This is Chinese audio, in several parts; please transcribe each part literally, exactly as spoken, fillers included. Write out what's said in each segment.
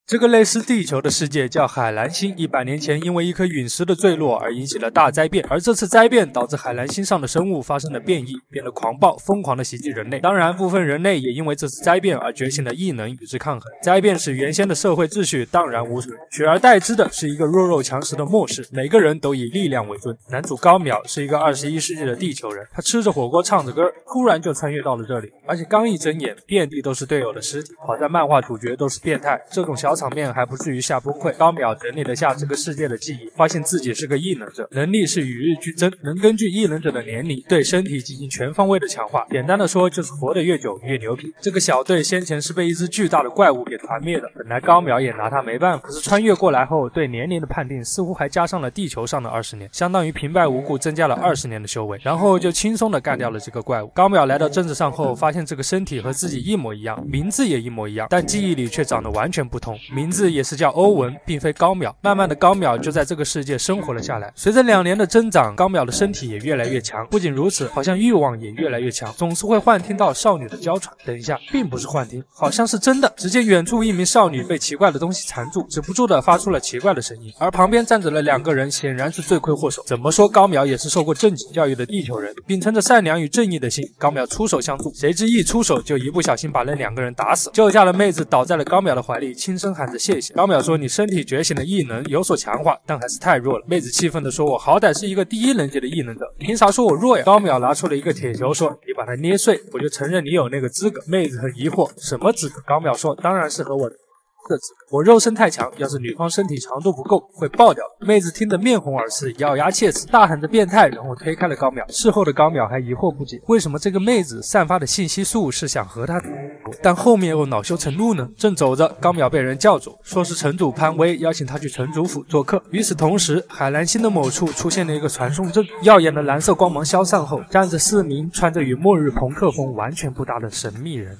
这个类似地球的世界叫海蓝星，一百年前因为一颗陨石的坠落而引起了大灾变，而这次灾变导致海蓝星上的生物发生了变异，变得狂暴，疯狂地袭击人类。当然，部分人类也因为这次灾变而觉醒了异能与之抗衡。灾变使原先的社会秩序荡然无存，取而代之的是一个弱肉强食的末世，每个人都以力量为尊。男主高淼是一个二十一世纪的地球人，他吃着火锅唱着歌，突然就穿越到了这里，而且刚一睁眼，遍地都是队友的尸体。好在漫画主角都是变态，这种小场面还不至于吓崩溃。高淼整理了下这个世界的记忆，发现自己是个异能者，能力是与日俱增，能根据异能者的年龄对身体进行全方位的强化。简单的说，就是活得越久越牛逼。这个小队先前是被一只巨大的怪物给团灭的，本来高淼也拿他没办法，可是穿越过来后，对年龄的判定似乎还加上了地球上的二十年，相当于平白无故增加了二十年的修为，然后就轻松的干掉了这个怪物。高淼来到镇子上后，发现这个身体和自己一模一样，名字也一模一样，但记忆里却长得完全不同，名字也是叫欧文，并非高淼。慢慢的，高淼就在这个世界生活了下来。随着两年的增长，高淼的身体也越来越强，不仅如此，好像欲望也越来越强，总是会幻听到少女的娇喘。等一下，并不是幻听，好像是真的。只见远处一名少女被奇怪的东西缠住，止不住的发出了奇怪的声音，而旁边站着了两个人，显然是罪魁祸首。怎么说，高淼也是受过正经教育的地球人，秉承着善良与正义的心，高淼出手相助，谁知一出手就一不小心把那两个人打死，救下了妹子，倒在了高淼的怀里，轻声喊着谢谢。高淼说，你身体觉醒的异能有所强化，但还是太弱了。妹子气愤地说，我好歹是一个第一能级的异能者，凭啥说我弱呀？高淼拿出了一个铁球说，你把它捏碎，我就承认你有那个资格。妹子很疑惑，什么资格？高淼说，当然是和我的的资格，我肉身太强，要是女方身体长度不够，会爆掉的。妹子听得面红耳赤，咬牙切齿，大喊着变态，然后推开了高淼。事后的高淼还疑惑不解，为什么这个妹子散发的信息素是想和他，但后面又恼羞成怒呢？正走着，高淼被人叫住，说是城主潘威邀请他去城主府做客。与此同时，海蓝星的某处出现了一个传送阵，耀眼的蓝色光芒消散后，站着四名穿着与末日朋克风完全不搭的神秘人。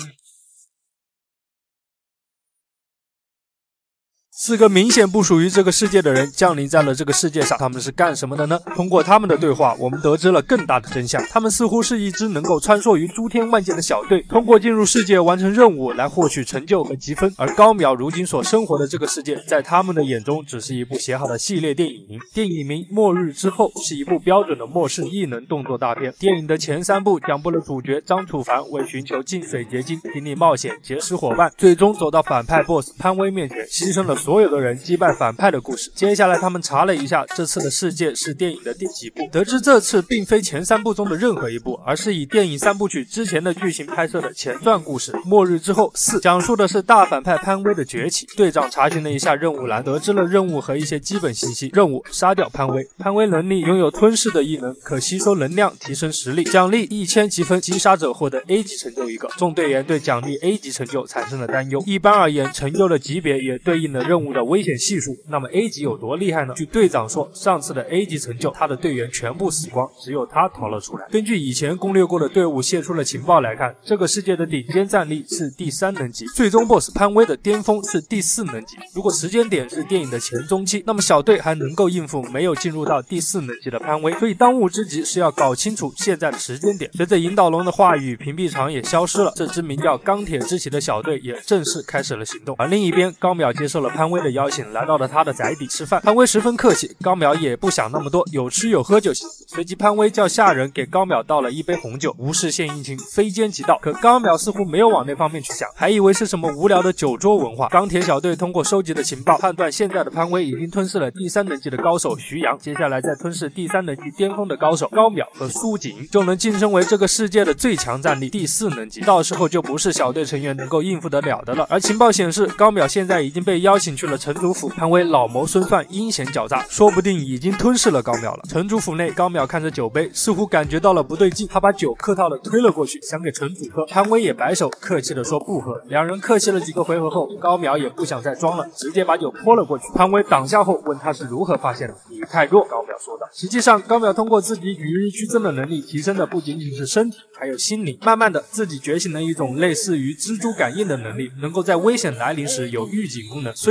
四个明显不属于这个世界的人降临在了这个世界上，他们是干什么的呢？通过他们的对话，我们得知了更大的真相。他们似乎是一支能够穿梭于诸天万界的小队，通过进入世界完成任务来获取成就和积分。而高淼如今所生活的这个世界，在他们的眼中只是一部写好的系列电影名，电影名《末日之后》是一部标准的末世异能动作大片。电影的前三部讲述了主角张楚凡为寻求净水结晶，经历冒险，结识伙伴，最终走到反派 boss 潘威面前，牺牲了所有的人击败反派的故事。接下来他们查了一下这次的世界是电影的第几部，得知这次并非前三部中的任何一部，而是以电影三部曲之前的剧情拍摄的前传故事《末日之后四》，讲述的是大反派潘威的崛起。队长查询了一下任务栏，得知了任务和一些基本信息。任务：杀掉潘威。潘威能力拥有吞噬的异能，可吸收能量提升实力，奖励一千积分，击杀者获得 A 级成就一个。众队员对奖励 A 级成就产生了担忧。一般而言，成就的级别也对应了任务的危险系数。那么 A 级有多厉害呢？据队长说，上次的 A 级成就，他的队员全部死光，只有他逃了出来。根据以前攻略过的队伍泄出了情报来看，这个世界的顶尖战力是第三能级，最终 BOSS 潘威的巅峰是第四能级。如果时间点是电影的前中期，那么小队还能够应付没有进入到第四能级的潘威。所以当务之急是要搞清楚现在的时间点。随着引导龙的话语，屏蔽场也消失了，这支名叫钢铁之旗的小队也正式开始了行动。而另一边，高淼接受了潘威的邀请，来到了他的宅邸吃饭。潘威十分客气，高淼也不想那么多，有吃有喝就行。随即潘威叫下人给高淼倒了一杯红酒，无事献殷勤，非奸即盗。可高淼似乎没有往那方面去想，还以为是什么无聊的酒桌文化。钢铁小队通过收集的情报，判断现在的潘威已经吞噬了第三能级的高手徐阳，接下来再吞噬第三能级巅峰的高手高淼和苏锦，就能晋升为这个世界的最强战力第四能级，到时候就不是小队成员能够应付得了的了。而情报显示，高淼现在已经被邀请去了城主府，潘威老谋深算，阴险狡诈，说不定已经吞噬了高淼了。城主府内，高淼看着酒杯，似乎感觉到了不对劲，他把酒客套的推了过去，想给城主喝。潘威也摆手，客气的说不喝。两人客气了几个回合后，高淼也不想再装了，直接把酒泼了过去。潘威挡下后，问他是如何发现的。你太弱，高淼说道。实际上，高淼通过自己与日俱增的能力，提升的不仅仅是身体，还有心灵。慢慢的，自己觉醒了一种类似于蜘蛛感应的能力，能够在危险来临时有预警功能。虽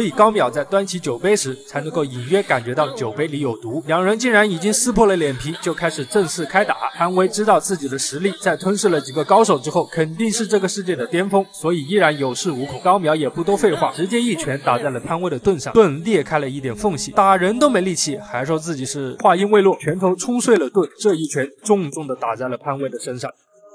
以高淼在端起酒杯时才能够隐约感觉到酒杯里有毒。两人竟然已经撕破了脸皮，就开始正式开打。潘威知道自己的实力，在吞噬了几个高手之后，肯定是这个世界的巅峰，所以依然有恃无恐。高淼也不多废话，直接一拳打在了潘威的盾上，盾裂开了一点缝隙，打人都没力气，还说自己是话音未落，拳头冲碎了盾，这一拳重重的打在了潘威的身上。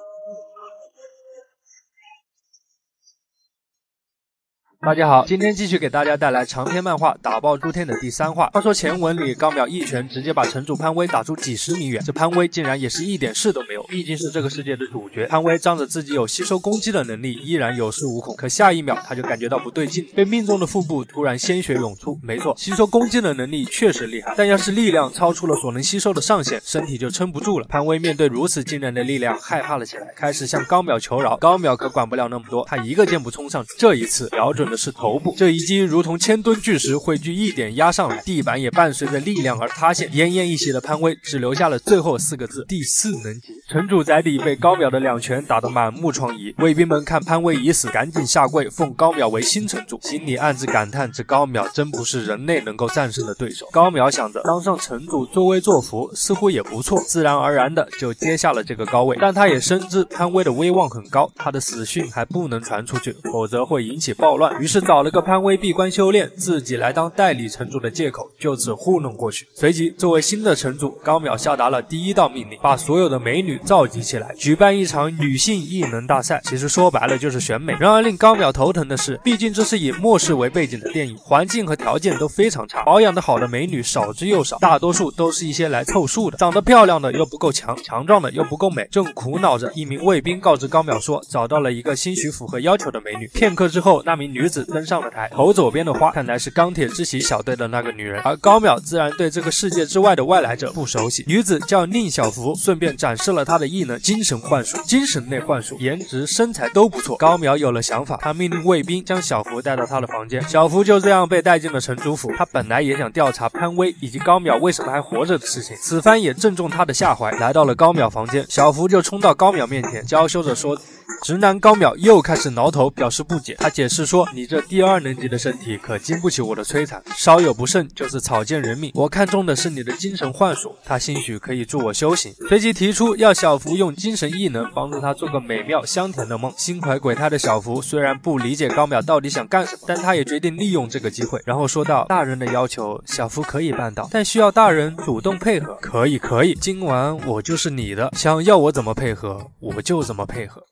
大家好，今天继续给大家带来长篇漫画《打爆诸天》的第三话。话说前文里，高淼一拳直接把城主潘威打出几十米远，这潘威竟然也是一点事都没有，毕竟是这个世界的主角。潘威仗着自己有吸收攻击的能力，依然有恃无恐。可下一秒他就感觉到不对劲，被命中的腹部突然鲜血涌出。没错，吸收攻击的能力确实厉害，但要是力量超出了所能吸收的上限，身体就撑不住了。潘威面对如此惊人的力量，害怕了起来，开始向高淼求饶。高淼可管不了那么多，他一个箭步冲上去，这一次瞄准的是头部，这一击如同千吨巨石汇聚一点压上来，地板也伴随着力量而塌陷。奄奄一息的潘威只留下了最后四个字：第四能级。城主宅邸被高淼的两拳打得满目疮痍，卫兵们看潘威已死，赶紧下跪奉高淼为新城主，心里暗自感叹：这高淼真不是人类能够战胜的对手。高淼想着当上城主作威作福似乎也不错，自然而然的就接下了这个高位。但他也深知潘威的威望很高，他的死讯还不能传出去，否则会引起暴乱，于是找了个潘威闭关修炼，自己来当代理城主的借口，就此糊弄过去。随即作为新的城主，高淼下达了第一道命令，把所有的美女召集起来，举办一场女性异能大赛，其实说白了就是选美。然而令高淼头疼的是，毕竟这是以末世为背景的电影，环境和条件都非常差，保养的好的美女少之又少，大多数都是一些来凑数的，长得漂亮的又不够强，强壮的又不够美。正苦恼着，一名卫兵告知高淼说找到了一个兴许符合要求的美女。片刻之后，那名女子登上了台，头左边的花看来是钢铁之喜小队的那个女人，而高淼自然对这个世界之外的外来者不熟悉。女子叫宁小福，顺便展示了她的异能精神幻术，精神内幻术，颜值身材都不错。高淼有了想法，他命令卫兵将小福带到他的房间，小福就这样被带进了城主府。他本来也想调查潘威以及高淼为什么还活着的事情，此番也正中他的下怀。来到了高淼房间，小福就冲到高淼面前娇羞着说。直男高淼又开始挠头表示不解，他解释说，你这第二能级的身体可经不起我的摧残，稍有不慎就是草菅人命，我看中的是你的精神幻术，他兴许可以助我修行。随即提出要小福用精神异能帮助他做个美妙香甜的梦。心怀鬼胎的小福虽然不理解高淼到底想干什么，但他也决定利用这个机会，然后说道，大人的要求小福可以办到，但需要大人主动配合。可以可以，今晚我就是你的，想要我怎么配合我就怎么配合。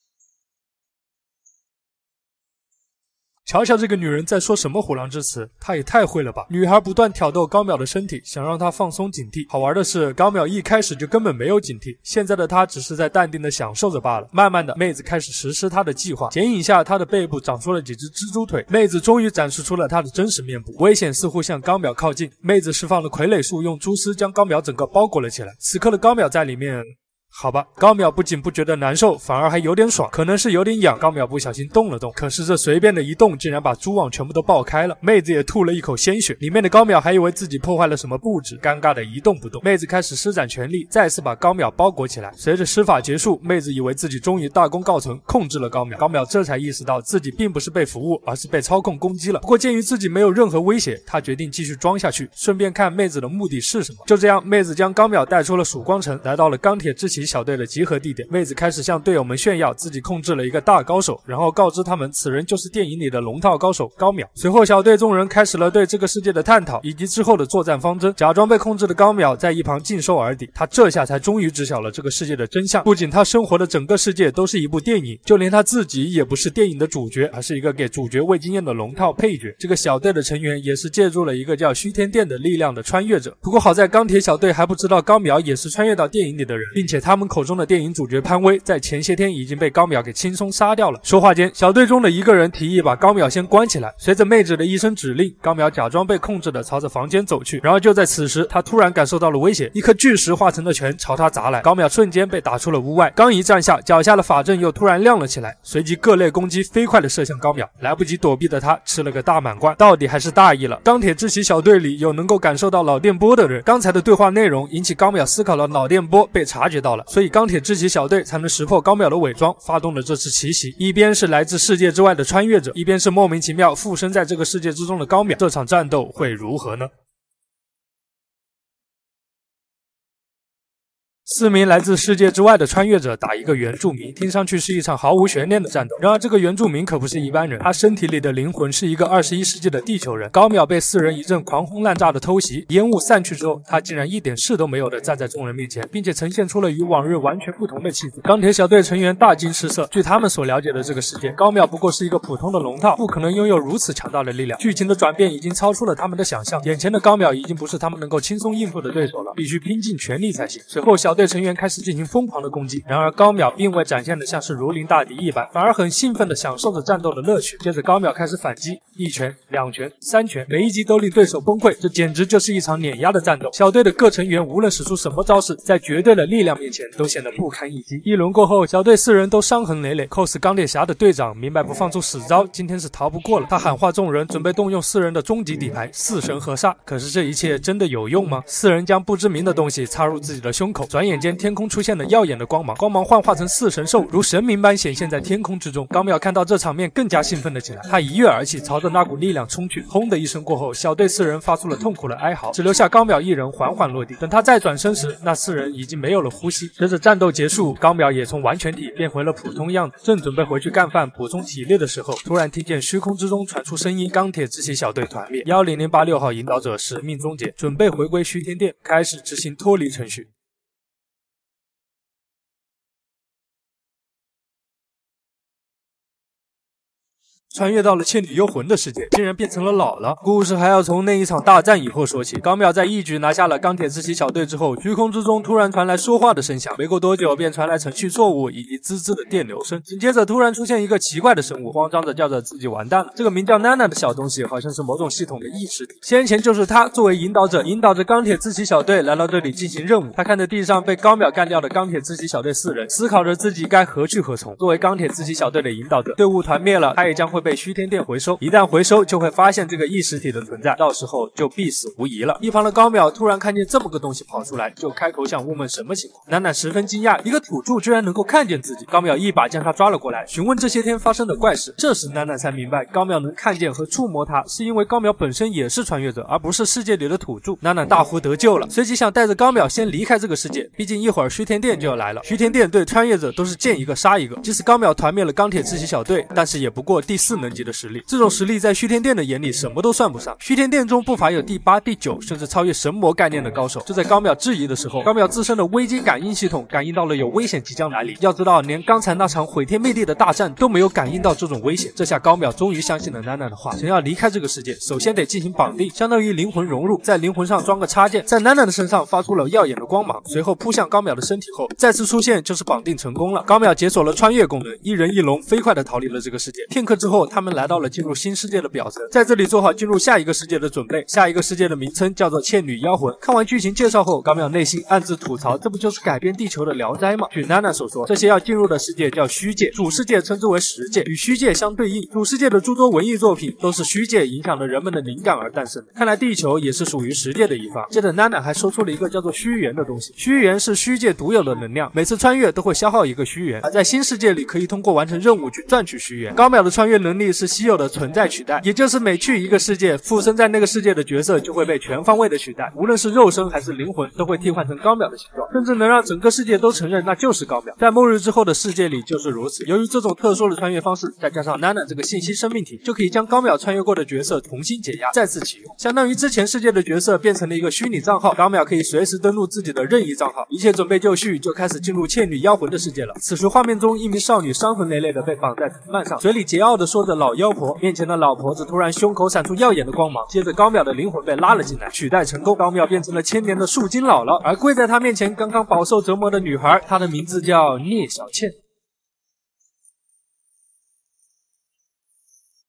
瞧瞧这个女人在说什么虎狼之词，她也太会了吧！女孩不断挑逗高淼的身体，想让她放松警惕。好玩的是，高淼一开始就根本没有警惕，现在的她只是在淡定的享受着罢了。慢慢的，妹子开始实施她的计划，剪影下她的背部长出了几只蜘蛛腿，妹子终于展示出了她的真实面部。危险似乎向高淼靠近，妹子释放了傀儡术，用蛛丝将高淼整个包裹了起来。此刻的高淼在里面。好吧，高淼不仅不觉得难受，反而还有点爽，可能是有点痒。高淼不小心动了动，可是这随便的一动，竟然把蛛网全部都爆开了。妹子也吐了一口鲜血，里面的高淼还以为自己破坏了什么布置，尴尬的一动不动。妹子开始施展全力，再次把高淼包裹起来。随着施法结束，妹子以为自己终于大功告成，控制了高淼。高淼这才意识到自己并不是被服务，而是被操控攻击了。不过鉴于自己没有任何威胁，他决定继续装下去，顺便看妹子的目的是什么。就这样，妹子将高淼带出了曙光城，来到了钢铁之旗小队的集合地点。妹子开始向队友们炫耀自己控制了一个大高手，然后告知他们此人就是电影里的龙套高手高淼。随后小队众人开始了对这个世界的探讨以及之后的作战方针。假装被控制的高淼在一旁尽收耳底，他这下才终于知晓了这个世界的真相。不仅他生活的整个世界都是一部电影，就连他自己也不是电影的主角，而是一个给主角喂经验的龙套配角。这个小队的成员也是借助了一个叫虚天殿的力量的穿越者。不过好在钢铁小队还不知道高淼也是穿越到电影里的人，并且他们口中的电影主角潘威在前些天已经被高淼给轻松杀掉了。说话间，小队中的一个人提议把高淼先关起来。随着妹子的一声指令，高淼假装被控制的朝着房间走去。然而就在此时，他突然感受到了威胁，一颗巨石化成的拳朝他砸来，高淼瞬间被打出了屋外。刚一站下，脚下的法阵又突然亮了起来，随即各类攻击飞快的射向高淼。来不及躲避的他吃了个大满贯，到底还是大意了。钢铁之旗小队里有能够感受到脑电波的人，刚才的对话内容引起高淼思考的脑电波被察觉到了。 了，所以钢铁知己小队才能识破高淼的伪装，发动了这次奇袭。一边是来自世界之外的穿越者，一边是莫名其妙附身在这个世界之中的高淼，这场战斗会如何呢？四名来自世界之外的穿越者打一个原住民，听上去是一场毫无悬念的战斗。然而这个原住民可不是一般人，他身体里的灵魂是一个二十一世纪的地球人。高淼被四人一阵狂轰滥炸的偷袭，烟雾散去之后，他竟然一点事都没有的站在众人面前，并且呈现出了与往日完全不同的气质。钢铁小队成员大惊失色，据他们所了解的这个世界，高淼不过是一个普通的龙套，不可能拥有如此强大的力量。剧情的转变已经超出了他们的想象，眼前的高淼已经不是他们能够轻松应付的对手了，必须拼尽全力才行。随后小队成员开始进行疯狂的攻击，然而高淼并未展现的像是如临大敌一般，反而很兴奋的享受着战斗的乐趣。接着高淼开始反击，一拳、两拳、三拳，每一击都令对手崩溃，这简直就是一场碾压的战斗。小队的各成员无论使出什么招式，在绝对的力量面前都显得不堪一击。一轮过后，小队四人都伤痕累累。cos 钢铁侠的队长明白不放出死招，今天是逃不过了。他喊话众人，准备动用四人的终极底牌四神合煞。可是这一切真的有用吗？四人将不知名的东西插入自己的胸口，转眼间天空出现了耀眼的光芒，光芒幻化成四神兽，如神明般显现在天空之中。高淼看到这场面更加兴奋了起来，他一跃而起，朝着那股力量冲去。轰的一声过后，小队四人发出了痛苦的哀嚎，只留下高淼一人缓缓落地。等他再转身时，那四人已经没有了呼吸。随着战斗结束，高淼也从完全体变回了普通样子，正准备回去干饭补充体力的时候，突然听见虚空之中传出声音：钢铁知己小队团灭，一零零八六号引导者使命终结，准备回归虚天殿，开始执行脱离程序。穿越到了倩女幽魂的世界，竟然变成了姥姥。故事还要从那一场大战以后说起。高淼在一举拿下了钢铁知己小队之后，虚空之中突然传来说话的声响，没过多久便传来程序错误以及滋滋的电流声。紧接着突然出现一个奇怪的生物，慌张着叫着自己完蛋了。这个名叫娜娜的小东西好像是某种系统的意识体，先前就是他作为引导者，引导着钢铁知己小队来到这里进行任务。他看着地上被高淼干掉的钢铁知己小队四人，思考着自己该何去何从。作为钢铁知己小队的引导者，队伍团灭了，他也将会被虚天殿回收，一旦回收就会发现这个意识体的存在，到时候就必死无疑了。一旁的高淼突然看见这么个东西跑出来，就开口想问问什么情况。楠楠十分惊讶，一个土著居然能够看见自己。高淼一把将他抓了过来，询问这些天发生的怪事。这时楠楠才明白，高淼能看见和触摸他，是因为高淼本身也是穿越者，而不是世界里的土著。楠楠大呼得救了，随即想带着高淼先离开这个世界，毕竟一会儿虚天殿就要来了。虚天殿对穿越者都是见一个杀一个，即使高淼团灭了钢铁知己小队，但是也不过第四能级的实力。这种实力在虚天殿的眼里什么都算不上，虚天殿中不乏有第八、第九，甚至超越神魔概念的高手。就在高淼质疑的时候，高淼自身的危机感应系统感应到了有危险即将来临。要知道，连刚才那场毁天灭地的大战都没有感应到这种危险。这下高淼终于相信了楠楠的话，想要离开这个世界，首先得进行绑定，相当于灵魂融入，在灵魂上装个插件，在楠楠的身上发出了耀眼的光芒，随后扑向高淼的身体后，再次出现就是绑定成功了。高淼解锁了穿越功能，一人一龙飞快地逃离了这个世界。片刻之后，他们来到了进入新世界的表层，在这里做好进入下一个世界的准备。下一个世界的名称叫做倩女妖魂。看完剧情介绍后，高淼内心暗自吐槽，这不就是改编地球的聊斋吗？据娜娜所说，这些要进入的世界叫虚界，主世界称之为实界，与虚界相对应。主世界的诸多文艺作品都是虚界影响了人们的灵感而诞生的，看来地球也是属于实界的一方。接着娜娜还说出了一个叫做虚元的东西，虚元是虚界独有的能量，每次穿越都会消耗一个虚元，而在新世界里可以通过完成任务去赚取虚元。高淼的穿越能力是稀有的存在取代，也就是每去一个世界，附身在那个世界的角色就会被全方位的取代，无论是肉身还是灵魂都会替换成高淼的形状，甚至能让整个世界都承认那就是高淼。在末日之后的世界里就是如此，由于这种特殊的穿越方式，再加上娜娜这个信息生命体，就可以将高淼穿越过的角色重新解压，再次启用，相当于之前世界的角色变成了一个虚拟账号，高淼可以随时登录自己的任意账号。一切准备就绪，就开始进入倩女妖魂的世界了。此时画面中，一名少女伤痕累累的被绑在藤蔓上，嘴里桀骜的说着老妖婆，面前的老婆子突然胸口闪出耀眼的光芒，接着高淼的灵魂被拉了进来，取代成功，高淼变成了千年的树精姥姥，而跪在她面前刚刚饱受折磨的女孩，她的名字叫聂小倩。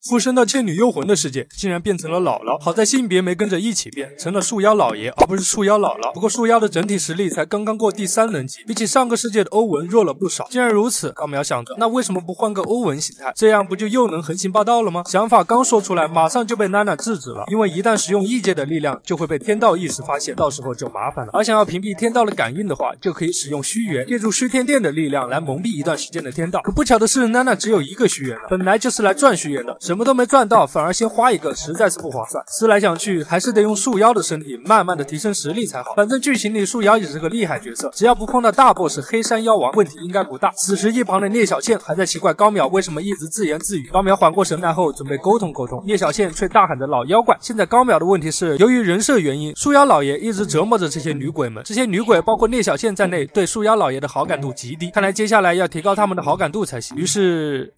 附身到《倩女幽魂》的世界，竟然变成了姥姥。好在性别没跟着一起变，成了树妖老爷，而不是树妖姥姥。不过树妖的整体实力才刚刚过第三等级，比起上个世界的欧文弱了不少。既然如此，高淼想着，那为什么不换个欧文形态？这样不就又能横行霸道了吗？想法刚说出来，马上就被娜娜制止了，因为一旦使用异界的力量，就会被天道意识发现，到时候就麻烦了。而想要屏蔽天道的感应的话，就可以使用虚元，借助虚天殿的力量来蒙蔽一段时间的天道。可不巧的是，娜娜只有一个虚元了，本来就是来赚虚元的，什么都没赚到，反而先花一个，实在是不划算。思来想去，还是得用树妖的身体慢慢的提升实力才好。反正剧情里树妖也是个厉害角色，只要不碰到大 boss 黑山妖王，问题应该不大。此时一旁的聂小倩还在奇怪高淼为什么一直自言自语。高淼缓过神来后，准备沟通沟通，聂小倩却大喊着老妖怪。现在高淼的问题是，由于人设原因，树妖老爷一直折磨着这些女鬼们，这些女鬼包括聂小倩在内，对树妖老爷的好感度极低，看来接下来要提高他们的好感度才行。于是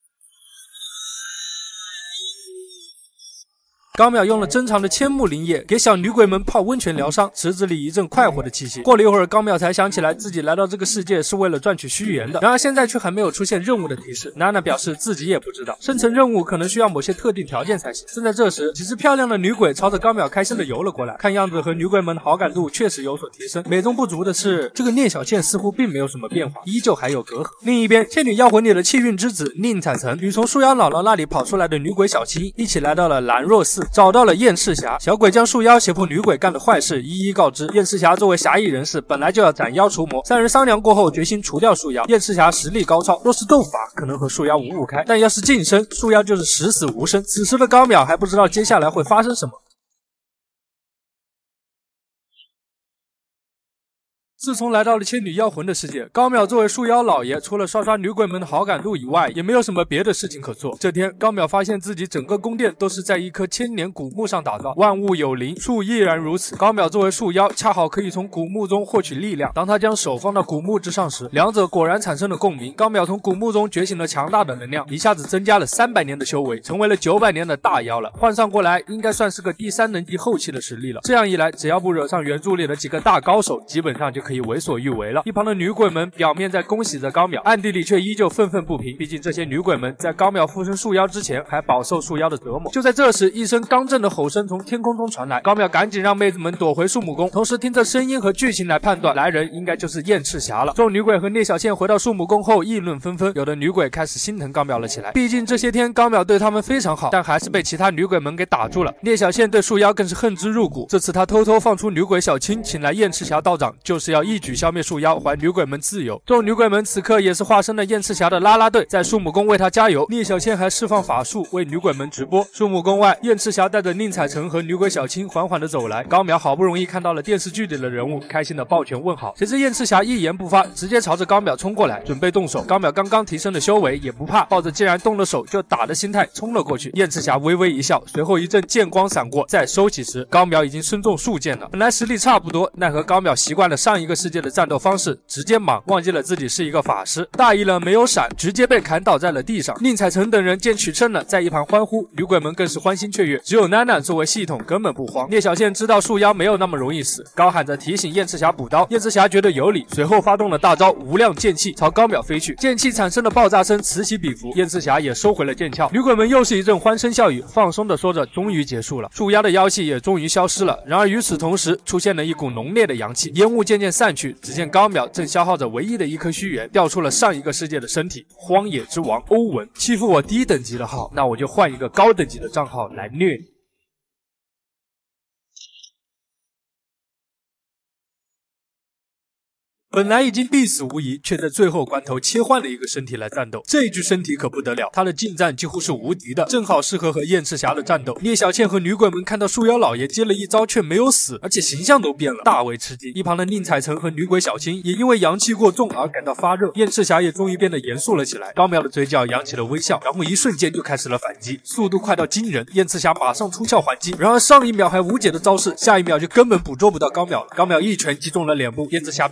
高淼用了珍藏的千木灵液给小女鬼们泡温泉疗伤，池子里一阵快活的气息。过了一会儿，高淼才想起来自己来到这个世界是为了赚取虚元的，然而现在却还没有出现任务的提示。娜娜表示自己也不知道，生成任务可能需要某些特定条件才行。正在这时，几只漂亮的女鬼朝着高淼开心的游了过来，看样子和女鬼们的好感度确实有所提升。美中不足的是，这个聂小倩似乎并没有什么变化，依旧还有隔阂。另一边，《倩女妖魂》里的气运之子宁采臣与从树妖姥姥那里跑出来的女鬼小青一起来到了兰若寺，找到了燕赤霞。小鬼将树妖胁迫女鬼干的坏事一一告知。燕赤霞作为侠义人士，本来就要斩妖除魔，三人商量过后决心除掉树妖。燕赤霞实力高超，若是斗法可能和树妖五五开，但要是近身，树妖就是十死无生。此时的高淼还不知道接下来会发生什么。自从来到了倩女妖魂的世界，高淼作为树妖老爷，除了刷刷女鬼们的好感度以外，也没有什么别的事情可做。这天，高淼发现自己整个宫殿都是在一棵千年古木上打造，万物有灵，树亦然如此。高淼作为树妖，恰好可以从古木中获取力量。当他将手放到古木之上时，两者果然产生了共鸣。高淼从古木中觉醒了强大的能量，一下子增加了三百年的修为，成为了九百年的大妖了。换算过来，应该算是个第三等级后期的实力了。这样一来，只要不惹上原著里的几个大高手，基本上就可以可以为所欲为了。一旁的女鬼们表面在恭喜着高淼，暗地里却依旧愤愤不平。毕竟这些女鬼们在高淼附身树妖之前，还饱受树妖的折磨。就在这时，一声刚正的吼声从天空中传来，高淼赶紧让妹子们躲回树木宫，同时听着声音和剧情来判断，来人应该就是燕赤霞了。众女鬼和聂小倩回到树木宫后议论纷纷，有的女鬼开始心疼高淼了起来。毕竟这些天高淼对他们非常好，但还是被其他女鬼们给打住了。聂小倩对树妖更是恨之入骨，这次她偷偷放出女鬼小青，请来燕赤霞道长，就是要一举消灭树妖，还女鬼们自由。众女鬼们此刻也是化身了燕赤霞的啦啦队，在树木宫为她加油。聂小倩还释放法术为女鬼们直播。树木宫外，燕赤霞带着宁采臣和女鬼小青缓缓的走来。高淼好不容易看到了电视剧里的人物，开心的抱拳问好。谁知燕赤霞一言不发，直接朝着高淼冲过来，准备动手。高淼刚刚提升了修为，也不怕，抱着既然动了手就打的心态冲了过去。燕赤霞微微一笑，随后一阵剑光闪过，再收起时，高淼已经身中数剑了。本来实力差不多，奈何高淼习惯了上一个世界的战斗方式，直接莽，忘记了自己是一个法师，大意了没有闪，直接被砍倒在了地上。宁采臣等人见取胜了，在一旁欢呼，女鬼们更是欢欣雀跃。只有囡囡作为系统根本不慌。聂小倩知道树妖没有那么容易死，高喊着提醒燕赤霞补刀。燕赤霞觉得有理，随后发动了大招无量剑气，朝高淼飞去。剑气产生的爆炸声此起彼伏，燕赤霞也收回了剑鞘。女鬼们又是一阵欢声笑语，放松的说着终于结束了，树妖的妖气也终于消失了。然而与此同时，出现了一股浓烈的阳气，烟雾渐渐散去，只见高淼正消耗着唯一的一颗虚元，调出了上一个世界的身体。荒野之王欧文欺负我低等级的号，那我就换一个高等级的账号来虐你。本来已经必死无疑，却在最后关头切换了一个身体来战斗。这一具身体可不得了，他的近战几乎是无敌的，正好适合和燕赤霞的战斗。聂小倩和女鬼们看到树妖老爷接了一招却没有死，而且形象都变了，大为吃惊。一旁的宁采臣和女鬼小青也因为阳气过重而感到发热。燕赤霞也终于变得严肃了起来，高淼的嘴角扬起了微笑，然后一瞬间就开始了反击，速度快到惊人。燕赤霞马上出鞘还击，然而上一秒还无解的招式，下一秒就根本捕捉不到高淼了。高淼一拳击中了脸部，燕赤霞被击飞后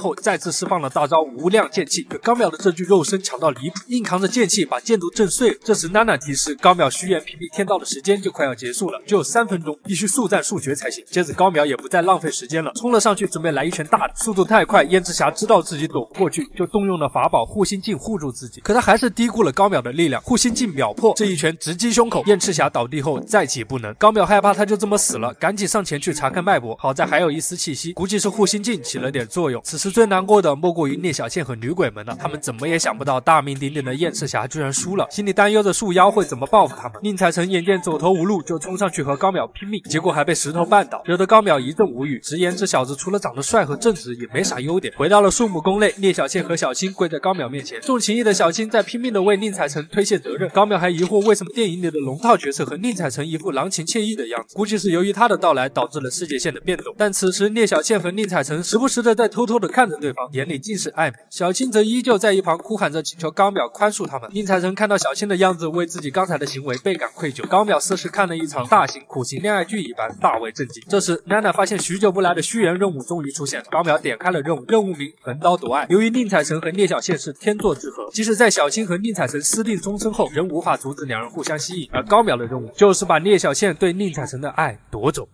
后，再次释放了大招无量剑气。可高淼的这具肉身强到离谱，硬扛着剑气把剑毒震碎了。这时娜娜提示高淼虚言屏蔽天道的时间就快要结束了，只有三分钟，必须速战速决才行。接着高淼也不再浪费时间了，冲了上去准备来一拳大的，速度太快，燕赤霞知道自己躲不过去，就动用了法宝护心镜护住自己。可他还是低估了高淼的力量，护心镜秒破，这一拳直击胸口，燕赤霞倒地后再起不能。高淼害怕他就这么死了，赶紧上前去查看脉搏，好在还有一丝气息，估计是护心镜起了点作用。此时最难过的莫过于聂小倩和女鬼们了，他们怎么也想不到大名鼎鼎的燕赤霞居然输了，心里担忧着树妖会怎么报复他们。宁采臣眼见走投无路，就冲上去和高淼拼命，结果还被石头绊倒，惹得高淼一阵无语，直言这小子除了长得帅和正直也没啥优点。回到了树木宫内，聂小倩和小青跪在高淼面前，重情义的小青在拼命的为宁采臣推卸责任。高淼还疑惑为什么电影里的龙套角色和宁采臣一副郎情妾意的样子，估计是由于他的到来导致了世界线的变动。但此时聂小倩和宁采臣时不时的在偷偷的看着对方，眼里尽是暧昧。小青则依旧在一旁哭喊着请求高淼宽恕他们。宁采臣看到小青的样子，为自己刚才的行为倍感愧疚。高淼似是看了一场大型苦情恋爱剧一般，大为震惊。这时娜娜发现许久不来的虚言任务终于出现，高淼点开了任务，任务名横刀夺爱。由于宁采臣和聂小倩是天作之合，即使在小青和宁采臣私定终身后，仍无法阻止两人互相吸引。而高淼的任务就是把聂小倩对宁采臣的爱夺走。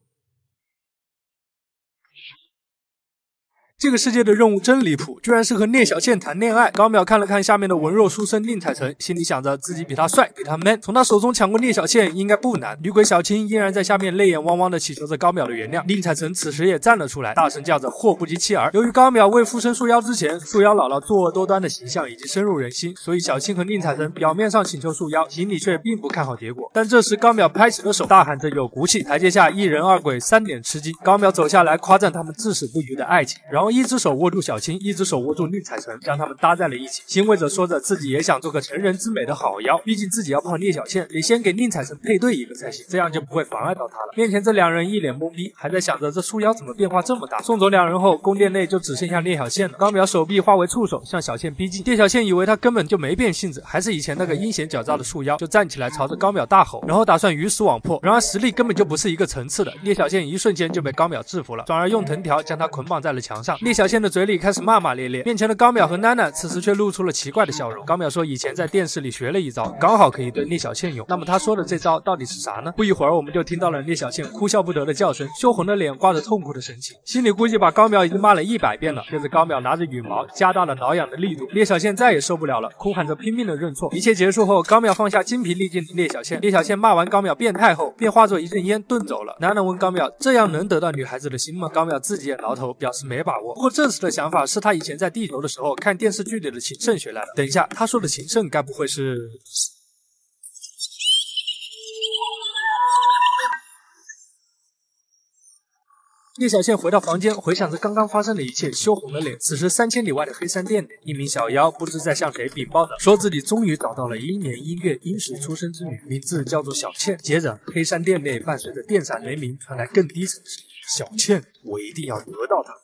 这个世界的任务真离谱，居然是和聂小倩谈恋爱。高淼看了看下面的文弱书生宁采臣，心里想着自己比他帅，比他 man， 从他手中抢过聂小倩应该不难。女鬼小青依然在下面泪眼汪汪的祈求着高淼的原谅。宁采臣此时也站了出来，大声叫着祸不及妻儿。由于高淼未附身树妖之前，树妖姥姥作恶多端的形象已经深入人心，所以小青和宁采臣表面上请求树妖，心里却并不看好结果。但这时高淼拍起了手，大喊着有骨气。台阶下一人二鬼三点吃惊，高淼走下来夸赞他们至死不渝的爱情，然后一只手握住小青，一只手握住宁采臣，将他们搭在了一起。欣慰者说着自己也想做个成人之美的好妖，毕竟自己要泡聂小倩，得先给宁采臣配对一个才行，这样就不会妨碍到他了。面前这两人一脸懵逼，还在想着这树妖怎么变化这么大。送走两人后，宫殿内就只剩下聂小倩了。高淼手臂化为触手向小倩逼近，聂小倩以为他根本就没变性子，还是以前那个阴险狡诈的树妖，就站起来朝着高淼大吼，然后打算鱼死网破。然而实力根本就不是一个层次的，聂小倩一瞬间就被高淼制服了，转而用藤条将他捆绑在了墙上。聂小倩的嘴里开始骂骂咧咧，面前的高淼和娜娜此时却露出了奇怪的笑容。高淼说以前在电视里学了一招，刚好可以对聂小倩用。那么他说的这招到底是啥呢？不一会儿我们就听到了聂小倩哭笑不得的叫声，羞红的脸挂着痛苦的神情，心里估计把高淼已经骂了一百遍了。接着高淼拿着羽毛加大了挠痒的力度，聂小倩再也受不了了，哭喊着拼命的认错。一切结束后，高淼放下精疲力尽的聂小倩，聂小倩骂完高淼变态后，便化作一阵烟遁走了。娜娜问高淼这样能得到女孩子的心吗？高淼自己也挠头表示没把握，不过这时的想法是他以前在地球的时候看电视剧里的情圣学来的。等一下，他说的情圣该不会是……聂小倩回到房间，回想着刚刚发生的一切，羞红了脸。此时三千里外的黑山殿内，一名小妖不知在向谁禀报着，说自己终于找到了阴年阴月阴时出生之女，名字叫做小倩。接着黑山殿内伴随着电闪雷鸣传来更低层次：小倩，我一定要得到她。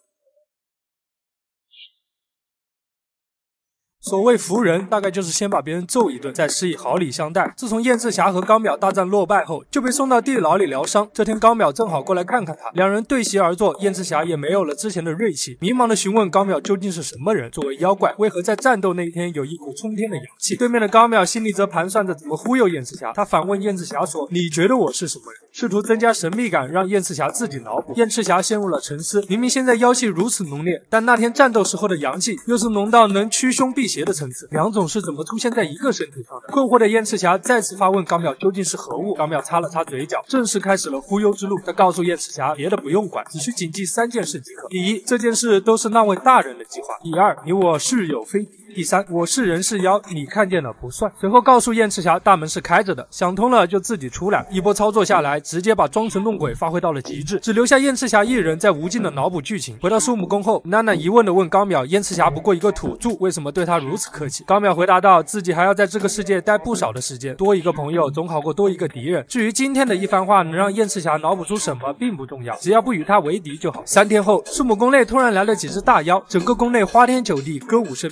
所谓服人，大概就是先把别人揍一顿，再施以好礼相待。自从燕赤霞和高淼大战落败后，就被送到地牢里疗伤。这天高淼正好过来看看他，两人对席而坐，燕赤霞也没有了之前的锐气，迷茫的询问高淼究竟是什么人，作为妖怪，为何在战斗那一天有一股冲天的阳气？对面的高淼心里则盘算着怎么忽悠燕赤霞，他反问燕赤霞说：“你觉得我是什么人？”试图增加神秘感，让燕赤霞自己脑补。燕赤霞陷入了沉思，明明现在妖气如此浓烈，但那天战斗时候的阳气又是浓到能驱凶避邪的层次，两种是怎么出现在一个身体上的？困惑的燕赤霞再次发问高淼究竟是何物。高淼擦了擦嘴角，正式开始了忽悠之路。他告诉燕赤霞，别的不用管，只需谨记三件事即可。第一，这件事都是那位大人的计划；第二，你我是有非敌；第三，我是人是妖，你看见了不算。随后告诉燕赤霞，大门是开着的，想通了就自己出来。一波操作下来，直接把装神弄鬼发挥到了极致，只留下燕赤霞一人在无尽的脑补剧情。回到树木宫后，娜娜疑问的问高淼，燕赤霞不过一个土著，为什么对他如此客气？高淼回答道，自己还要在这个世界待不少的时间，多一个朋友总好过多一个敌人。至于今天的一番话能让燕赤霞脑补出什么并不重要，只要不与他为敌就好。三天后，树木宫内突然来了几只大妖，整个宫内花天酒地，歌舞升平。这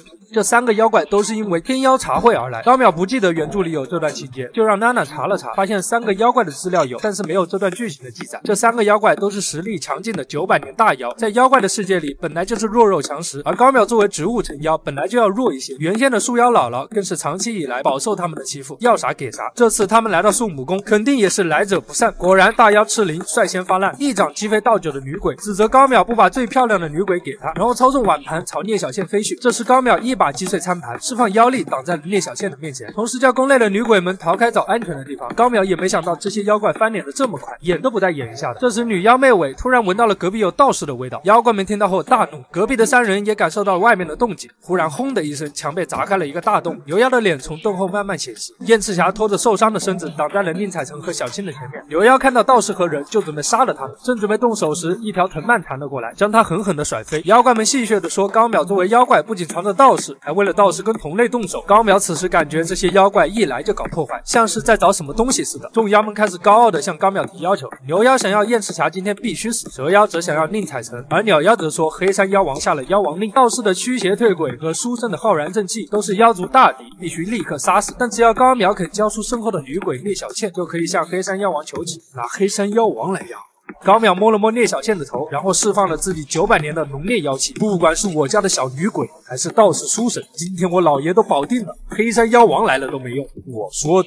三个妖怪都是因为天妖茶会而来。高淼不记得原著里有这段情节，就让娜娜查了查，发现三个妖怪的资料有，但是没有这段剧情的记载。这三个妖怪都是实力强劲的九百年大妖，在妖怪的世界里本来就是弱肉强食，而高淼作为植物成妖，本来就要弱一些。原先的树妖姥姥更是长期以来饱受他们的欺负，要啥给啥。这次他们来到树母宫，肯定也是来者不善。果然大妖赤灵率先发难，一掌击飞倒酒的女鬼，指责高淼不把最漂亮的女鬼给他，然后操纵碗盘朝聂小倩飞去。这时高淼一把击碎餐盘，释放妖力挡在了聂小倩的面前，同时叫宫内的女鬼们逃开找安全的地方。高淼也没想到这些妖怪翻脸的这么快，演都不带演一下的。这时女妖媚尾突然闻到了隔壁有道士的味道，妖怪们听到后大怒，隔壁的三人也感受到了外面的动静。忽然轰的一声，墙被砸开了一个大洞，刘妖的脸从洞后慢慢显示，燕赤霞拖着受伤的身子挡在了宁采臣和小青的前面。刘妖看到道士和人就准备杀了他们，正准备动手时，一条藤蔓弹了过来，将他狠狠地甩飞。妖怪们戏谑地说高淼作为妖怪不仅藏着道士，还为了道士跟同类动手。高淼此时感觉这些妖怪一来就搞破坏，像是在找什么东西似的。众妖们开始高傲地向高淼提要求，牛妖想要燕赤霞今天必须死，蛇妖则想要宁采臣，而鸟妖则说黑山妖王下了妖王令，道士的驱邪退鬼和书生的浩然正气都是妖族大敌，必须立刻杀死。但只要高淼肯交出身后的女鬼聂小倩，就可以向黑山妖王求旨，拿黑山妖王来要。高淼摸了摸聂小倩的头，然后释放了自己九百年的浓烈妖气。不管是我家的小女鬼，还是道士书生，今天我老爷都保定了，黑山妖王来了都没用，我说的。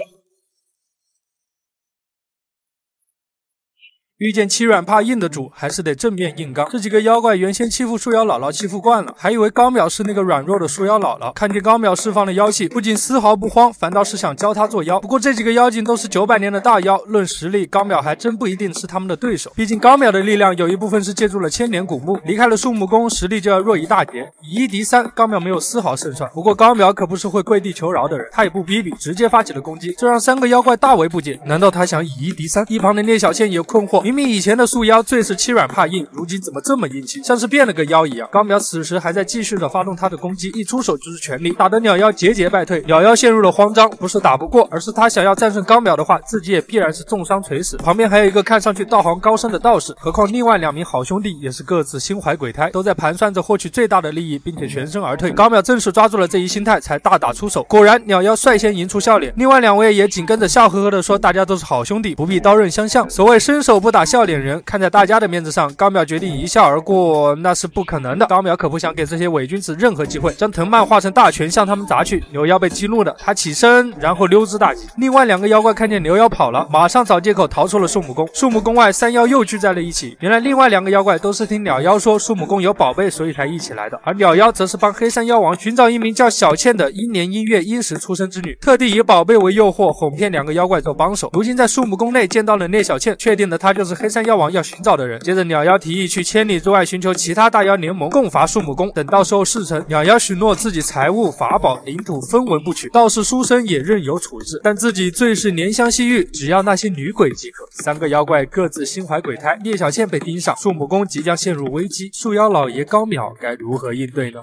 遇见欺软怕硬的主，还是得正面硬刚。这几个妖怪原先欺负树妖姥姥欺负惯了，还以为高淼是那个软弱的树妖姥姥。看见高淼释放的妖气，不仅丝毫不慌，反倒是想教他做妖。不过这几个妖精都是九百年的大妖，论实力，高淼还真不一定是他们的对手。毕竟高淼的力量有一部分是借助了千年古墓，离开了树木宫，实力就要弱一大截。以一敌三，高淼没有丝毫胜算。不过高淼可不是会跪地求饶的人，他也不逼逼，直接发起了攻击，这让三个妖怪大为不解。难道他想以一敌三？一旁的聂小倩也困惑，明明以前的树妖最是欺软怕硬，如今怎么这么硬气，像是变了个妖一样。高淼此时还在继续的发动他的攻击，一出手就是全力，打得鸟妖节节败退。鸟妖陷入了慌张，不是打不过，而是他想要战胜高淼的话，自己也必然是重伤垂死。旁边还有一个看上去道行高深的道士，何况另外两名好兄弟也是各自心怀鬼胎，都在盘算着获取最大的利益，并且全身而退。高淼正是抓住了这一心态，才大打出手。果然鸟妖率先迎出笑脸，另外两位也紧跟着笑呵呵的说，大家都是好兄弟，不必刀刃相向。所谓伸手不打笑脸人，看在大家的面子上，高淼决定一笑而过，那是不可能的。高淼可不想给这些伪君子任何机会，将藤蔓化成大拳向他们砸去。牛妖被激怒了，他起身然后溜之大吉。另外两个妖怪看见牛妖跑了，马上找借口逃出了树木宫。树木宫外三妖又聚在了一起，原来另外两个妖怪都是听鸟妖说树木宫有宝贝，所以才一起来的，而鸟妖则是帮黑山妖王寻找一名叫小倩的阴年阴月阴时出生之女，特地以宝贝为诱惑，哄骗两个妖怪做帮手。如今在树木宫内见到了聂小倩，确定了她就是黑山妖王要寻找的人。接着鸟妖提议去千里之外寻求其他大妖联盟共伐树木宫，等到时候事成，鸟妖许诺自己财物法宝领土分文不取，道士书生也任由处置，但自己最是怜香惜玉，只要那些女鬼即可。三个妖怪各自心怀鬼胎，聂小倩被盯上，树木宫即将陷入危机，树妖老爷高淼该如何应对呢？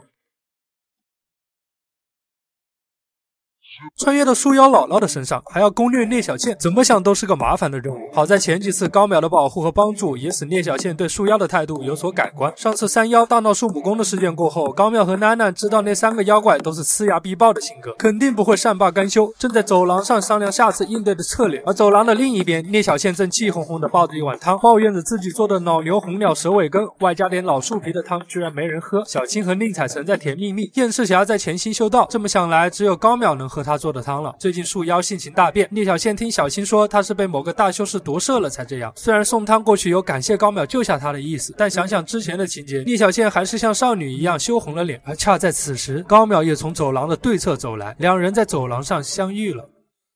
穿越到树妖姥姥的身上，还要攻略聂小倩，怎么想都是个麻烦的任务。好在前几次高淼的保护和帮助，也使聂小倩对树妖的态度有所改观。上次三妖大闹树木宫的事件过后，高淼和囡囡知道那三个妖怪都是呲牙必报的性格，肯定不会善罢甘休，正在走廊上商量下次应对的策略。而走廊的另一边，聂小倩正气哄哄地抱着一碗汤，抱怨着自己做的老牛红鸟蛇尾羹，外加点老树皮的汤居然没人喝。小青和宁采臣在甜蜜蜜，燕赤霞在潜心修道。这么想来，只有高淼能喝他做的汤了。最近树妖性情大变，聂小倩听小青说他是被某个大修士夺舍了才这样。虽然送汤过去有感谢高淼救下他的意思，但想想之前的情节，聂小倩还是像少女一样羞红了脸。而恰在此时，高淼也从走廊的对侧走来，两人在走廊上相遇了。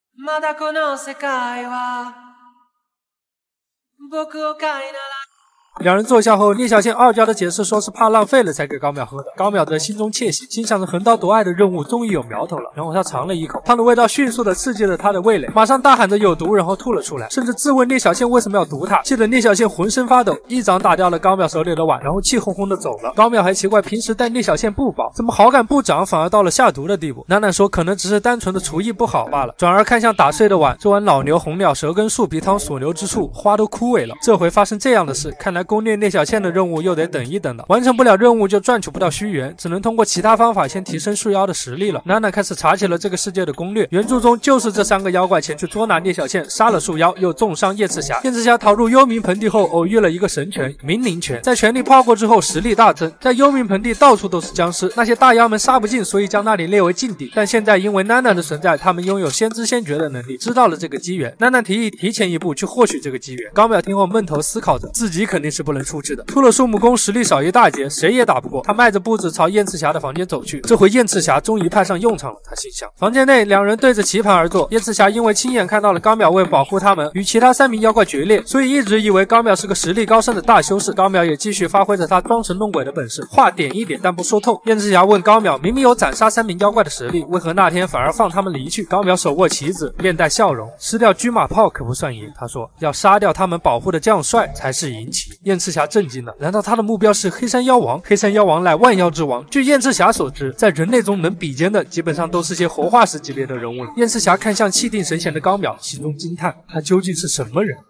两人坐下后，聂小倩傲娇的解释说是怕浪费了才给高淼喝的。高淼则心中窃喜，心想着横刀夺爱的任务终于有苗头了。然后他尝了一口，汤的味道迅速的刺激了他的味蕾，马上大喊着有毒，然后吐了出来，甚至质问聂小倩为什么要毒他，气得聂小倩浑身发抖，一掌打掉了高淼手里的碗，然后气哄哄的走了。高淼还奇怪平时待聂小倩不薄，怎么好感不长，反而到了下毒的地步。楠楠说可能只是单纯的厨艺不好罢了，转而看向打碎的碗，这碗老牛红鸟蛇羹树皮汤所留之处花都枯萎了。这回发生这样的事，看来攻略聂小倩的任务又得等一等了，完成不了任务就赚取不到虚元，只能通过其他方法先提升树妖的实力了。娜娜开始查起了这个世界的攻略，原著中就是这三个妖怪前去捉拿聂小倩，杀了树妖，又重伤燕赤霞。燕赤霞逃入幽冥盆地后，偶遇了一个神拳冥灵拳，在全力泡过之后实力大增，在幽冥盆地到处都是僵尸，那些大妖们杀不尽，所以将那里列为禁地。但现在因为娜娜的存在，他们拥有先知先觉的能力，知道了这个机缘。娜娜提议提前一步去获取这个机缘。高淼听后闷头思考着，自己肯定是不能出去的，出了树木宫实力少一大截，谁也打不过。他迈着步子朝燕赤霞的房间走去，这回燕赤霞终于派上用场了，他心想。房间内两人对着棋盘而坐，燕赤霞因为亲眼看到了高淼为保护他们与其他三名妖怪决裂，所以一直以为高淼是个实力高深的大修士。高淼也继续发挥着他装神弄鬼的本事，话点一点但不说透。燕赤霞问高淼，明明有斩杀三名妖怪的实力，为何那天反而放他们离去？高淼手握棋子，面带笑容，失掉车马炮可不算赢。他说要杀掉他们保护的将帅才是赢棋。燕赤霞震惊了，难道他的目标是黑山妖王？黑山妖王乃万妖之王，据燕赤霞所知，在人类中能比肩的基本上都是些活化石级别的人物了。燕赤霞看向气定神闲的高淼，心中惊叹，他究竟是什么人？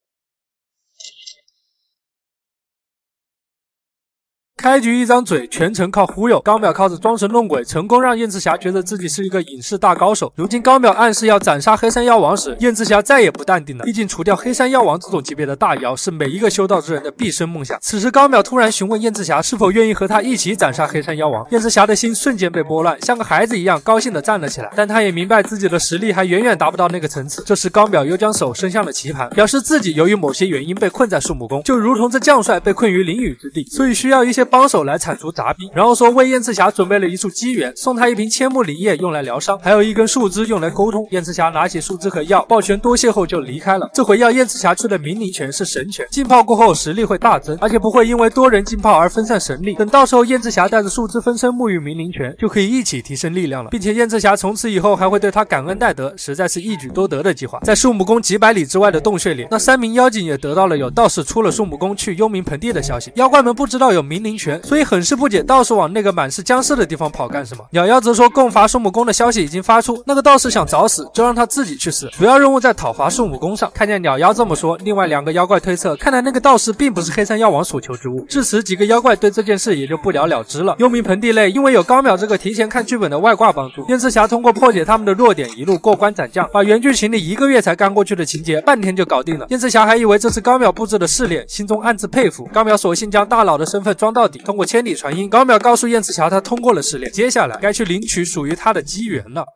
开局一张嘴，全程靠忽悠。高淼靠着装神弄鬼，成功让燕赤霞觉得自己是一个隐世大高手。如今高淼暗示要斩杀黑山妖王时，燕赤霞再也不淡定了。毕竟除掉黑山妖王这种级别的大妖，是每一个修道之人的毕生梦想。此时高淼突然询问燕赤霞是否愿意和他一起斩杀黑山妖王，燕赤霞的心瞬间被拨乱，像个孩子一样高兴地站了起来。但他也明白自己的实力还远远达不到那个层次。这时高淼又将手伸向了棋盘，表示自己由于某些原因被困在树木宫，就如同这将帅被困于囹圄之地，所以需要一些帮手来铲除杂兵。然后说为燕赤霞准备了一束机缘，送他一瓶千木梨叶用来疗伤，还有一根树枝用来沟通。燕赤霞拿起树枝和药，抱拳多谢后就离开了。这回要燕赤霞吃的冥灵拳是神拳，浸泡过后实力会大增，而且不会因为多人浸泡而分散神力。等到时候燕赤霞带着树枝分身沐浴冥灵拳，就可以一起提升力量了，并且燕赤霞从此以后还会对他感恩戴德，实在是一举多得的计划。在树木宫几百里之外的洞穴里，那三名妖精也得到了有道士出了树木宫去幽冥盆地的消息。妖怪们不知道有冥灵拳，所以很是不解道士往那个满是僵尸的地方跑干什么。鸟妖则说共伐树木宫的消息已经发出，那个道士想找死就让他自己去死，主要任务在讨伐树木宫上。看见鸟妖这么说，另外两个妖怪推测，看来那个道士并不是黑山妖王所求之物。至此几个妖怪对这件事也就不了了之了。幽冥盆地内因为有高淼这个提前看剧本的外挂帮助，燕赤霞通过破解他们的弱点一路过关斩将，把原剧情里一个月才干过去的情节半天就搞定了。燕赤霞还以为这是高淼布置的试炼，心中暗自佩服。高淼索性将大佬的身份装到底，通过千里传音，高淼告诉燕赤霞他通过了试炼，接下来该去领取属于他的机缘了。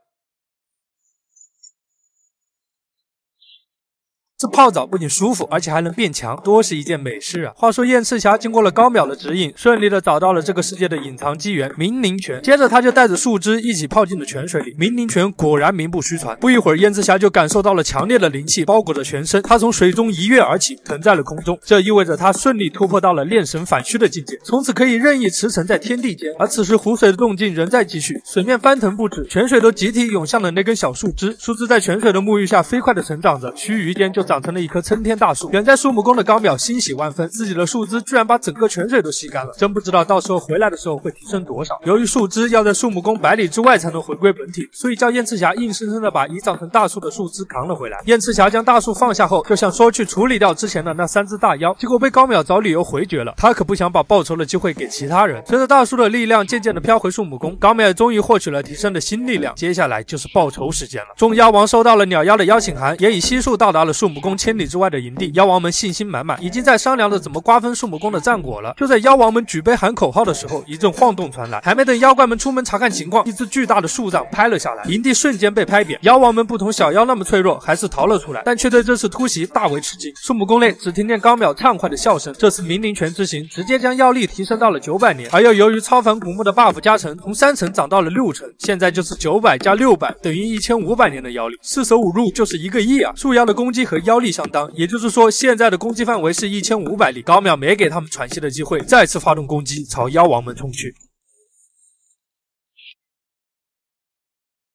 这泡澡不仅舒服，而且还能变强，多是一件美事啊！话说燕赤霞经过了高淼的指引，顺利的找到了这个世界的隐藏机缘冥灵拳。接着他就带着树枝一起泡进了泉水里，冥灵拳果然名不虚传。不一会儿，燕赤霞就感受到了强烈的灵气包裹着全身，他从水中一跃而起，腾在了空中。这意味着他顺利突破到了炼神反虚的境界，从此可以任意驰骋在天地间。而此时湖水的动静仍在继续，水面翻腾不止，泉水都集体涌向了那根小树枝。树枝在泉水的沐浴下飞快的成长着，须臾间就长成了一棵参天大树。远在树木宫的高淼欣喜万分，自己的树枝居然把整个泉水都吸干了，真不知道到时候回来的时候会提升多少。由于树枝要在树木宫百里之外才能回归本体，所以叫燕赤霞硬生生的把已长成大树的树枝扛了回来。燕赤霞将大树放下后，就想说去处理掉之前的那三只大妖，结果被高淼找理由回绝了。他可不想把报仇的机会给其他人。随着大树的力量渐渐的飘回树木宫，高淼也终于获取了提升的新力量。接下来就是报仇时间了。众妖王收到了鸟妖的邀请函，也以悉数到达了树木宫千里之外的营地。妖王们信心满满，已经在商量着怎么瓜分树木宫的战果了。就在妖王们举杯喊口号的时候，一阵晃动传来，还没等妖怪们出门查看情况，一只巨大的树杖拍了下来，营地瞬间被拍扁。妖王们不同小妖那么脆弱，还是逃了出来，但却对这次突袭大为吃惊。树木宫内只听见高淼畅快的笑声，这次冥灵拳之行直接将妖力提升到了九百年，而又由于超凡古墓的 buff 加成，从三成涨到了六成，现在就是九百加六百等于一千五百年的妖力，四舍五入就是一个亿啊！树妖的攻击和妖力相当，也就是说现在的攻击范围是一千五百里。高淼没给他们喘息的机会，再次发动攻击，朝妖王们冲去。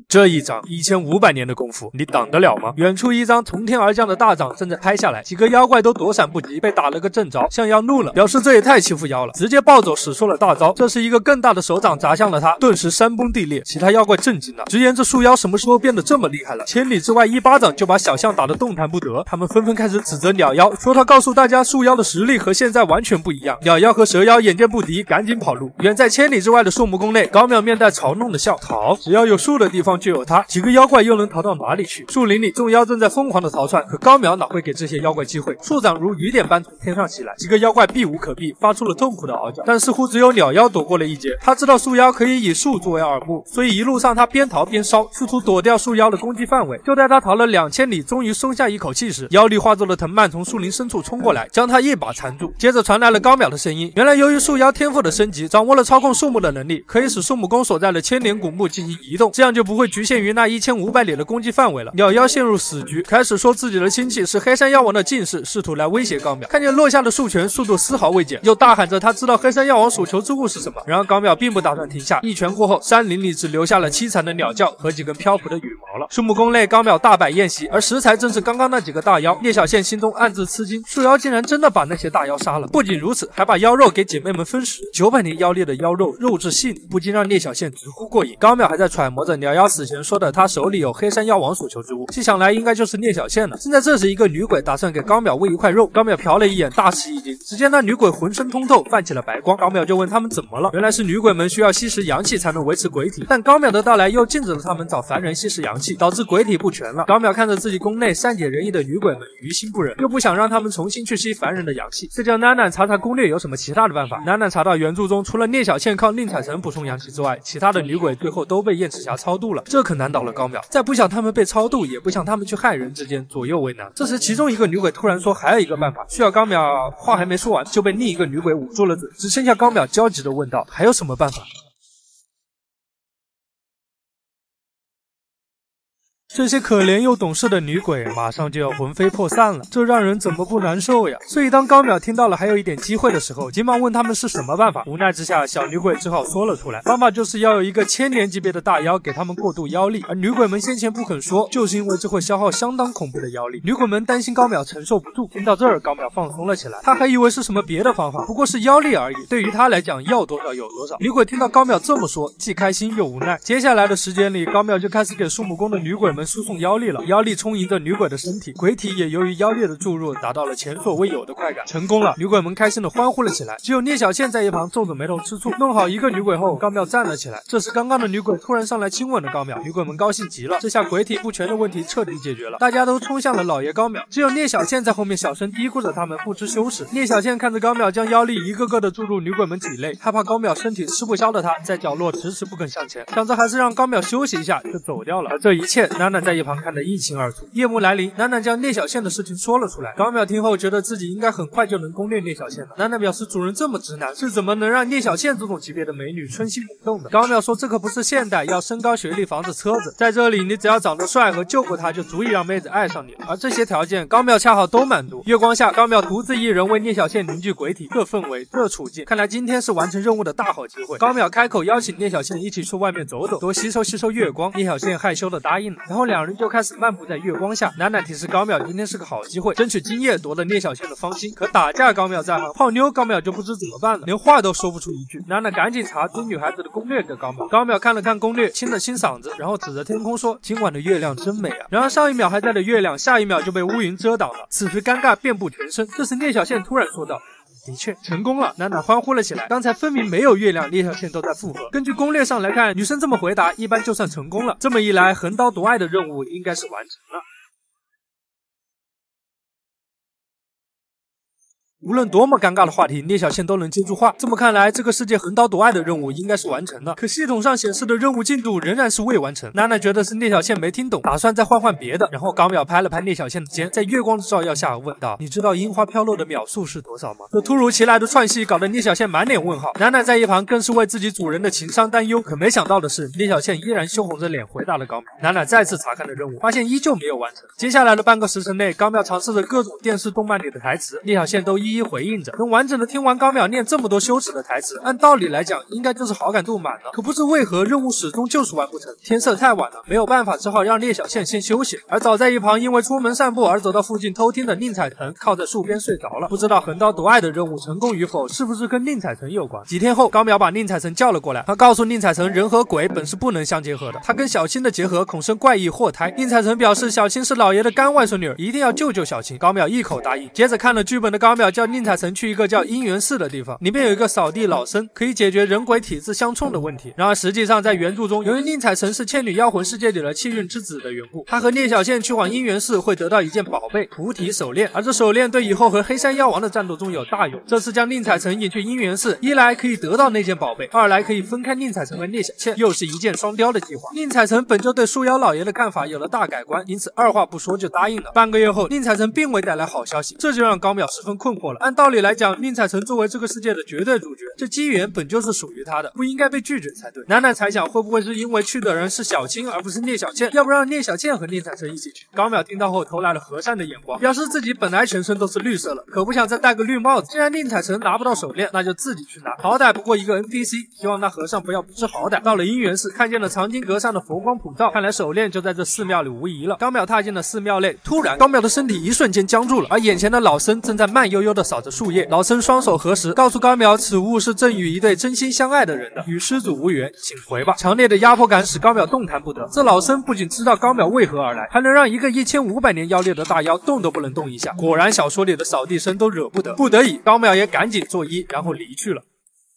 这一掌一千五百年的功夫，你挡得了吗？远处一张从天而降的大掌正在拍下来，几个妖怪都躲闪不及，被打了个正着。象妖怒了，表示这也太欺负妖了，直接暴走使出了大招。这是一个更大的手掌砸向了他，顿时山崩地裂。其他妖怪震惊了，直言这树妖什么时候变得这么厉害了？千里之外一巴掌就把小象打得动弹不得。他们纷纷开始指责鸟妖，说他告诉大家树妖的实力和现在完全不一样。鸟妖和蛇妖眼见不敌，赶紧跑路。远在千里之外的树木宫内，高淼面带嘲弄的笑，逃，只要有树的地方就有他，几个妖怪又能逃到哪里去？树林里众妖正在疯狂的逃窜，可高淼哪会给这些妖怪机会？树掌如雨点般从天上袭来，几个妖怪避无可避，发出了痛苦的嗷叫。但似乎只有鸟妖躲过了一劫，他知道树妖可以以树作为耳目，所以一路上他边逃边烧，试图躲掉树妖的攻击范围。就在他逃了两千里，终于松下一口气时，妖力化作了藤蔓从树林深处冲过来，将他一把缠住。接着传来了高淼的声音，原来由于树妖天赋的升级，掌握了操控树木的能力，可以使树木宫所在的千年古木进行移动，这样就不会局限于那一千五百里的攻击范围了。鸟妖陷入死局，开始说自己的亲戚是黑山妖王的近视，试图来威胁高淼。看见落下的树拳，速度丝毫未减，又大喊着他知道黑山妖王所求之物是什么。然而高淼并不打算停下，一拳过后，山林里只留下了凄惨的鸟叫和几根漂浮的羽毛了。树木宫内，高淼大摆宴席，而食材正是刚刚那几个大妖。聂小倩心中暗自吃惊，树妖竟然真的把那些大妖杀了，不仅如此，还把妖肉给姐妹们分食。九百年妖猎的妖肉，肉质细腻，不禁让聂小倩直呼过瘾。高淼还在揣摩着鸟妖死前说的他手里有黑山妖王所求之物，细想来应该就是聂小倩了。正在这时，一个女鬼打算给高淼喂一块肉，高淼瞟了一眼，大吃一惊，只见那女鬼浑身通透，泛起了白光。高淼就问他们怎么了，原来是女鬼们需要吸食阳气才能维持鬼体，但高淼的到来又禁止了他们找凡人吸食阳气，导致鬼体不全了。高淼看着自己宫内善解人意的女鬼们，于心不忍，又不想让他们重新去吸凡人的阳气，就叫囡囡查查攻略有什么其他的办法。囡囡查到原著中除了聂小倩靠宁采臣补充阳气之外，其他的女鬼最后都被燕赤霞超度了，这可难倒了高淼，在不想他们被超度，也不想他们去害人之间左右为难。这时其中一个女鬼突然说还有一个办法，需要高淼话还没说完，就被另一个女鬼捂住了嘴，只剩下高淼焦急地问道还有什么办法。这些可怜又懂事的女鬼马上就要魂飞魄散了，这让人怎么不难受呀？所以当高淼听到了还有一点机会的时候，急忙问他们是什么办法。无奈之下，小女鬼只好说了出来，方法就是要有一个千年级别的大妖给他们过渡妖力，而女鬼们先前不肯说，就是因为这会消耗相当恐怖的妖力。女鬼们担心高淼承受不住。听到这儿，高淼放松了起来，他还以为是什么别的方法，不过是妖力而已，对于他来讲要多少有多少。女鬼听到高淼这么说，既开心又无奈。接下来的时间里，高淼就开始给树木宫的女鬼们输送妖力了，妖力充盈着女鬼的身体，鬼体也由于妖力的注入达到了前所未有的快感，成功了。女鬼们开心的欢呼了起来，只有聂小倩在一旁皱着眉头吃醋。弄好一个女鬼后，高淼站了起来，这时刚刚的女鬼突然上来亲吻了高淼，女鬼们高兴极了，这下鬼体不全的问题彻底解决了，大家都冲向了老爷高淼，只有聂小倩在后面小声嘀咕着他们不知羞耻。聂小倩看着高淼将妖力一个个的注入女鬼们体内，害怕高淼身体吃不消的她在角落迟迟不肯向前，想着还是让高淼休息一下就走掉了。而这一切囡囡在一旁看得一清二楚。夜幕来临，囡囡将聂小倩的事情说了出来。高淼听后觉得自己应该很快就能攻略聂小倩了。囡囡表示主人这么直男，是怎么能让聂小倩这种级别的美女春心萌动的？高淼说这可不是现代，要身高、学历、房子、车子，在这里你只要长得帅和救过她，就足以让妹子爱上你了。而这些条件高淼恰好都满足。月光下，高淼独自一人为聂小倩凝聚鬼体，这氛围，这处境，看来今天是完成任务的大好机会。高淼开口邀请聂小倩一起去外面走走，多吸收吸收月光。聂小倩害羞的答应了，然后两人就开始漫步在月光下。囡囡提示高淼今天是个好机会，争取今夜夺得聂小倩的芳心。可打架高淼在行，泡妞高淼就不知怎么办了，连话都说不出一句。囡囡赶紧查追女孩子的攻略给高淼，高淼看了看攻略，清了清嗓子，然后指着天空说：“今晚的月亮真美啊！”然而上一秒还在的月亮，下一秒就被乌云遮挡了。此时尴尬遍布全身。这时聂小倩突然说道：“的确成功了！”囡囡欢呼了起来。刚才分明没有月亮，聂小倩都在附和。根据攻略上来看，女生这么回答，一般就算成功了。这么一来，横刀夺爱的任务应该是完成了。无论多么尴尬的话题，聂小倩都能接住话。这么看来，这个世界横刀夺爱的任务应该是完成了。可系统上显示的任务进度仍然是未完成。囡囡觉得是聂小倩没听懂，打算再换换别的。然后高淼拍了拍聂小倩的肩，在月光的照耀下问道：“你知道樱花飘落的秒数是多少吗？”这突如其来的串戏搞得聂小倩满脸问号。囡囡在一旁更是为自己主人的情商担忧。可没想到的是，聂小倩依然羞红着脸回答了高淼。囡囡再次查看了任务，发现依旧没有完成。接下来的半个时辰内，高淼尝试着各种电视动漫里的台词，聂小倩都一一一回应着。能完整的听完高淼念这么多羞耻的台词，按道理来讲应该就是好感度满了，可不知为何任务始终就是完不成。天色太晚了，没有办法，只好让聂小倩先休息。而早在一旁因为出门散步而走到附近偷听的宁采臣靠在树边睡着了。不知道横刀夺爱的任务成功与否，是不是跟宁采臣有关？几天后，高淼把宁采臣叫了过来，他告诉宁采臣，人和鬼本是不能相结合的，他跟小青的结合恐生怪异祸胎。宁采臣表示小青是老爷的干外孙女儿，一定要救救小青。高淼一口答应。接着看了剧本的高淼叫宁采臣去一个叫姻缘寺的地方，里面有一个扫地老僧，可以解决人鬼体质相冲的问题。然而实际上在原著中，由于宁采臣是倩女妖魂世界里的气运之子的缘故，他和聂小倩去往姻缘寺会得到一件宝贝菩提手链，而这手链对以后和黑山妖王的战斗中有大用。这次将宁采臣引去姻缘寺，一来可以得到那件宝贝，二来可以分开宁采臣和聂小倩，又是一箭双雕的计划。宁采臣本就对树妖老爷的看法有了大改观，因此二话不说就答应了。半个月后，宁采臣并未带来好消息，这就让高淼十分困惑了。按道理来讲，宁采臣作为这个世界的绝对主角，这机缘本就是属于他的，不应该被拒绝才对。楠楠猜想会不会是因为去的人是小青而不是聂小倩，要不让聂小倩和宁采臣一起去。高淼听到后投来了和善的眼光，表示自己本来全身都是绿色了，可不想再戴个绿帽子。既然宁采臣拿不到手链，那就自己去拿，好歹不过一个 N P C， 希望那和尚不要不知好歹。到了姻缘寺，看见了藏经阁上的佛光普照，看来手链就在这寺庙里无疑了。高淼踏进了寺庙内，突然高淼的身体一瞬间僵住了，而眼前的老僧正在慢悠悠地扫着树叶。老僧双手合十，告诉高淼此物是赠予一对真心相爱的人的，与施主无缘，请回吧。强烈的压迫感使高淼动弹不得。这老僧不仅知道高淼为何而来，还能让一个一千五百年妖孽的大妖动都不能动一下。果然小说里的扫地僧都惹不得。不得已，高淼也赶紧作揖，然后离去了。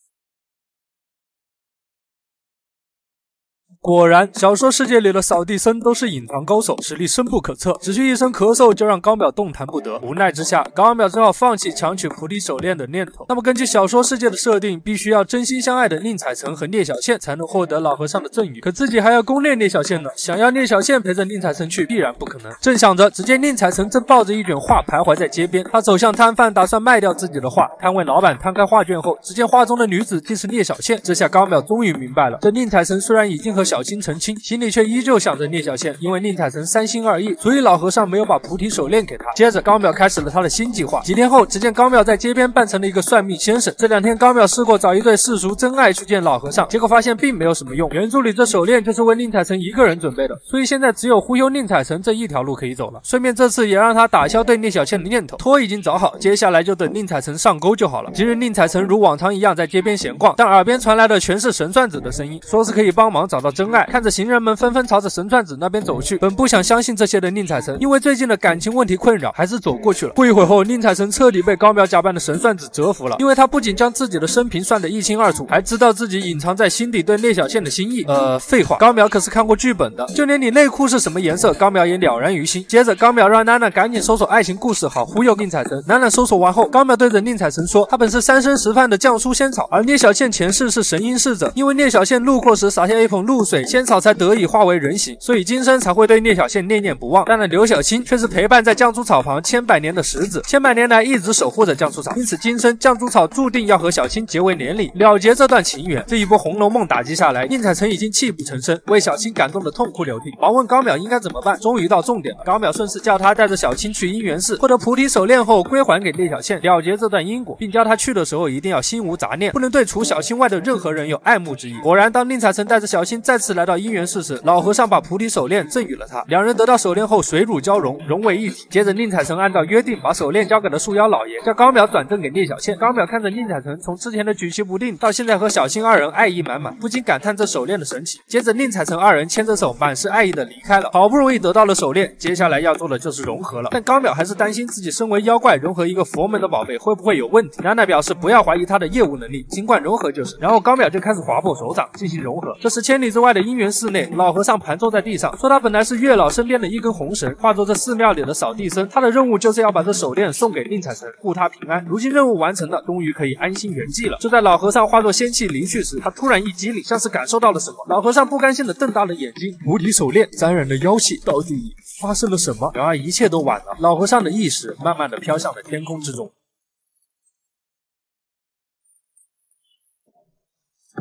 果然，小说世界里的扫地僧都是隐藏高手，实力深不可测。只需一声咳嗽，就让高淼动弹不得。无奈之下，高淼只好放弃强取菩提手链的念头。那么，根据小说世界的设定，必须要真心相爱的宁采臣和聂小倩才能获得老和尚的赠予。可自己还要攻略聂小倩呢，想要聂小倩陪着宁采臣去，必然不可能。正想着，只见宁采臣正抱着一卷画徘徊在街边，他走向摊贩，打算卖掉自己的画。摊位老板摊开画卷后，只见画中的女子竟是聂小倩。这下高淼终于明白了，这宁采臣虽然已经和小青成亲，心里却依旧想着聂小倩，因为宁采臣三心二意，所以老和尚没有把菩提手链给他。接着高淼开始了他的新计划。几天后，只见高淼在街边扮成了一个算命先生。这两天高淼试过找一对世俗真爱去见老和尚，结果发现并没有什么用。原著里这手链就是为宁采臣一个人准备的，所以现在只有忽悠宁采臣这一条路可以走了。顺便这次也让他打消对聂小倩的念头，托已经找好，接下来就等宁采臣上钩就好了。今日宁采臣如往常一样在街边闲逛，但耳边传来的全是神算子的声音，说是可以帮忙找到真爱。看着行人们纷纷朝着神算子那边走去，本不想相信这些的宁采臣，因为最近的感情问题困扰，还是走过去了。不一会儿后，宁采臣彻底被高淼假扮的神算子折服了，因为他不仅将自己的生平算得一清二楚，还知道自己隐藏在心底对聂小倩的心意。呃，废话，高淼可是看过剧本的，就连你内裤是什么颜色，高淼也了然于心。接着，高淼让楠楠赶紧搜索爱情故事，好忽悠宁采臣。楠楠搜索完后，高淼对着宁采臣说，他本是三生石畔的绛书仙草，而聂小倩前世是神瑛侍者，因为聂小倩路过时洒下一捧露水，仙草才得以化为人形，所以今生才会对聂小倩念念不忘。但那刘小青却是陪伴在绛珠草旁千百年的石子，千百年来一直守护着绛珠草，因此今生绛珠草注定要和小青结为连理，了结这段情缘。这一波《红楼梦》打击下来，宁采臣已经泣不成声，为小青感动的痛哭流涕。忙问高淼应该怎么办，终于到重点了。高淼顺势叫他带着小青去姻缘寺，获得菩提手链后归还给聂小倩，了结这段因果，并教他去的时候一定要心无杂念，不能对除小青外的任何人有爱慕之意。果然，当宁采臣带着小青再次来到姻缘寺时，老和尚把菩提手链赠予了他。两人得到手链后水乳交融，融为一体。接着宁采臣按照约定把手链交给了树妖老爷，叫高淼转赠给聂小倩。高淼看着宁采臣从之前的举棋不定到现在和小青二人爱意满满，不禁感叹这手链的神奇。接着宁采臣二人牵着手满是爱意的离开了。好不容易得到了手链，接下来要做的就是融合了。但高淼还是担心自己身为妖怪融合一个佛门的宝贝会不会有问题。楠楠表示不要怀疑他的业务能力，尽管融合就是。然后高淼就开始划破手掌进行融合。这时千里之外的姻缘寺内，老和尚盘坐在地上，说他本来是月老身边的一根红绳，化作这寺庙里的扫地僧，他的任务就是要把这手链送给宁采臣，护他平安。如今任务完成了，终于可以安心圆寂了。就在老和尚化作仙气离去时，他突然一激灵，像是感受到了什么。老和尚不甘心地瞪大了眼睛，菩提手链沾染了妖气，到底发生了什么？然而一切都晚了，老和尚的意识慢慢地飘向了天空之中。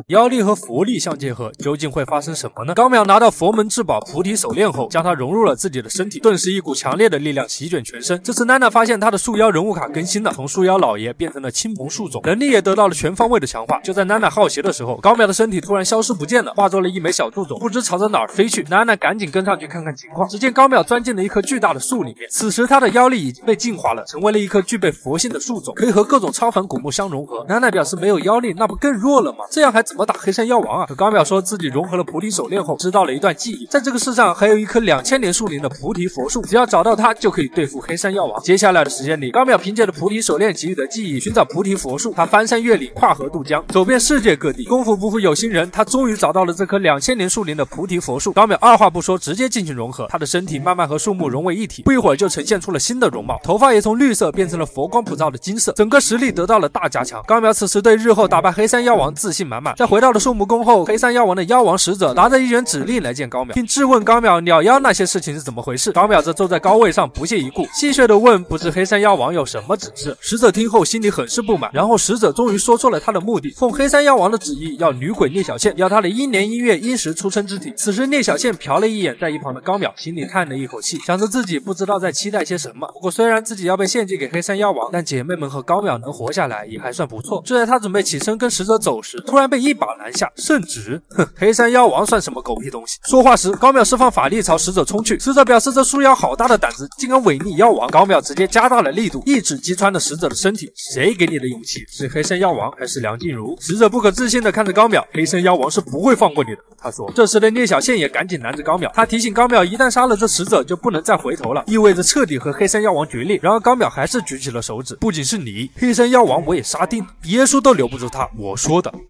妖力和佛力相结合，究竟会发生什么呢？高淼拿到佛门至宝菩提手链后，将它融入了自己的身体，顿时一股强烈的力量席卷全身。这次娜娜发现她的树妖人物卡更新了，从树妖老爷变成了青铜树种，能力也得到了全方位的强化。就在娜娜好奇的时候，高淼的身体突然消失不见了，化作了一枚小蛀虫，不知朝着哪儿飞去。娜娜赶紧跟上去看看情况，只见高淼钻进了一棵巨大的树里面，此时他的妖力已经被净化了，成为了一棵具备佛性的树种，可以和各种超凡古木相融合。娜娜表示没有妖力那不更弱了吗？这样还怎么打黑山妖王啊？可高淼说自己融合了菩提手链后，知道了一段记忆，在这个世上还有一棵两千年树龄的菩提佛树，只要找到它就可以对付黑山妖王。接下来的时间里，高淼凭借着菩提手链给予的记忆，寻找菩提佛树。他翻山越岭，跨河渡江，走遍世界各地，功夫不负有心人，他终于找到了这棵两千年树龄的菩提佛树。高淼二话不说，直接进行融合，他的身体慢慢和树木融为一体，不一会儿就呈现出了新的容貌，头发也从绿色变成了佛光普照的金色，整个实力得到了大加强。高淼此时对日后打败黑山妖王自信满满。在回到了树木宫后，黑山妖王的妖王使者拿着一卷指令来见高淼，并质问高淼鸟妖那些事情是怎么回事。高淼则坐在高位上不屑一顾，戏谑地问不知黑山妖王有什么指示。使者听后心里很是不满，然后使者终于说出了他的目的，奉黑山妖王的旨意，要女鬼聂小倩，要她的阴年阴月阴时出生之体。此时聂小倩瞟了一眼在一旁的高淼，心里叹了一口气，想着自己不知道在期待些什么。不过虽然自己要被献祭给黑山妖王，但姐妹们和高淼能活下来也还算不错。就在他准备起身跟使者走时，突然被一把拦下。圣旨？哼，黑山妖王算什么狗屁东西？说话时，高淼释放法力朝使者冲去，使者表示这树妖好大的胆子，竟敢违逆妖王。高淼直接加大了力度，一指击穿了使者的身体。谁给你的勇气？是黑山妖王还是梁静茹？使者不可置信地看着高淼，黑山妖王是不会放过你的。他说。这时的聂小倩也赶紧拦着高淼，他提醒高淼，一旦杀了这使者就不能再回头了，意味着彻底和黑山妖王决裂。然而高淼还是举起了手指，不仅是你，黑山妖王我也杀定了，耶稣都留不住他，我说的。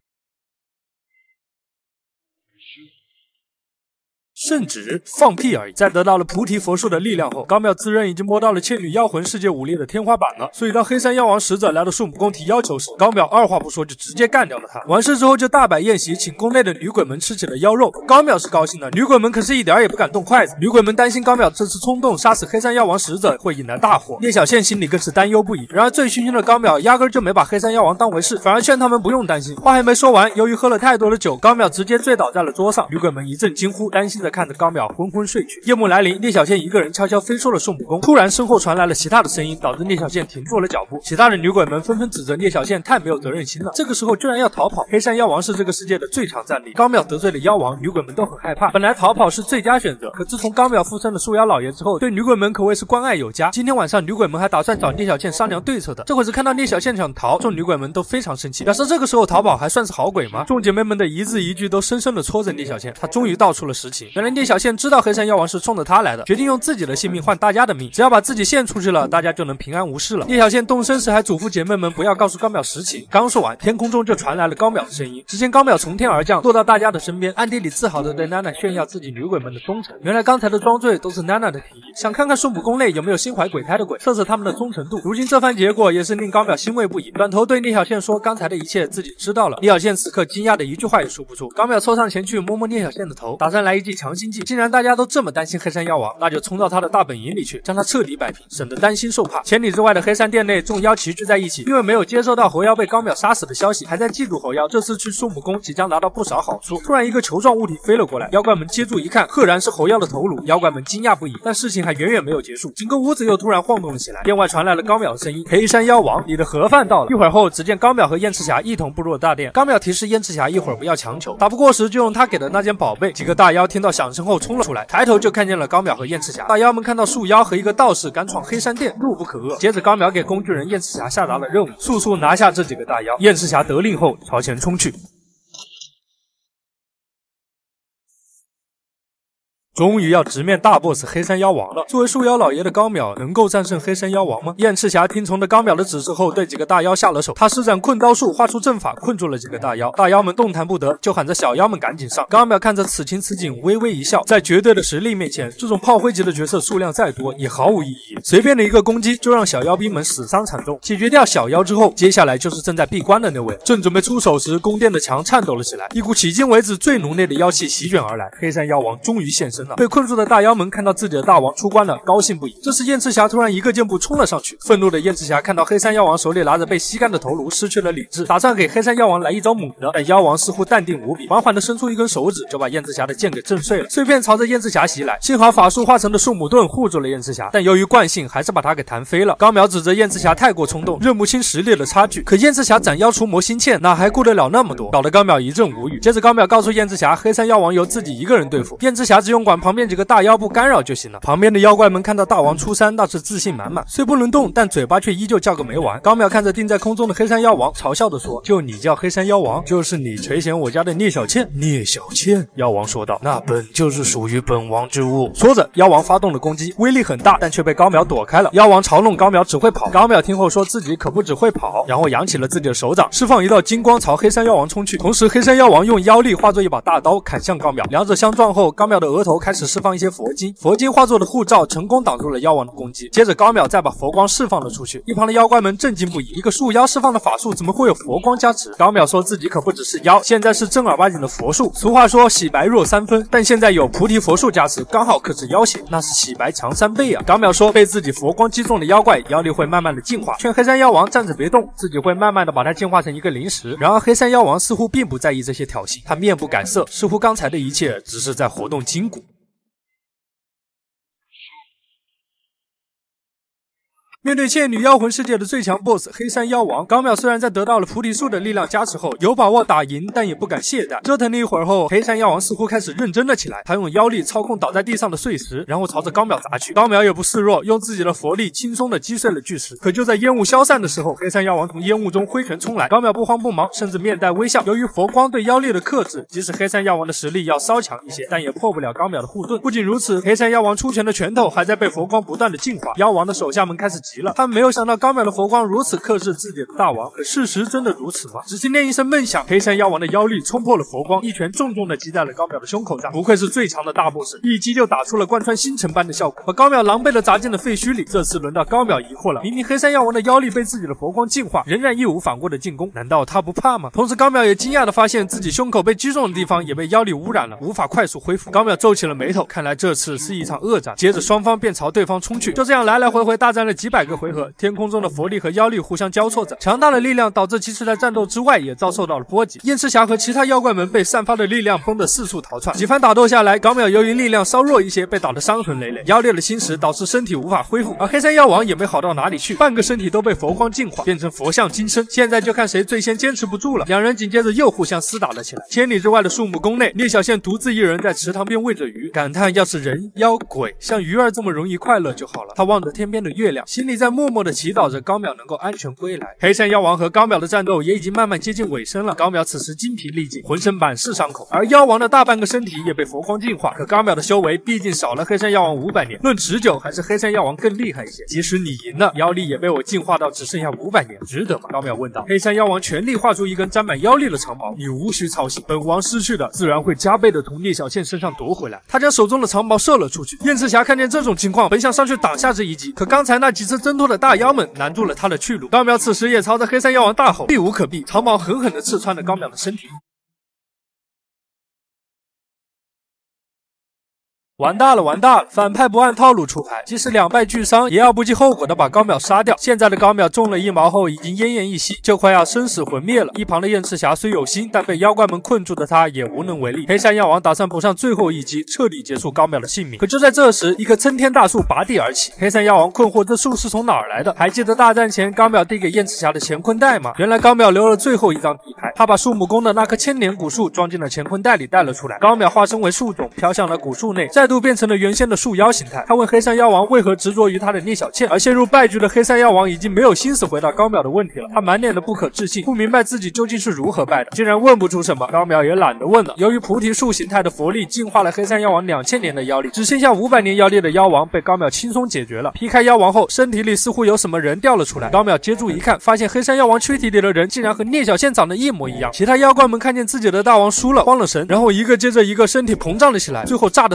圣旨放屁而已。在得到了菩提佛树的力量后，高淼自认已经摸到了倩女妖魂世界武力的天花板了，所以当黑山妖王使者来到树木宫提要求时，高淼二话不说就直接干掉了他。完事之后就大摆宴席，请宫内的女鬼们吃起了妖肉。高淼是高兴了，女鬼们可是一点也不敢动筷子。女鬼们担心高淼这次冲动杀死黑山妖王使者会引来大祸，聂小倩心里更是担忧不已。然而醉醺醺的高淼压根就没把黑山妖王当回事，反而劝他们不用担心。话还没说完，由于喝了太多的酒，高淼直接醉倒在了桌上。女鬼们一阵惊呼，担心着看着高淼昏昏睡去。夜幕来临，聂小倩一个人悄悄飞出了树木宫。突然身后传来了其他的声音，导致聂小倩停住了脚步。其他的女鬼们纷纷指责聂小倩太没有责任心了，这个时候居然要逃跑。黑山妖王是这个世界的最强战力，高淼得罪了妖王，女鬼们都很害怕。本来逃跑是最佳选择，可自从高淼附身了树妖老爷之后，对女鬼们可谓是关爱有加。今天晚上女鬼们还打算找聂小倩商量对策的，这会子看到聂小倩想逃，众女鬼们都非常生气，表示这个时候逃跑还算是好鬼吗？众姐妹们的一字一句都深深的戳着聂小倩，她终于道出了实情。原来聂小倩知道黑山妖王是冲着她来的，决定用自己的性命换大家的命，只要把自己献出去了，大家就能平安无事了。聂小倩动身时还嘱咐姐妹们不要告诉高淼实情，刚说完，天空中就传来了高淼的声音。只见高淼从天而降，落到大家的身边，暗地里自豪地对娜娜炫耀自己女鬼们的忠诚。原来刚才的装醉都是娜娜的提议，想看看树木宫内有没有心怀鬼胎的鬼，测测他们的忠诚度。如今这番结果也是令高淼欣慰不已，转头对聂小倩说刚才的一切自己知道了。聂小倩此刻惊讶的一句话也说不出。高淼凑上前去摸摸聂小倩的头，打算来一剂强心剂。既然大家都这么担心黑山妖王，那就冲到他的大本营里去，将他彻底摆平，省得担心受怕。千里之外的黑山殿内，众妖齐聚在一起，因为没有接收到猴妖被高淼杀死的消息，还在嫉妒猴妖这次去树木宫即将拿到不少好处。突然一个球状物体飞了过来，妖怪们接住一看，赫然是猴妖的头颅。妖怪们惊讶不已，但事情还远远没有结束，整个屋子又突然晃动了起来。殿外传来了高淼的声音：黑山妖王，你的盒饭到了。一会儿后，只见高淼和燕赤霞一同步入了大殿。高淼提示燕赤霞一会儿不要强求，打不过时就用他给的那件宝贝。几个大妖听到响声后冲了出来，抬头就看见了高淼和燕赤霞。大妖们看到树妖和一个道士敢闯黑山殿，怒不可遏。接着高淼给工具人燕赤霞下达了任务，速速拿下这几个大妖。燕赤霞得令后朝前冲去。终于要直面大 boss 黑山妖王了。作为树妖老爷的高淼能够战胜黑山妖王吗？燕赤霞听从了高淼的指示后，对几个大妖下了手。他施展困刀术，画出阵法，困住了几个大妖。大妖们动弹不得，就喊着小妖们赶紧上。高淼看着此情此景，微微一笑。在绝对的实力面前，这种炮灰级的角色数量再多也毫无意义。随便的一个攻击就让小妖兵们死伤惨重。解决掉小妖之后，接下来就是正在闭关的那位。正准备出手时，宫殿的墙颤抖了起来，一股迄今为止最浓烈的妖气席卷而来。黑山妖王终于现身了。 了。被困住的大妖们看到自己的大王出关了，高兴不已。这时燕赤霞突然一个箭步冲了上去，愤怒的燕赤霞看到黑山妖王手里拿着被吸干的头颅，失去了理智，打算给黑山妖王来一招猛的，但妖王似乎淡定无比，缓缓地伸出一根手指，就把燕赤霞的剑给震碎了，碎片朝着燕赤霞袭来。幸好法术化成的树母盾护住了燕赤霞，但由于惯性，还是把他给弹飞了。高淼指责燕赤霞太过冲动，认不清实力的差距，可燕赤霞斩妖除魔心切，哪还顾得了那么多，搞得高淼一阵无语。接着高淼告诉燕赤霞，黑山妖王由自己一个人对付，燕赤霞只用管旁边几个大妖不干扰就行了。旁边的妖怪们看到大王出山，那是自信满满，虽不能动，但嘴巴却依旧叫个没完。高淼看着定在空中的黑山妖王，嘲笑地说：“就你叫黑山妖王，就是你垂涎我家的聂小倩。”聂小倩，妖王说道：“那本就是属于本王之物。”说着，妖王发动了攻击，威力很大，但却被高淼躲开了。妖王嘲弄高淼只会跑，高淼听后说自己可不只会跑，然后扬起了自己的手掌，释放一道金光朝黑山妖王冲去。同时，黑山妖王用妖力化作一把大刀砍向高淼，两者相撞后，高淼的额头开始释放一些佛经，佛经化作的护罩成功挡住了妖王的攻击。接着，高淼再把佛光释放了出去，一旁的妖怪们震惊不已，一个树妖释放的法术怎么会有佛光加持？高淼说自己可不只是妖，现在是正儿八经的佛术。俗话说洗白若三分，但现在有菩提佛术加持，刚好克制妖邪，那是洗白强三倍啊！高淼说被自己佛光击中的妖怪妖力会慢慢的净化，劝黑山妖王站着别动，自己会慢慢的把它净化成一个灵石。然而黑山妖王似乎并不在意这些挑衅，他面不改色，似乎刚才的一切只是在活动筋骨。面对倩女妖魂世界的最强 BOSS 黑山妖王，高淼虽然在得到了菩提树的力量加持后有把握打赢，但也不敢懈怠。折腾了一会儿后，黑山妖王似乎开始认真了起来，他用妖力操控倒在地上的碎石，然后朝着高淼砸去。高淼也不示弱，用自己的佛力轻松的击碎了巨石。可就在烟雾消散的时候，黑山妖王从烟雾中挥拳冲来，高淼不慌不忙，甚至面带微笑。由于佛光对妖力的克制，即使黑山妖王的实力要稍强一些，但也破不了高淼的护盾。不仅如此，黑山妖王出拳的拳头还在被佛光不断的净化。妖王的手下们开始急了，他们没有想到高淼的佛光如此克制自己的大王，可事实真的如此吗？只听见一声闷响，黑山妖王的妖力冲破了佛光，一拳重重的击在了高淼的胸口上。不愧是最强的大 boss， 一击就打出了贯穿星辰般的效果，把高淼狼狈的砸进了废墟里。这次轮到高淼疑惑了，明明黑山妖王的妖力被自己的佛光净化，仍然义无反顾的进攻，难道他不怕吗？同时高淼也惊讶的发现自己胸口被击中的地方也被妖力污染了，无法快速恢复。高淼皱起了眉头，看来这次是一场恶战。接着双方便朝对方冲去，就这样来来回回大战了几百个回合，天空中的佛力和妖力互相交错着，强大的力量导致即使在战斗之外也遭受到了波及。燕赤霞和其他妖怪们被散发的力量崩得四处逃窜，几番打斗下来，高淼由于力量稍弱一些，被打得伤痕累累，妖裂了心石，导致身体无法恢复。而黑山妖王也没好到哪里去，半个身体都被佛光净化，变成佛像金身。现在就看谁最先坚持不住了。两人紧接着又互相厮打了起来。千里之外的树木宫内，聂小倩独自一人在池塘边喂着鱼，感叹要是人妖鬼像鱼儿这么容易快乐就好了。她望着天边的月亮，心里在默默的祈祷着高淼能够安全归来。黑山妖王和高淼的战斗也已经慢慢接近尾声了，高淼此时精疲力尽，浑身满是伤口，而妖王的大半个身体也被佛光净化。可高淼的修为毕竟少了黑山妖王五百年，论持久还是黑山妖王更厉害一些。即使你赢了，妖力也被我净化到只剩下五百年，值得吗？高淼问道。黑山妖王全力画出一根沾满妖力的长矛，你无需操心，本王失去的自然会加倍的从聂小倩身上夺回来。他将手中的长矛射了出去。燕赤霞看见这种情况，本想上去挡下这一击，可刚才那几次挣脱的大妖们拦住了他的去路。高淼此时也朝着黑山妖王大吼，避无可避，长矛狠狠地刺穿了高淼的身体。完大了，完大了！反派不按套路出牌，即使两败俱伤，也要不计后果的把高淼杀掉。现在的高淼中了一矛后，已经奄奄一息，就快要生死魂灭了。一旁的燕赤霞虽有心，但被妖怪们困住的她也无能为力。黑山妖王打算补上最后一击，彻底结束高淼的性命。可就在这时，一棵参天大树拔地而起。黑山妖王困惑，这树是从哪儿来的？还记得大战前高淼递给燕赤霞的乾坤袋吗？原来高淼留了最后一张底牌，他把树木宫的那棵千年古树装进了乾坤袋里带了出来。高淼化身为树种，飘向了古树内，再度变成了原先的树妖形态。他问黑山妖王为何执着于他的聂小倩，而陷入败局的黑山妖王已经没有心思回答高淼的问题了。他满脸的不可置信，不明白自己究竟是如何败的，竟然问不出什么。高淼也懒得问了。由于菩提树形态的佛力净化了黑山妖王两千年的妖力，只剩下五百年妖力的妖王被高淼轻松解决了。劈开妖王后，身体里似乎有什么人掉了出来。高淼接住一看，发现黑山妖王躯体里的人竟然和聂小倩长得一模一样。其他妖怪们看见自己的大王输了，慌了神，然后一个接着一个身体膨胀了起来，最后炸得四分五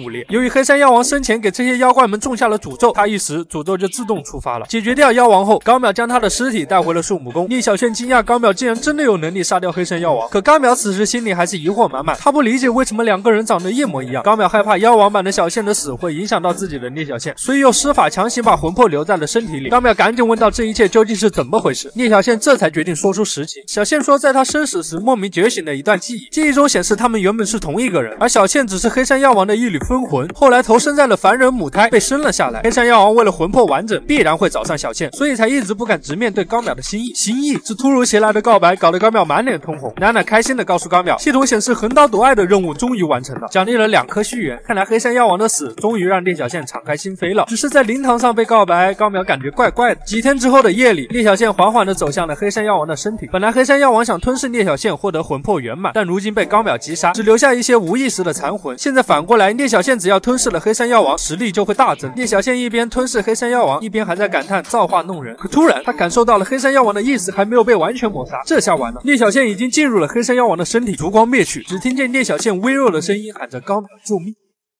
恶劣。由于黑山妖王生前给这些妖怪们种下了诅咒，他一死，诅咒就自动触发了。解决掉妖王后，高淼将他的尸体带回了树木宫。聂小倩惊讶高淼竟然真的有能力杀掉黑山妖王，可高淼此时心里还是疑惑满满，他不理解为什么两个人长得一模一样。高淼害怕妖王版的小倩的死会影响到自己的聂小倩，所以用施法强行把魂魄留在了身体里。高淼赶紧问到这一切究竟是怎么回事，聂小倩这才决定说出实情。小倩说，在她生死时莫名觉醒的一段记忆，记忆中显示他们原本是同一个人，而小倩只是黑山妖王的一缕分魂，后来投生在了凡人母胎，被生了下来。黑山妖王为了魂魄完整，必然会找上小倩，所以才一直不敢直面对高淼的心意。心意是突如其来的告白，搞得高淼满脸通红。娜娜开心的告诉高淼，系统显示横刀夺爱的任务终于完成了，奖励了两颗虚元。看来黑山妖王的死终于让聂小倩敞开心扉了。只是在灵堂上被告白，高淼感觉怪怪的。几天之后的夜里，聂小倩缓缓地走向了黑山妖王的身体。本来黑山妖王想吞噬聂小倩获得魂魄圆满，但如今被高淼击杀，只留下一些无意识的残魂。现在反过来，聂小倩只要吞噬了黑山妖王，实力就会大增。聂小倩一边吞噬黑山妖王，一边还在感叹造化弄人。可突然，她感受到了黑山妖王的意识还没有被完全抹杀，这下完了。聂小倩已经进入了黑山妖王的身体，烛光灭去，只听见聂小倩微弱的声音喊着高淼救命。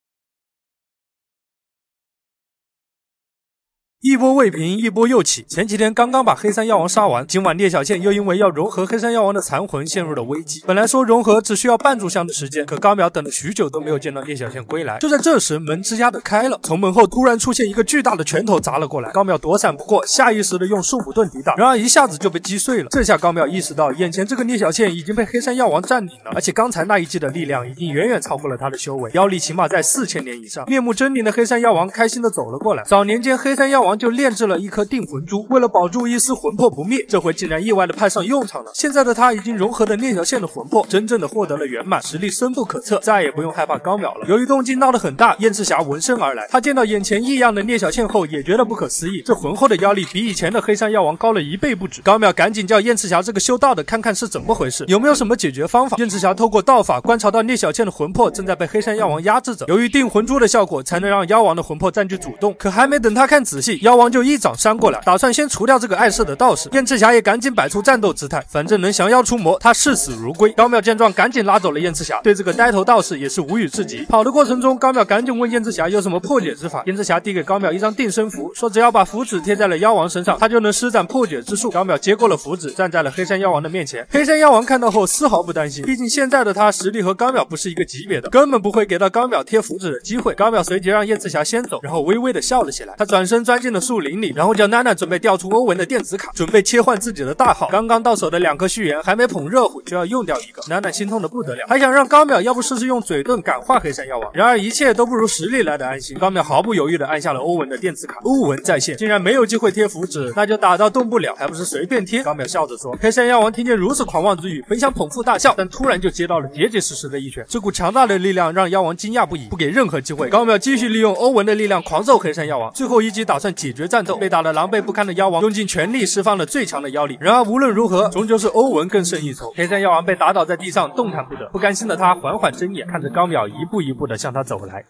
一波未平，一波又起。前几天刚刚把黑山妖王杀完，今晚聂小倩又因为要融合黑山妖王的残魂陷入了危机。本来说融合只需要半炷香的时间，可高淼等了许久都没有见到聂小倩归来。就在这时，门吱呀的开了，从门后突然出现一个巨大的拳头砸了过来，高淼躲闪不过，下意识的用树补盾抵挡，然而一下子就被击碎了。这下高淼意识到，眼前这个聂小倩已经被黑山妖王占领了，而且刚才那一击的力量已经远远超过了他的修为，妖力起码在四千年以上。面目狰狞的黑山妖王开心的走了过来。早年间，黑山妖王就炼制了一颗定魂珠，为了保住一丝魂魄不灭，这回竟然意外的派上用场了。现在的他已经融合的聂小倩的魂魄，真正的获得了圆满，实力深不可测，再也不用害怕高淼了。由于动静闹得很大，燕赤霞闻声而来，他见到眼前异样的聂小倩后，也觉得不可思议，这浑厚的妖力比以前的黑山妖王高了一倍不止。高淼赶紧叫燕赤霞这个修道的看看是怎么回事，有没有什么解决方法。燕赤霞透过道法观察到聂小倩的魂魄正在被黑山妖王压制着，由于定魂珠的效果，才能让妖王的魂魄占据主动。可还没等他看仔细，妖王就一掌扇过来，打算先除掉这个碍事的道士。燕赤霞也赶紧摆出战斗姿态，反正能降妖除魔，他视死如归。高淼见状，赶紧拉走了燕赤霞，对这个呆头道士也是无语至极。跑的过程中，高淼赶紧问燕赤霞有什么破解之法。燕赤霞递给高淼一张定身符，说只要把符纸贴在了妖王身上，他就能施展破解之术。高淼接过了符纸，站在了黑山妖王的面前。黑山妖王看到后丝毫不担心，毕竟现在的他实力和高淼不是一个级别的，根本不会给到高淼贴符纸的机会。高淼随即让燕赤霞先走，然后微微的笑了起来。他转身钻进了树林里，然后叫娜娜准备调出欧文的电子卡，准备切换自己的大号。刚刚到手的两颗虚元还没捧热乎，就要用掉一个。娜娜心痛的不得了，还想让高淼要不试试用嘴遁感化黑山妖王。然而一切都不如实力来的安心。高淼毫不犹豫的按下了欧文的电子卡，欧文在线，竟然没有机会贴符纸，那就打到动不了，还不是随便贴。高淼笑着说。黑山妖王听见如此狂妄之语，本想捧腹大笑，但突然就接到了结结实实的一拳。这股强大的力量让妖王惊讶不已，不给任何机会。高淼继续利用欧文的力量狂揍黑山妖王，最后一击打算解决战斗，被打得狼狈不堪的妖王用尽全力释放了最强的妖力。然而无论如何，终究是欧文更胜一筹。黑山妖王被打倒在地上，动弹不得。不甘心的他缓缓睁眼，看着高淼一步一步的向他走来。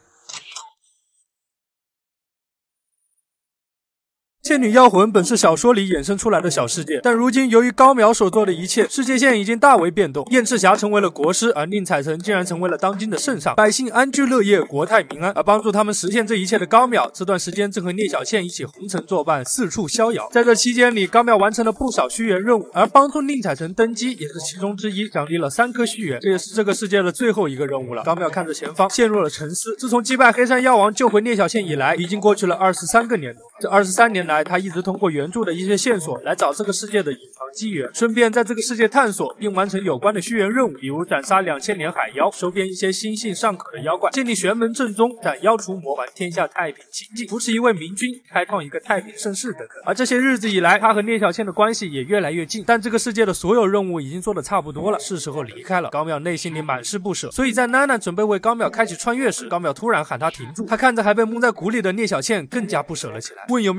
倩女妖魂本是小说里衍生出来的小世界，但如今由于高淼所做的一切，世界线已经大为变动。燕赤霞成为了国师，而宁采臣竟然成为了当今的圣上，百姓安居乐业，国泰民安。而帮助他们实现这一切的高淼，这段时间正和聂小倩一起红尘作伴，四处逍遥。在这期间里，高淼完成了不少虚元任务，而帮助宁采臣登基也是其中之一，奖励了三颗虚元，这也是这个世界的最后一个任务了。高淼看着前方，陷入了沉思。自从击败黑山妖王，救回聂小倩以来，已经过去了二十三个年头。这二十三年来，他一直通过原著的一些线索来找这个世界的隐藏机缘，顺便在这个世界探索并完成有关的虚元任务，比如斩杀两千年海妖，收编一些心性尚可的妖怪，建立玄门正宗，斩妖除魔，还天下太平清净，扶持一位明君，开创一个太平盛世等等。而这些日子以来，他和聂小倩的关系也越来越近，但这个世界的所有任务已经做得差不多了，是时候离开了。高淼内心里满是不舍，所以在娜娜准备为高淼开启穿越时，高淼突然喊他停住。他看着还被蒙在鼓里的聂小倩，更加不舍了起来，问有没有什么办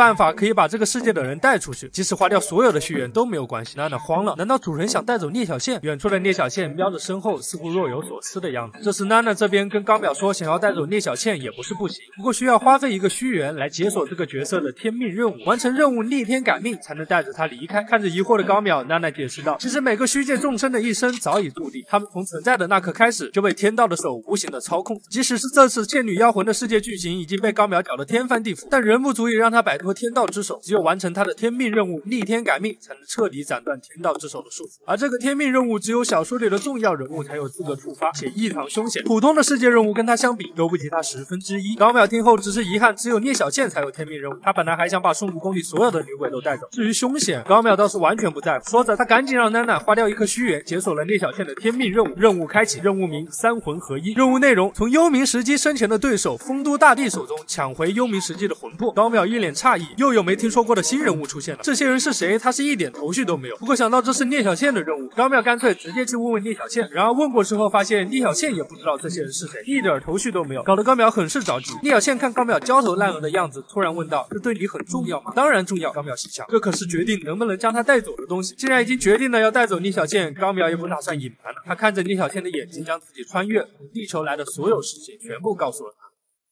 办法可以把这个世界的人带出去，即使花掉所有的虚元都没有关系。娜娜慌了，难道主人想带走聂小倩？远处的聂小倩瞄着身后，似乎若有所思的样子。这时娜娜这边跟高淼说，想要带走聂小倩也不是不行，不过需要花费一个虚元来解锁这个角色的天命任务，完成任务逆天改命才能带着他离开。看着疑惑的高淼，娜娜解释道，其实每个虚界众生的一生早已注定，他们从存在的那刻开始就被天道的手无形的操控，即使是这次倩女妖魂的世界剧情已经被高淼搅得天翻地覆，但仍不足以让他摆脱天道之手，只有完成他的天命任务逆天改命才能彻底斩断天道之手的束缚。而这个天命任务只有小说里的重要人物才有资格触发，且异常凶险，普通的世界任务跟他相比都不及他十分之一。高淼听后只是遗憾，只有聂小倩才有天命任务，他本来还想把孙悟空里所有的女鬼都带走。至于凶险，高淼倒是完全不在乎，说着他赶紧让娜娜花掉一颗虚元解锁了聂小倩的天命任务。任务开启，任务名三魂合一，任务内容从幽冥石姬生前的对手丰都大帝手中抢回幽冥石姬的魂魄。高淼一脸诧异，又有没听说过的新人物出现了，这些人是谁？他是一点头绪都没有。不过想到这是聂小倩的任务，高淼干脆直接去问问聂小倩，然而问过之后发现聂小倩也不知道这些人是谁，一点头绪都没有，搞得高淼很是着急。聂小倩看高淼焦头烂额的样子，突然问道，这对你很重要吗？当然重要，高淼心想，这可是决定能不能将他带走的东西。既然已经决定了要带走聂小倩，高淼也不打算隐瞒了，他看着聂小倩的眼睛，将自己穿越从地球来的所有事情全部告诉了他。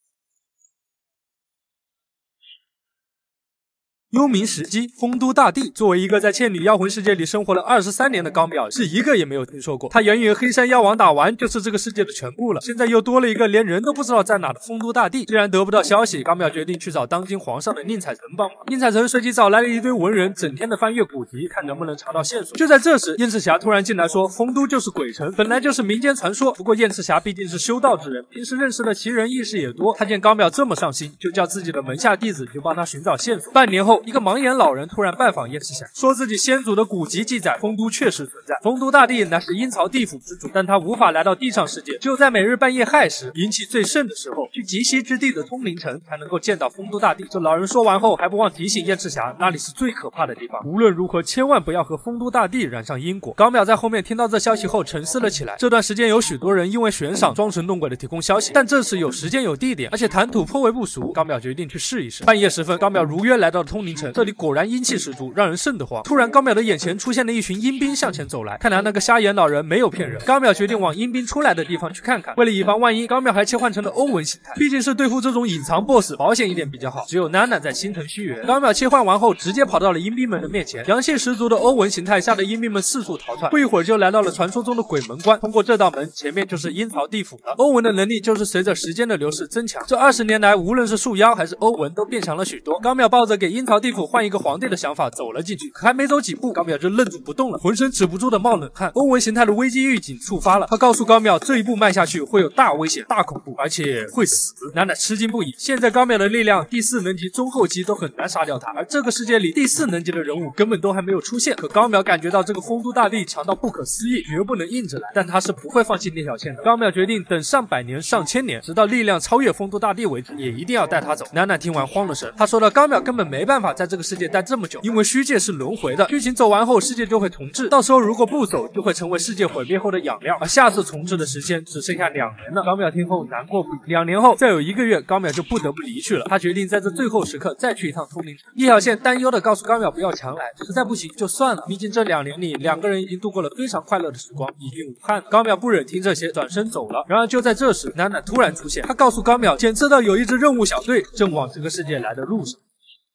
幽冥石姬、丰都大帝，作为一个在倩女妖魂世界里生活了二十三年的高淼，是一个也没有听说过。他原以为黑山妖王打完就是这个世界的全部了，现在又多了一个连人都不知道在哪的丰都大帝。既然得不到消息，高淼决定去找当今皇上的宁采臣帮忙。宁采臣随即找来了一堆文人，整天的翻阅古籍，看能不能查到线索。就在这时，燕赤霞突然进来说，丰都就是鬼城，本来就是民间传说。不过燕赤霞毕竟是修道之人，平时认识的奇人异事也多，他见高淼这么上心，就叫自己的门下弟子去帮他寻找线索。半年后，一个盲眼老人突然拜访燕赤霞，说自己先祖的古籍记载，丰都确实存在。丰都大帝乃是阴曹地府之主，但他无法来到地上世界，只有在每日半夜亥时，阴气最盛的时候，去极西之地的通灵城才能够见到丰都大帝。这老人说完后，还不忘提醒燕赤霞，那里是最可怕的地方，无论如何千万不要和丰都大帝染上因果。高淼在后面听到这消息后沉思了起来。这段时间有许多人因为悬赏装神弄鬼的提供消息，但这次有时间有地点，而且谈吐颇为不俗，高淼决定去试一试。半夜时分，高淼如约来到了通灵城，这里果然阴气十足，让人瘆得慌。突然高淼的眼前出现了一群阴兵向前走来，看来那个瞎眼老人没有骗人。高淼决定往阴兵出来的地方去看看，为了以防万一，高淼还切换成了欧文形态，毕竟是对付这种隐藏 boss 保险一点比较好。只有娜娜在心疼虚元。高淼切换完后直接跑到了阴兵们的面前，阳气十足的欧文形态吓得阴兵们四处逃窜，不一会儿就来到了传说中的鬼门关。通过这道门，前面就是阴曹地府了。欧文的能力就是随着时间的流逝增强，这二十年来无论是树妖还是欧文都变强了许多。高淼抱着给阴曹地府换一个皇帝的想法走了进去，可还没走几步，高淼就愣住不动了，浑身止不住的冒冷汗。欧文形态的危机预警触发了，他告诉高淼这一步迈下去会有大危险、大恐怖，而且会死。娜娜吃惊不已，现在高淼的力量第四能级、中后期都很难杀掉他，而这个世界里第四能级的人物根本都还没有出现。可高淼感觉到这个丰都大帝强到不可思议，绝不能硬着来，但他是不会放弃聂小倩的。高淼决定等上百年、上千年，直到力量超越丰都大帝为止，也一定要带他走。娜娜听完慌了神，他说到高淼根本没办法在这个世界待这么久，因为虚界是轮回的，剧情走完后世界就会重置，到时候如果不走，就会成为世界毁灭后的养料，而下次重置的时间只剩下两年了。高淼听后难过不已，两年后再有一个月，高淼就不得不离去了。他决定在这最后时刻再去一趟通灵城。聂小倩担忧的告诉高淼不要强来，实在不行就算了，毕竟这两年里两个人已经度过了非常快乐的时光，已经无憾。高淼不忍听这些，转身走了。然而就在这时，娜娜突然出现，她告诉高淼检测到有一支任务小队正往这个世界来的路上。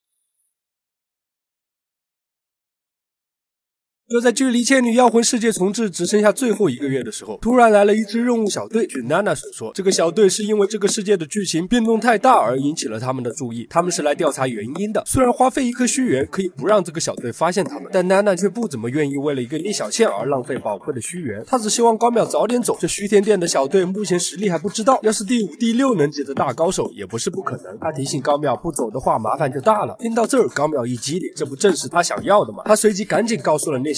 就在距离倩女妖魂世界重置只剩下最后一个月的时候，突然来了一支任务小队。据娜娜所说，这个小队是因为这个世界的剧情变动太大而引起了他们的注意，他们是来调查原因的。虽然花费一颗虚元可以不让这个小队发现他们，但娜娜却不怎么愿意为了一个聂小倩而浪费宝贵的虚元。她只希望高淼早点走。这虚天殿的小队目前实力还不知道，要是第五、第六能级的大高手也不是不可能。她提醒高淼不走的话，麻烦就大了。听到这儿，高淼一激灵，这不正是他想要的吗？他随即赶紧告诉了聂小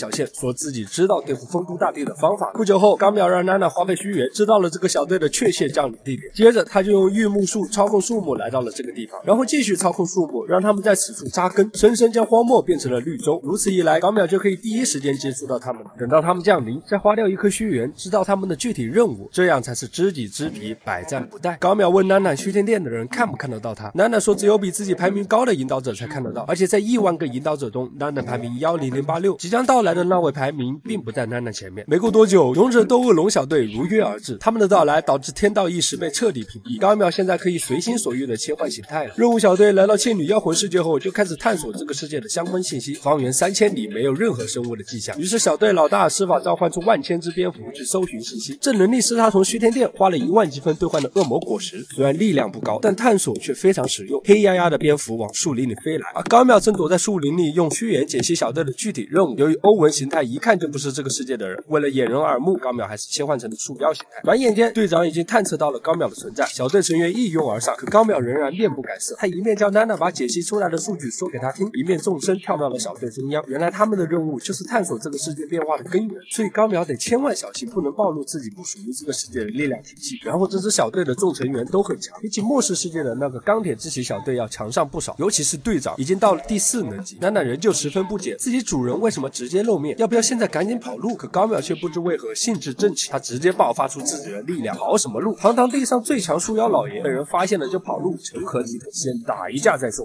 小倩，说自己知道对付丰都大帝的方法。不久后，高淼让娜娜花费虚元，知道了这个小队的确切降临地点。接着，他就用玉木树操控树木来到了这个地方，然后继续操控树木，让他们在此处扎根，深深将荒漠变成了绿洲。如此一来，高淼就可以第一时间接触到他们，等到他们降临，再花掉一颗虚元，知道他们的具体任务，这样才是知己知彼，百战不殆。高淼问娜娜，虚天殿的人看不看得到他？娜娜说，只有比自己排名高的引导者才看得到，而且在亿万个引导者中，娜娜排名一零零八六，即将到来的那位排名并不在娜娜前面。没过多久，勇者斗恶龙小队如约而至，他们的到来导致天道意识被彻底屏蔽。高淼现在可以随心所欲的切换形态了。任务小队来到倩女妖魂世界后，就开始探索这个世界的相关信息。方圆三千里没有任何生物的迹象，于是小队老大施法召唤出万千只蝙蝠去搜寻信息。这能力是他从虚天殿花了一万积分兑换的恶魔果实，虽然力量不高，但探索却非常实用。黑压压的蝙蝠往树林里飞来，而高淼正躲在树林里用虚元解析小队的具体任务。由于欧文形态一看就不是这个世界的人，为了掩人耳目，高淼还是切换成了树妖形态。转眼间，队长已经探测到了高淼的存在，小队成员一拥而上，可高淼仍然面不改色。他一面叫娜娜把解析出来的数据说给他听，一面纵身跳到了小队中央。原来他们的任务就是探索这个世界变化的根源，所以高淼得千万小心，不能暴露自己不属于这个世界的力量体系。然后这支小队的众成员都很强，比起末世世界的那个钢铁之旗小队要强上不少，尤其是队长已经到了第四能级。娜娜仍旧十分不解，自己主人为什么直接露面，要不要现在赶紧跑路？可高淼却不知为何兴致正起，他直接爆发出自己的力量，跑什么路？堂堂地上最强树妖老爷被人发现了就跑路，成何体统？先打一架再说。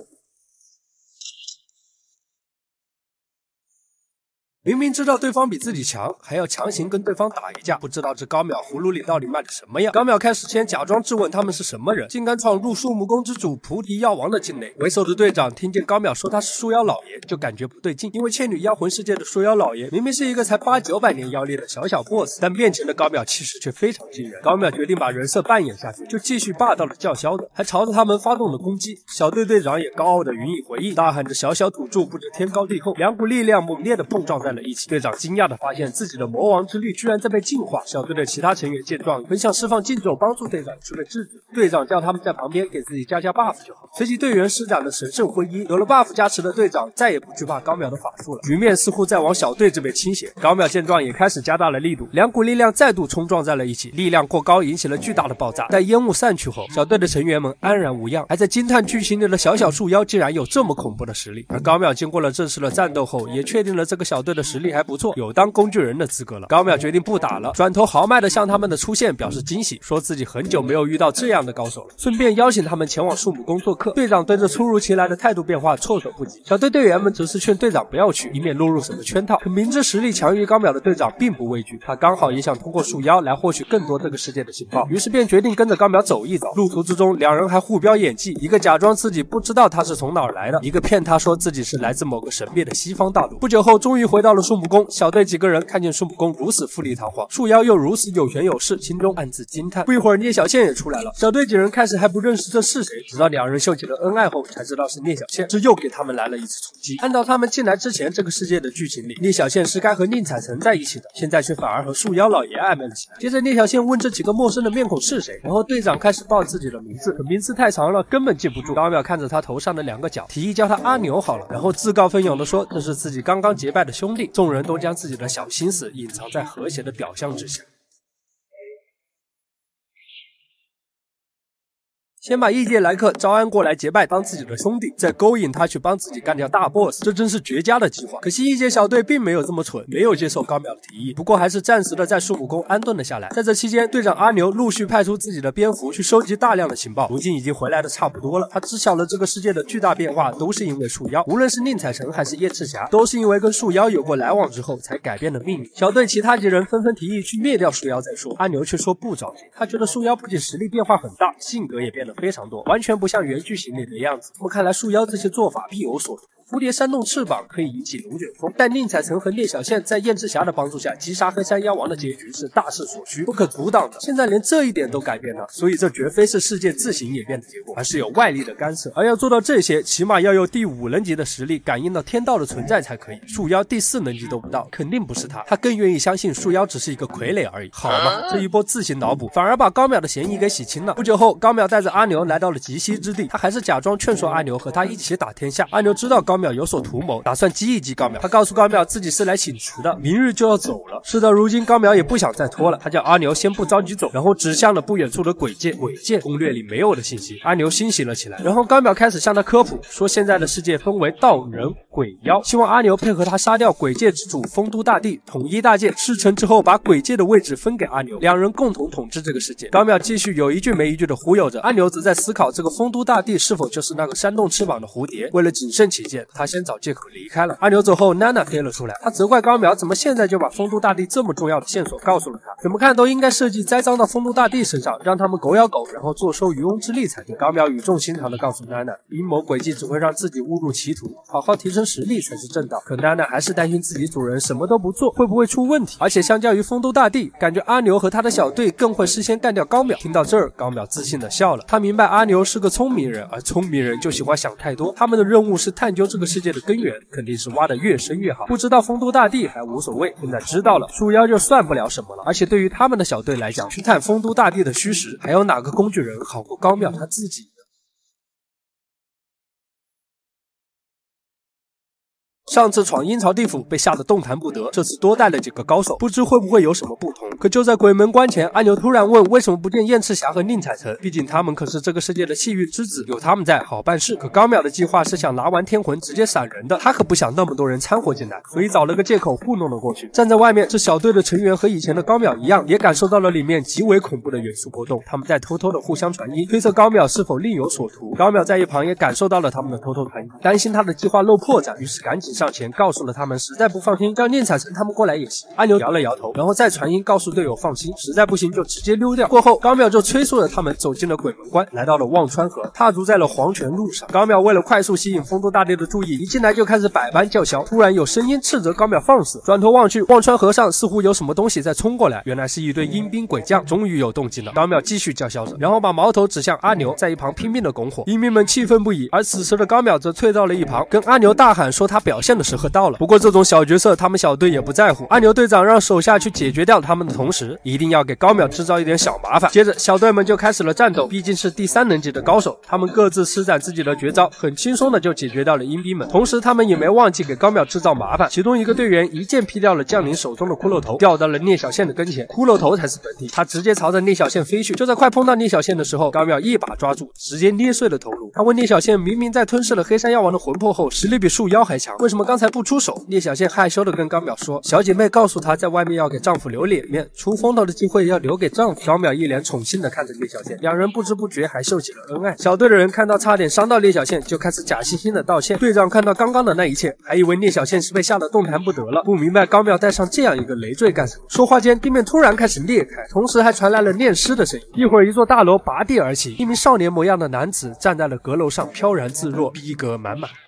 明明知道对方比自己强，还要强行跟对方打一架，不知道这高淼葫芦里到底卖的什么样。高淼开始前假装质问他们是什么人，竟敢闯入树木宫之主菩提药王的境内。为首的队长听见高淼说他是树妖老爷，就感觉不对劲，因为倩女妖魂世界的树妖老爷明明是一个才八九百年妖力的小小 boss， 但面前的高淼气势却非常惊人。高淼决定把人设扮演下去，就继续霸道的叫嚣的，还朝着他们发动了攻击。小队队长也高傲的予以回应，大喊着小小土著不知天高地厚，两股力量猛烈的碰撞在了一起。队长惊讶的发现自己的魔王之力居然在被净化，小队的其他成员见状很想释放禁咒帮助队长，却被制止。队长叫他们在旁边给自己加加 buff 就好。随即队员施展了神圣婚衣，有了 buff 加持的队长再也不惧怕高淼的法术了。局面似乎在往小队这边倾斜，高淼见状也开始加大了力度，两股力量再度冲撞在了一起，力量过高引起了巨大的爆炸。待烟雾散去后，小队的成员们安然无恙，还在惊叹剧情里的小小树妖竟然有这么恐怖的实力。而高淼经过了正式的战斗后，也确定了这个小队的实力还不错，有当工具人的资格了。高淼决定不打了，转头豪迈的向他们的出现表示惊喜，说自己很久没有遇到这样的高手了，顺便邀请他们前往树木宫做客。队长对这突如其来的态度变化措手不及，小队队员们则是劝队长不要去，以免落入什么圈套。可明知实力强于高淼的队长并不畏惧，他刚好也想通过树妖来获取更多这个世界的情报，于是便决定跟着高淼走一走。路途之中，两人还互飙演技，一个假装自己不知道他是从哪儿来的，一个骗他说自己是来自某个神秘的西方大陆。不久后，终于回到了树木宫，小队几个人看见树木宫如此富丽堂皇，树妖又如此有权有势，心中暗自惊叹。不一会儿，聂小倩也出来了。小队几人开始还不认识这是谁，直到两人秀起了恩爱后，才知道是聂小倩，这又给他们来了一次冲击。按照他们进来之前这个世界的剧情里，聂小倩是该和宁采臣在一起的，现在却反而和树妖老爷暧昧了起来。接着，聂小倩问这几个陌生的面孔是谁，然后队长开始报自己的名字，可名字太长了，根本记不住。高淼看着他头上的两个角，提议叫他阿牛好了，然后自告奋勇地说这是自己刚刚结拜的兄弟。众人都将自己的小心思隐藏在和谐的表象之下。先把异界来客招安过来结拜当自己的兄弟，再勾引他去帮自己干掉大 boss， 这真是绝佳的计划。可惜异界小队并没有这么蠢，没有接受高淼的提议，不过还是暂时的在树木宫安顿了下来。在这期间，队长阿牛陆续派出自己的蝙蝠去收集大量的情报，如今已经回来的差不多了。他知晓了这个世界的巨大变化都是因为树妖，无论是宁采臣还是叶赤霞，都是因为跟树妖有过来往之后才改变了命运。小队其他几人纷纷提议去灭掉树妖再说，阿牛却说不着急，他觉得树妖不仅实力变化很大，性格也变得非常多，完全不像原剧情里的样子。那么看来树妖这些做法必有所图。蝴蝶扇动翅膀可以引起龙卷风，但宁采臣和聂小倩在燕赤霞的帮助下击杀黑山妖王的结局是大势所趋，不可阻挡的。现在连这一点都改变了，所以这绝非是世界自行演变的结果，而是有外力的干涉。而要做到这些，起码要有第五能级的实力感应到天道的存在才可以。树妖第四能级都不到，肯定不是他。他更愿意相信树妖只是一个傀儡而已。好嘛，这一波自行脑补，反而把高淼的嫌疑给洗清了。不久后，高淼带着阿牛来到了极西之地，他还是假装劝说阿牛和他一起打天下。阿牛知道高高淼有所图谋，打算激一激高淼。他告诉高淼自己是来请辞的，明日就要走了。事到如今，高淼也不想再拖了，他叫阿牛先不着急走，然后指向了不远处的鬼界。鬼界攻略里没有的信息，阿牛欣喜了起来。然后高淼开始向他科普，说现在的世界分为道人、鬼妖，希望阿牛配合他杀掉鬼界之主丰都大帝，统一大界。事成之后，把鬼界的位置分给阿牛，两人共同统治这个世界。高淼继续有一句没一句的忽悠着，阿牛则在思考这个丰都大帝是否就是那个扇动翅膀的蝴蝶。为了谨慎起见，他先找借口离开了。阿牛走后，娜娜飞了出来，他责怪高淼怎么现在就把丰都大帝这么重要的线索告诉了他，怎么看都应该设计栽赃到丰都大帝身上，让他们狗咬狗，然后坐收渔翁之利才对。高淼语重心长地告诉娜娜，阴谋诡计只会让自己误入歧途，好好提升实力才是正道。可娜娜还是担心自己主人什么都不做会不会出问题，而且相较于丰都大帝，感觉阿牛和他的小队更会事先干掉高淼。听到这儿，高淼自信地笑了，他明白阿牛是个聪明人，而聪明人就喜欢想太多，他们的任务是探究这个世界的根源，肯定是挖得越深越好。不知道丰都大帝还无所谓，现在知道了，树妖就算不了什么了。而且对于他们的小队来讲，去探丰都大帝的虚实，还有哪个工具人好过高淼他自己？上次闯阴曹地府被吓得动弹不得，这次多带了几个高手，不知会不会有什么不同。可就在鬼门关前，阿牛突然问为什么不见燕赤霞和宁采臣，毕竟他们可是这个世界的气运之子，有他们在好办事。可高淼的计划是想拿完天魂直接闪人的，他可不想那么多人掺和进来，所以找了个借口糊弄了过去。站在外面，这小队的成员和以前的高淼一样，也感受到了里面极为恐怖的元素波动，他们在偷偷的互相传音，推测高淼是否另有所图。高淼在一旁也感受到了他们的偷偷传音，担心他的计划露破绽，于是赶紧上前告诉了他们，实在不放心，叫宁采臣他们过来也行。阿牛摇了摇头，然后再传音告诉队友放心，实在不行就直接溜掉。过后，高淼就催促着他们走进了鬼门关，来到了忘川河，踏足在了黄泉路上。高淼为了快速吸引丰都大帝的注意，一进来就开始百般叫嚣。突然有声音斥责高淼放肆，转头望去，忘川河上似乎有什么东西在冲过来，原来是一队阴兵鬼将。终于有动静了，高淼继续叫嚣着，然后把矛头指向阿牛，在一旁拼命的拱火。阴兵们气愤不已，而此时的高淼则退到了一旁，跟阿牛大喊说他表现的时候到了。不过这种小角色他们小队也不在乎，阿牛队长让手下去解决掉他们的同时，一定要给高淼制造一点小麻烦。接着小队们就开始了战斗，毕竟是第三等级的高手，他们各自施展自己的绝招，很轻松的就解决掉了阴兵们。同时他们也没忘记给高淼制造麻烦，其中一个队员一剑劈掉了将领手中的骷髅头，掉到了聂小倩的跟前。骷髅头才是本体，他直接朝着聂小倩飞去。就在快碰到聂小倩的时候，高淼一把抓住，直接捏碎了头颅。他问聂小倩，明明在吞噬了黑山妖王的魂魄后，实力比树妖还强，为什么刚才不出手？聂小倩害羞的跟高淼说，小姐妹告诉她在外面要给丈夫留脸面，出风头的机会要留给丈夫。高淼一脸宠幸的看着聂小倩，两人不知不觉还秀起了恩爱。小队的人看到差点伤到聂小倩，就开始假惺惺的道歉。队长看到刚刚的那一切，还以为聂小倩是被吓得动弹不得了，不明白高淼带上这样一个累赘干什么。说话间，地面突然开始裂开，同时还传来了念诗的声音。一会儿，一座大楼拔地而起，一名少年模样的男子站在了阁楼上，飘然自若，逼格满满。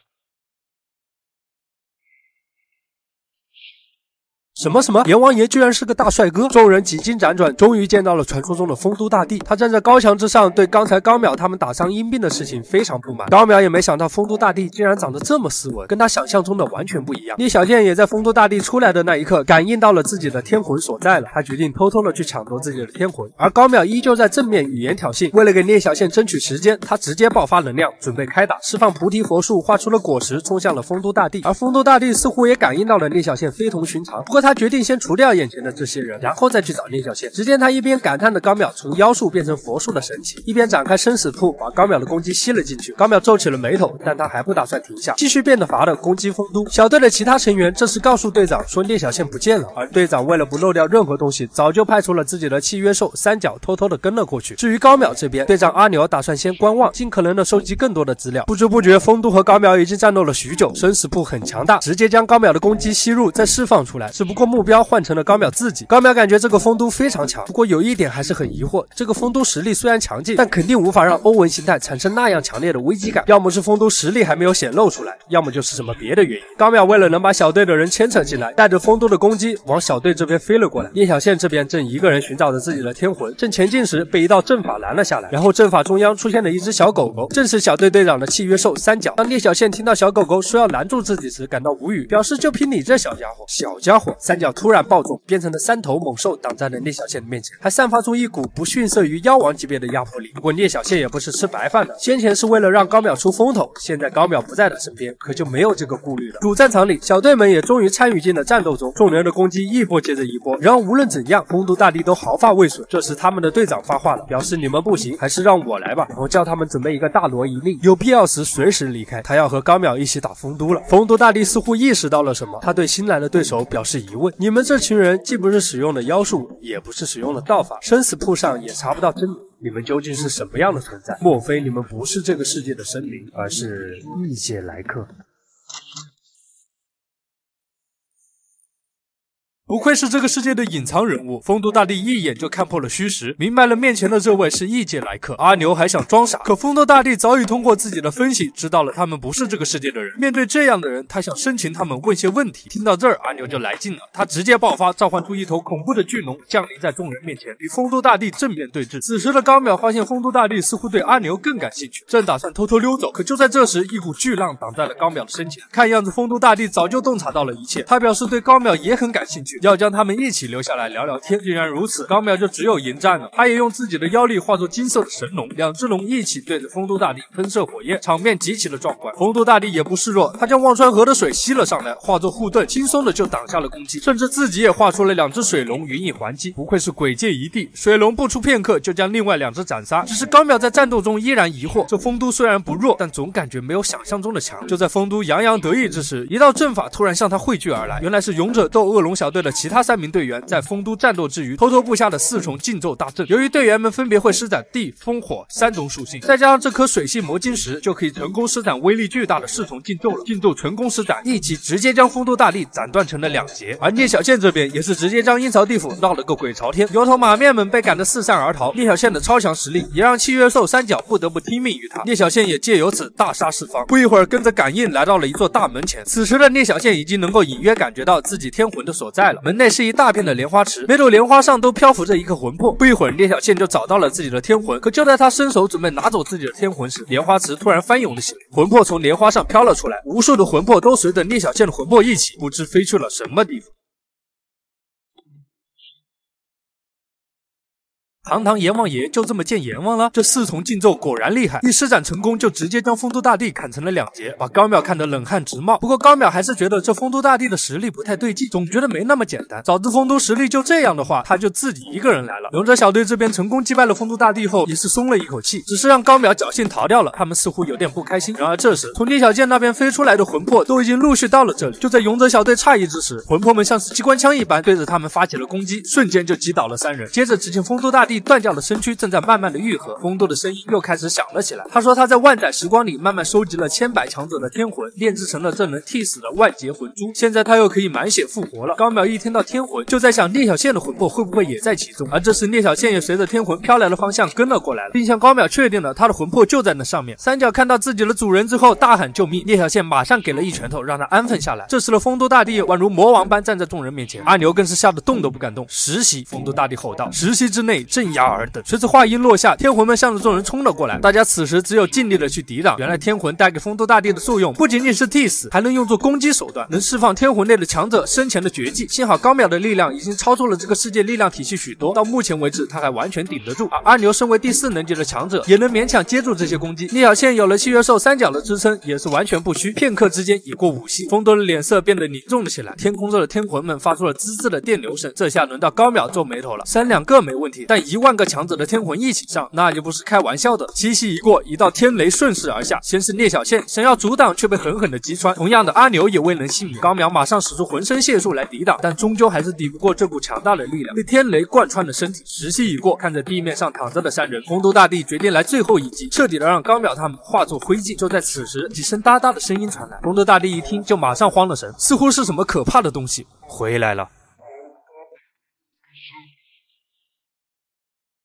什么什么？阎王爷居然是个大帅哥！众人几经辗转，终于见到了传说中的丰都大帝。他站在高墙之上，对刚才高淼他们打伤阴兵的事情非常不满。高淼也没想到丰都大帝竟然长得这么斯文，跟他想象中的完全不一样。聂小倩也在丰都大帝出来的那一刻感应到了自己的天魂所在了，他决定偷偷的去抢夺自己的天魂。而高淼依旧在正面语言挑衅，为了给聂小倩争取时间，他直接爆发能量，准备开打，释放菩提佛术，画出了果实，冲向了丰都大帝。而丰都大帝似乎也感应到了聂小倩非同寻常，不过他他决定先除掉眼前的这些人，然后再去找聂小倩。只见他一边感叹的高淼从妖术变成佛术的神奇，一边展开生死铺，把高淼的攻击吸了进去。高淼皱起了眉头，但他还不打算停下，继续变得乏的攻击丰都。小队的其他成员这时告诉队长说聂小倩不见了，而队长为了不漏掉任何东西，早就派出了自己的契约兽三角偷偷的跟了过去。至于高淼这边，队长阿牛打算先观望，尽可能的收集更多的资料。不知不觉，丰都和高淼已经战斗了许久，生死铺很强大，直接将高淼的攻击吸入再释放出来，只不过目标换成了高淼自己。高淼感觉这个丰都非常强，不过有一点还是很疑惑，这个丰都实力虽然强劲，但肯定无法让欧文形态产生那样强烈的危机感，要么是丰都实力还没有显露出来，要么就是什么别的原因。高淼为了能把小队的人牵扯进来，带着丰都的攻击往小队这边飞了过来。聂小倩这边正一个人寻找着自己的天魂，正前进时被一道阵法拦了下来，然后阵法中央出现了一只小狗狗，正是小队队长的契约兽三角。当聂小倩听到小狗狗说要拦住自己时，感到无语，表示就凭你这小家伙，小家伙三角突然爆中，变成了三头猛兽，挡在了聂小倩的面前，还散发出一股不逊色于妖王级别的压迫力。不过聂小倩也不是吃白饭的，先前是为了让高淼出风头，现在高淼不在他身边，可就没有这个顾虑了。主战场里，小队们也终于参与进了战斗中，众人的攻击一波接着一波，然而无论怎样，丰都大帝都毫发未损。这时他们的队长发话了，表示你们不行，还是让我来吧，然后叫他们准备一个大罗一令，有必要时随时离开。他要和高淼一起打丰都了。丰都大帝似乎意识到了什么，他对新来的对手表示疑问：你们这群人既不是使用了妖术，也不是使用了道法，生死簿上也查不到真理，你们究竟是什么样的存在？莫非你们不是这个世界的生灵，而是异界来客？ 不愧是这个世界的隐藏人物，丰都大帝一眼就看破了虚实，明白了面前的这位是异界来客。阿牛还想装傻，可丰都大帝早已通过自己的分析知道了他们不是这个世界的人。面对这样的人，他想生擒他们，问些问题。听到这儿，阿牛就来劲了，他直接爆发，召唤出一头恐怖的巨龙，降临在众人面前，与丰都大帝正面对峙。此时的高淼发现丰都大帝似乎对阿牛更感兴趣，正打算偷偷溜走，可就在这时，一股巨浪挡在了高淼的身前。看样子丰都大帝早就洞察到了一切，他表示对高淼也很感兴趣，要将他们一起留下来聊聊天。既然如此，高淼就只有迎战了。他也用自己的妖力化作金色的神龙，两只龙一起对着丰都大帝喷射火焰，场面极其的壮观。丰都大帝也不示弱，他将忘川河的水吸了上来，化作护盾，轻松的就挡下了攻击，甚至自己也画出了两只水龙予以还击。不愧是鬼界一帝，水龙不出片刻就将另外两只斩杀。只是高淼在战斗中依然疑惑，这丰都虽然不弱，但总感觉没有想象中的强。就在丰都洋洋得意之时，一道阵法突然向他汇聚而来，原来是勇者斗恶龙小队的其他三名队员在丰都战斗之余偷偷布下的四重禁咒大阵。由于队员们分别会施展地、风、火三种属性，再加上这颗水系魔晶石，就可以成功施展威力巨大的四重禁咒了。禁咒成功施展，一击直接将丰都大帝斩断成了两截。而聂小倩这边也是直接将阴曹地府绕了个鬼朝天，油头马面们被赶得四散而逃。聂小倩的超强实力也让契约兽三角不得不听命于他，聂小倩也借由此大杀四方。不一会儿，跟着感应来到了一座大门前。此时的聂小倩已经能够隐约感觉到自己天魂的所在了。门内是一大片的莲花池，每朵莲花上都漂浮着一个魂魄。不一会儿，聂小倩就找到了自己的天魂。可就在她伸手准备拿走自己的天魂时，莲花池突然翻涌了起来，魂魄从莲花上飘了出来，无数的魂魄都随着聂小倩的魂魄一起，不知飞去了什么地方。堂堂阎王爷就这么见阎王了？这四重禁咒果然厉害，一施展成功就直接将丰都大帝砍成了两截，把高淼看得冷汗直冒。不过高淼还是觉得这丰都大帝的实力不太对劲，总觉得没那么简单。早知丰都实力就这样的话，他就自己一个人来了。勇者小队这边成功击败了丰都大帝后，也是松了一口气，只是让高淼侥幸逃掉了，他们似乎有点不开心。然而这时，从聂小倩那边飞出来的魂魄都已经陆续到了这里。就在勇者小队诧异之时，魂魄们像是机关枪一般对着他们发起了攻击，瞬间就击倒了三人。接着只见丰都大帝断掉的身躯正在慢慢的愈合，丰都的声音又开始响了起来。他说他在万载时光里慢慢收集了千百强者的天魂，炼制成了这能替死的万劫魂珠，现在他又可以满血复活了。高淼一听到天魂，就在想聂小倩的魂魄会不会也在其中。而这时聂小倩也随着天魂飘来的方向跟了过来，并向高淼确定了他的魂魄就在那上面。三角看到自己的主人之后大喊救命，聂小倩马上给了一拳头让他安分下来。这时的丰都大帝宛如魔王般站在众人面前，阿牛更是吓得动都不敢动。实习，丰都大帝吼道，实习之内镇压尔等。随着话音落下，天魂们向着众人冲了过来，大家此时只有尽力的去抵挡。原来天魂带给丰都大帝的作用不仅仅是替死，还能用作攻击手段，能释放天魂内的强者生前的绝技。幸好高淼的力量已经超出了这个世界力量体系许多，到目前为止他还完全顶得住。而阿牛身为第四能级的强者，也能勉强接住这些攻击。聂小倩有了契约兽三角的支撑，也是完全不虚，片刻之间已过五系。丰都的脸色变得凝重了起来，天空中的天魂们发出了滋滋的电流声。这下轮到高淼皱眉头了，三两个没问题，但一万个强者的天魂一起上，那就不是开玩笑的。七夕一过，一道天雷顺势而下，先是聂小倩想要阻挡，却被狠狠的击穿。同样的，阿牛也未能幸免，高淼马上使出浑身解数来抵挡，但终究还是抵不过这股强大的力量，被天雷贯穿了身体。时息已过，看着地面上躺着的三人，丰都大帝决定来最后一击，彻底的让高淼他们化作灰烬。就在此时，几声哒哒的声音传来，丰都大帝一听就马上慌了神，似乎是什么可怕的东西回来了。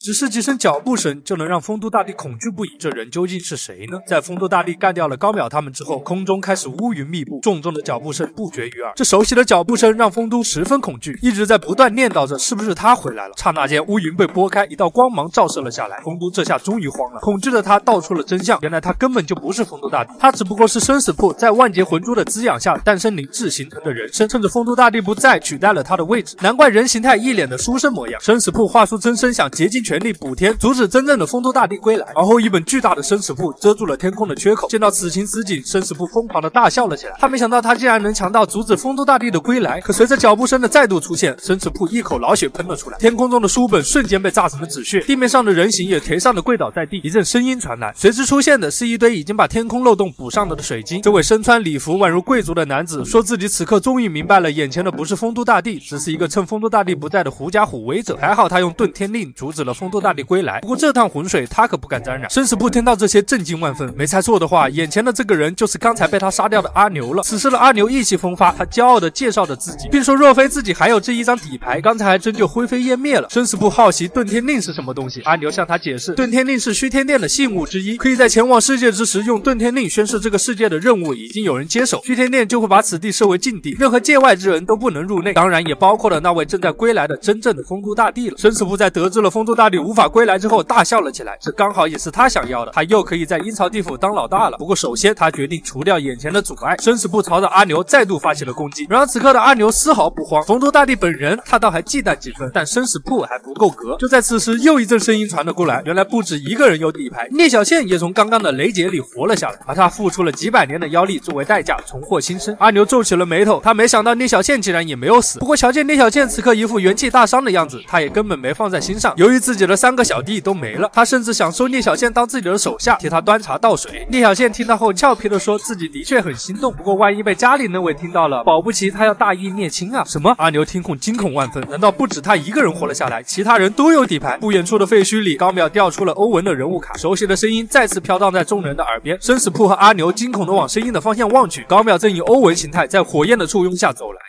只是几声脚步声就能让丰都大帝恐惧不已，这人究竟是谁呢？在丰都大帝干掉了高淼他们之后，空中开始乌云密布，重重的脚步声不绝于耳。这熟悉的脚步声让丰都十分恐惧，一直在不断念叨着是不是他回来了。刹那间，乌云被拨开，一道光芒照射了下来。丰都这下终于慌了，恐惧的他道出了真相，原来他根本就不是丰都大帝，他只不过是生死簿在万劫魂珠的滋养下诞生灵智形成的人身，趁着丰都大帝不在取代了他的位置，难怪人形态一脸的书生模样。生死簿画出真身，想竭尽全力补天，阻止真正的丰都大帝归来。而后一本巨大的生死簿遮住了天空的缺口，见到此情此景，生死簿疯狂的大笑了起来。他没想到他竟然能强到阻止丰都大帝的归来，可随着脚步声的再度出现，生死簿一口老血喷了出来，天空中的书本瞬间被炸成了纸屑，地面上的人形也颓丧的跪倒在地。一阵声音传来，随之出现的是一堆已经把天空漏洞补上了的水晶。这位身穿礼服宛如贵族的男子说自己此刻终于明白了，眼前的不是丰都大帝，只是一个趁丰都大帝不在的狐假虎威者。还好他用遁天令阻止了丰都大帝归来，不过这趟浑水他可不敢沾染。生死簿听到这些震惊万分，没猜错的话，眼前的这个人就是刚才被他杀掉的阿牛了。此时的阿牛意气风发，他骄傲地介绍着自己，并说若非自己还有这一张底牌，刚才还真就灰飞烟灭了。生死簿好奇遁天令是什么东西，阿牛向他解释，遁天令是虚天殿的信物之一，可以在前往世界之时用遁天令宣示这个世界的任务已经有人接手，虚天殿就会把此地设为禁地，任何界外之人都不能入内，当然也包括了那位正在归来的真正的丰都大帝了。生死簿在得知了丰都大帝无法归来之后大笑了起来，这刚好也是他想要的，他又可以在阴曹地府当老大了。不过首先他决定除掉眼前的阻碍，生死簿朝着阿牛再度发起了攻击。然而此刻的阿牛丝毫不慌，丰都大帝本人他倒还忌惮几分，但生死簿还不够格。就在此时，又一阵声音传了过来，原来不止一个人有底牌，聂小倩也从刚刚的雷劫里活了下来，而他付出了几百年的妖力作为代价重获新生。阿牛皱起了眉头，他没想到聂小倩竟然也没有死。不过瞧见聂小倩此刻一副元气大伤的样子，他也根本没放在心上。由于自己的三个小弟都没了，他甚至想收聂小倩当自己的手下，替他端茶倒水。聂小倩听到后俏皮地说自己的确很心动，不过万一被家里那位听到了，保不齐他要大义灭亲啊。什么？阿牛听后惊恐万分，难道不止他一个人活了下来，其他人都有底牌？不远处的废墟里，高淼调出了欧文的人物卡，熟悉的声音再次飘荡在众人的耳边。生死簿和阿牛惊恐地往声音的方向望去，高淼正以欧文形态在火焰的簇拥下走来。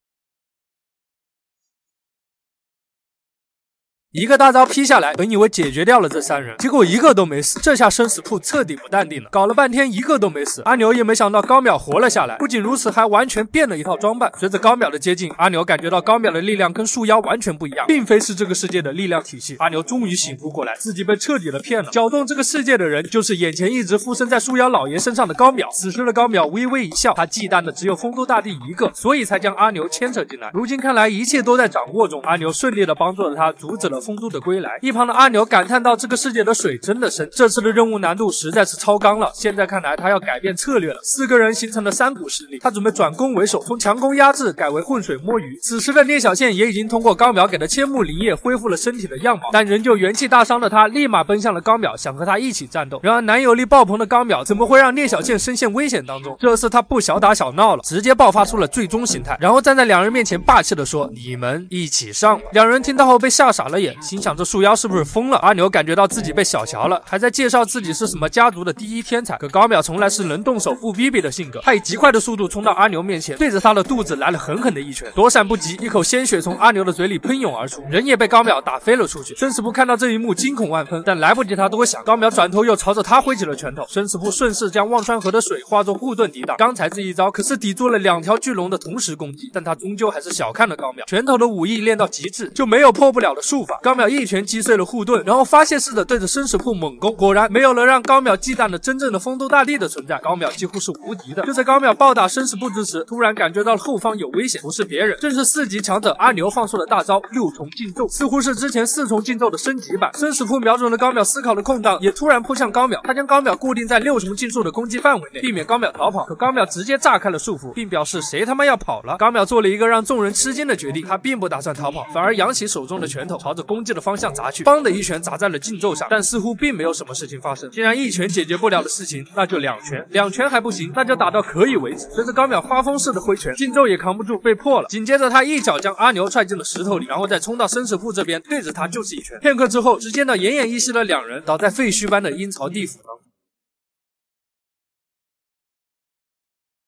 一个大招劈下来，本以为解决掉了这三人，结果一个都没死。这下生死簿彻底不淡定了，搞了半天一个都没死。阿牛也没想到高淼活了下来，不仅如此，还完全变了一套装扮。随着高淼的接近，阿牛感觉到高淼的力量跟树妖完全不一样，并非是这个世界的力量体系。阿牛终于醒悟过来，自己被彻底的骗了。搅动这个世界的人，就是眼前一直附身在树妖老爷身上的高淼。此时的高淼微微一笑，他忌惮的只有丰都大帝一个，所以才将阿牛牵扯进来。如今看来，一切都在掌握中。阿牛顺利的帮助了他，阻止了丰都的归来。一旁的阿牛感叹到，这个世界的水真的深，这次的任务难度实在是超纲了。现在看来他要改变策略了。四个人形成了三股势力，他准备转攻为守，从强攻压制改为浑水摸鱼。此时的聂小倩也已经通过高淼给的千木灵液恢复了身体的样貌，但仍旧元气大伤的她立马奔向了高淼，想和他一起战斗。然而男友力爆棚的高淼怎么会让聂小倩深陷危险当中？这次他不小打小闹了，直接爆发出了最终形态，然后站在两人面前霸气的说，你们一起上。两人听到后被吓傻了眼，心想这树妖是不是疯了？阿牛感觉到自己被小瞧了，还在介绍自己是什么家族的第一天才。可高淼从来是能动手不逼逼的性格，他以极快的速度冲到阿牛面前，对着他的肚子来了狠狠的一拳，躲闪不及，一口鲜血从阿牛的嘴里喷涌而出，人也被高淼打飞了出去。生死簿看到这一幕惊恐万分，但来不及他多想，高淼转头又朝着他挥起了拳头。生死簿顺势将忘川河的水化作护盾抵挡，刚才这一招可是抵住了两条巨龙的同时攻击，但他终究还是小看了高淼，拳头的武艺练到极致，就没有破不了的术法。高淼一拳击碎了护盾，然后发泄似的对着生死簿猛攻，果然没有了让高淼忌惮的真正的丰都大帝的存在，高淼几乎是无敌的。就在高淼暴打生死簿之时，突然感觉到后方有危险，不是别人，正是四级强者阿牛放出的大招六重禁咒，似乎是之前四重禁咒的升级版。生死簿瞄准了高淼思考的空档，也突然扑向高淼，他将高淼固定在六重禁术的攻击范围内，避免高淼逃跑。可高淼直接炸开了束缚，并表示谁他妈要跑了。高淼做了一个让众人吃惊的决定，他并不打算逃跑，反而扬起手中的拳头朝着攻击的方向砸去，邦的一拳砸在了禁咒上，但似乎并没有什么事情发生。既然一拳解决不了的事情，那就两拳，两拳还不行，那就打到可以为止。随着高淼发疯似的挥拳，禁咒也扛不住被破了，紧接着他一脚将阿牛踹进了石头里，然后再冲到生死簿这边对着他就是一拳。片刻之后，只见到奄奄一息的两人倒在废墟般的阴曹地府当中。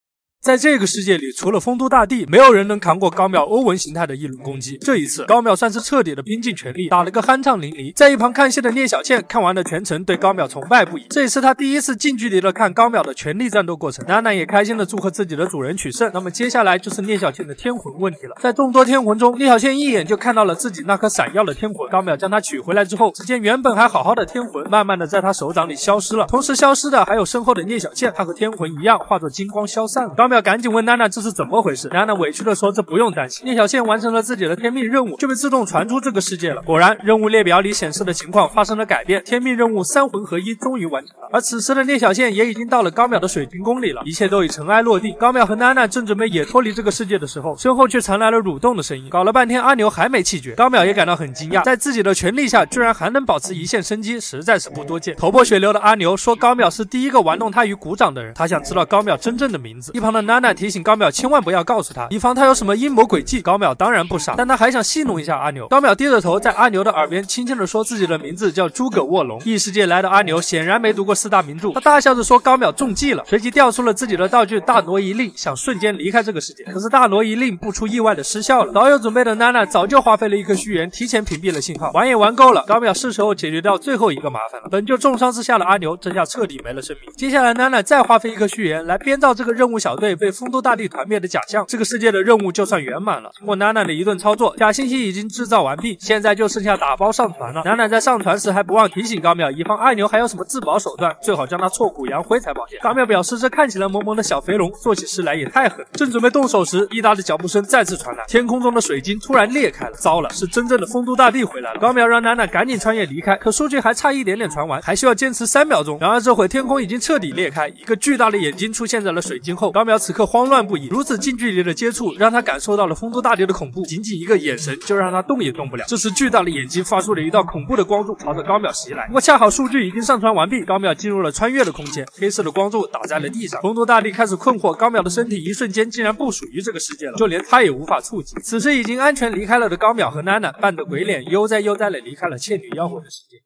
在这个世界里，除了丰都大帝，没有人能扛过高淼欧文形态的一轮攻击。这一次，高淼算是彻底的拼尽全力，打了个酣畅淋漓。在一旁看戏的聂小倩看完了全程，对高淼崇拜不已。这也是她第一次近距离的看高淼的全力战斗过程。楠楠也开心的祝贺自己的主人取胜。那么接下来就是聂小倩的天魂问题了。在众多天魂中，聂小倩一眼就看到了自己那颗闪耀的天魂。高淼将它取回来之后，只见原本还好好的天魂，慢慢的在他手掌里消失了。同时消失的还有身后的聂小倩，她和天魂一样化作金光消散了。高淼赶紧问楠楠这是怎么回事。楠楠委屈的说这不用担心。聂小倩完成了自己的天命任务，就被自动传出这个世界了。果然任务列表里显示的情况发生了改变，天命任务三魂合一终于完成了。而此时的聂小倩也已经到了高淼的水晶宫里了，一切都已尘埃落定。高淼和楠楠正准备也脱离这个世界的时候，身后却传来了蠕动的声音。搞了半天阿牛还没气绝，高淼也感到很惊讶，在自己的全力下居然还能保持一线生机，实在是不多见。头破血流的阿牛说高淼是第一个玩弄他于股掌的人，他想知道高淼真正的名字。一旁的楠楠提醒高淼千万不要告诉他，以防他有什么阴谋诡计。高淼当然不傻，但他还想戏弄一下阿牛。高淼低着头在阿牛的耳边轻轻地说自己的名字叫诸葛卧龙。异世界来的阿牛显然没读过四大名著，他大笑着说高淼中计了，随即调出了自己的道具大挪移令，想瞬间离开这个世界。可是大挪移令不出意外的失效了，早有准备的楠楠早就花费了一颗虚元，提前屏蔽了信号。玩也玩够了，高淼是时候解决掉最后一个麻烦了。本就重伤之下的阿牛这下彻底没了生命。接下来楠楠再花费一颗虚元来编造这个任务小队被丰都大帝团灭的假象，这个世界的任务就算圆满了。经过楠楠的一顿操作，假信息已经制造完毕，现在就剩下打包上传了。楠楠在上传时还不忘提醒高淼，以防阿牛还有什么自保手段，最好将他挫骨扬灰才保险。高淼表示这看起来萌萌的小肥龙做起事来也太狠。正准备动手时，滴答的脚步声再次传来，天空中的水晶突然裂开了。糟了，是真正的丰都大帝回来了。高淼让楠楠赶紧穿越离开，可数据还差一点点传完，还需要坚持三秒钟。然而这会天空已经彻底裂开，一个巨大的眼睛出现在了水晶后。高淼此刻慌乱不已，如此近距离的接触让他感受到了丰都大帝的恐怖，仅仅一个眼神就让他动也动不了。这时巨大的眼睛发出了一道恐怖的光柱朝着高淼袭来，不过恰好数据已经上传完毕，高淼进入了穿越的空间，黑色的光柱打在了地上。丰都大帝开始困惑，高淼的身体一瞬间竟然不属于这个世界了，就连他也无法触及。此时已经安全离开了的高淼和楠楠扮着鬼脸悠哉悠哉的离开了倩女妖魂的世界。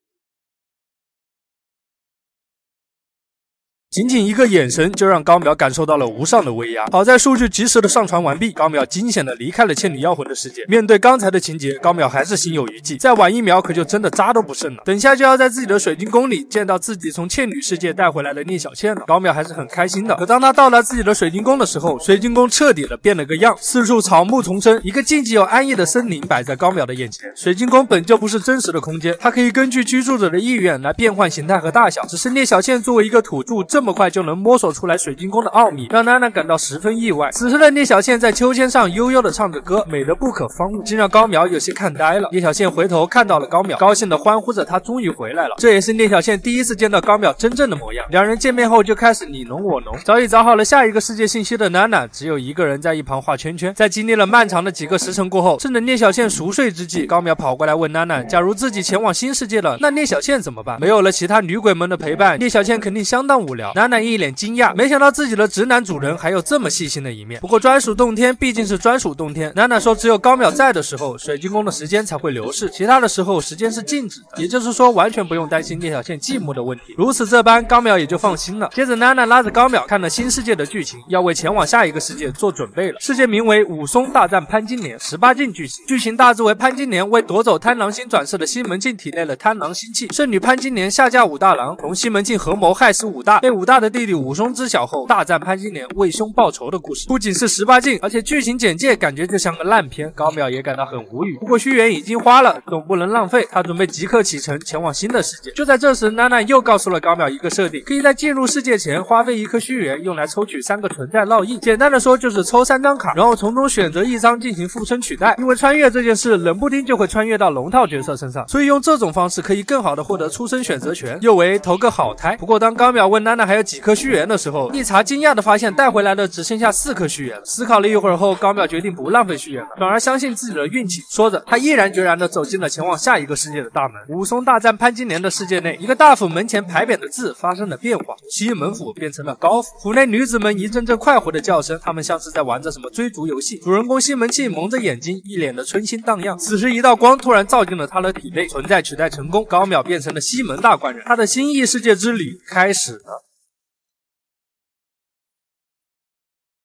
仅仅一个眼神就让高淼感受到了无上的威压。好在数据及时的上传完毕，高淼惊险的离开了倩女妖魂的世界。面对刚才的情节，高淼还是心有余悸，再晚一秒可就真的渣都不剩了。等下就要在自己的水晶宫里见到自己从倩女世界带回来的聂小倩了，高淼还是很开心的。可当他到达自己的水晶宫的时候，水晶宫彻底的变了个样，四处草木丛生，一个静寂又安逸的森林摆在高淼的眼前。水晶宫本就不是真实的空间，它可以根据居住者的意愿来变换形态和大小，只是聂小倩作为一个土著，这么快就能摸索出来水晶宫的奥秘，让楠楠感到十分意外。此时的聂小倩在秋千上悠悠的唱着歌，美得不可方物，竟让高淼有些看呆了。聂小倩回头看到了高淼，高兴的欢呼着他终于回来了。这也是聂小倩第一次见到高淼真正的模样。两人见面后就开始你侬我侬。早已找好了下一个世界信息的楠楠只有一个人在一旁画圈圈。在经历了漫长的几个时辰过后，趁着聂小倩熟睡之际，高淼跑过来问楠楠，假如自己前往新世界了，那聂小倩怎么办？没有了其他女鬼们的陪伴，聂小倩肯定相当无聊。楠楠一脸惊讶，没想到自己的直男主人还有这么细心的一面。不过专属洞天毕竟是专属洞天，楠楠说只有高淼在的时候，水晶宫的时间才会流逝，其他的时候时间是静止的，也就是说完全不用担心聂小倩寂寞的问题。如此这般，高淼也就放心了。接着楠楠拉着高淼看了新世界的剧情，要为前往下一个世界做准备了。世界名为武松大战潘金莲，十八禁剧情。剧情大致为潘金莲为夺走贪狼星转世的西门庆体内的贪狼星气，圣女潘金莲下嫁武大郎，同西门庆合谋害死武大，被武大的弟弟武松知晓后大战潘金莲，为兄报仇的故事。不仅是十八禁，而且剧情简介感觉就像个烂片，高淼也感到很无语。不过虚元已经花了，总不能浪费，他准备即刻启程前往新的世界。就在这时，楠楠又告诉了高淼一个设定，可以在进入世界前花费一颗虚元，用来抽取三个存在烙印。简单的说就是抽三张卡，然后从中选择一张进行附身取代。因为穿越这件事冷不丁就会穿越到龙套角色身上，所以用这种方式可以更好的获得出生选择权，又为投个好胎。不过当高淼问楠楠还有几颗虚元的时候，一查惊讶的发现带回来的只剩下四颗虚元了。思考了一会儿后，高淼决定不浪费虚元了，反而相信自己的运气。说着，他毅然决然地走进了前往下一个世界的大门。武松大战潘金莲的世界内，一个大府门前牌匾的字发生了变化，西门府变成了高府。府内女子们一阵阵快活的叫声，她们像是在玩着什么追逐游戏。主人公西门庆蒙着眼睛，一脸的春心荡漾。此时一道光突然照进了他的体内，存在取代成功，高淼变成了西门大官人，他的新异世界之旅开始了。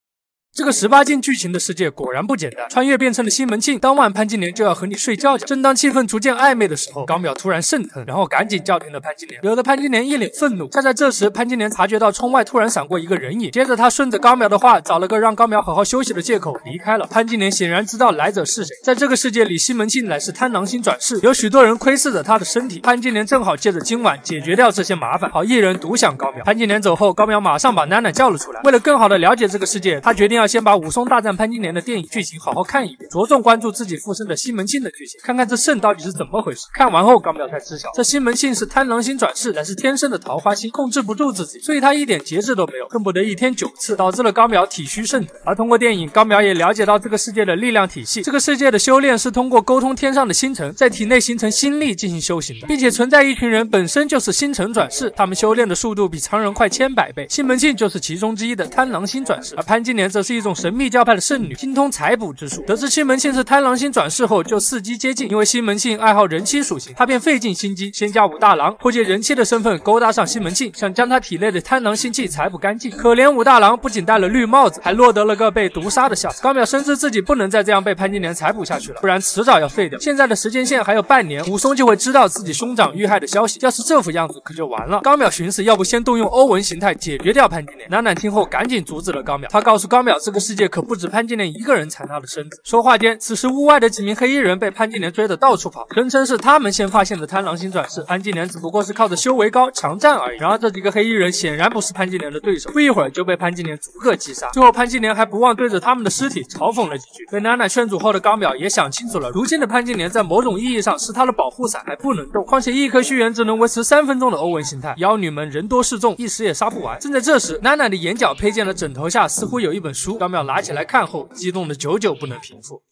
这个十八禁剧情的世界果然不简单，穿越变成了西门庆，当晚潘金莲就要和你睡觉去。正当气氛逐渐暧昧的时候，高淼突然肾疼，然后赶紧叫停了潘金莲，惹得潘金莲一脸愤怒。恰在这时，潘金莲察觉到窗外突然闪过一个人影，接着他顺着高淼的话，找了个让高淼好好休息的借口离开了。潘金莲显然知道来者是谁，在这个世界里，西门庆乃是贪狼星转世，有许多人窥视着他的身体。潘金莲正好借着今晚解决掉这些麻烦，好一人独享高淼。潘金莲走后，高淼马上把囡囡叫了出来。为了更好的了解这个世界，他决定要先把武松大战潘金莲的电影剧情好好看一遍，着重关注自己附身的西门庆的剧情，看看这肾到底是怎么回事。看完后，高淼才知晓，这西门庆是贪狼星转世，乃是天生的桃花星，控制不住自己，所以他一点节制都没有，恨不得一天九次，导致了高淼体虚肾疼。而通过电影，高淼也了解到这个世界的力量体系。这个世界的修炼是通过沟通天上的星辰，在体内形成心力进行修行的，并且存在一群人本身就是星辰转世，他们修炼的速度比常人快千百倍。西门庆就是其中之一的贪狼星转世，而潘金莲则是一种神秘教派的圣女，精通采补之术。得知西门庆是贪狼星转世后，就伺机接近，因为西门庆爱好人妻属性，他便费尽心机，先加武大郎，破借人妻的身份勾搭上西门庆，想将他体内的贪狼星气采补干净。可怜武大郎不仅戴了绿帽子，还落得了个被毒杀的下场。高淼深知自己不能再这样被潘金莲采补下去了，不然迟早要废掉。现在的时间线还有半年，武松就会知道自己兄长遇害的消息，要是这副样子可就完了。高淼寻思，要不先动用欧文形态解决掉潘金莲。楠楠听后赶紧阻止了高淼，他告诉高淼，这个世界可不止潘金莲一个人缠他的身子。说话间，此时屋外的几名黑衣人被潘金莲追得到处跑，声称是他们先发现的贪狼星转世，潘金莲只不过是靠着修为高强战而已。然而这几个黑衣人显然不是潘金莲的对手，不一会儿就被潘金莲逐个击杀。最后潘金莲还不忘对着他们的尸体嘲讽了几句。被楠楠劝阻后的高淼也想清楚了，如今的潘金莲在某种意义上是他的保护伞，还不能动。况且一颗虚元只能维持三分钟的欧文形态，妖女们人多势众，一时也杀不完。正在这时，楠楠的眼角瞥见了枕头下似乎有一本书，高淼拿起来看后，激动的久久不能平复。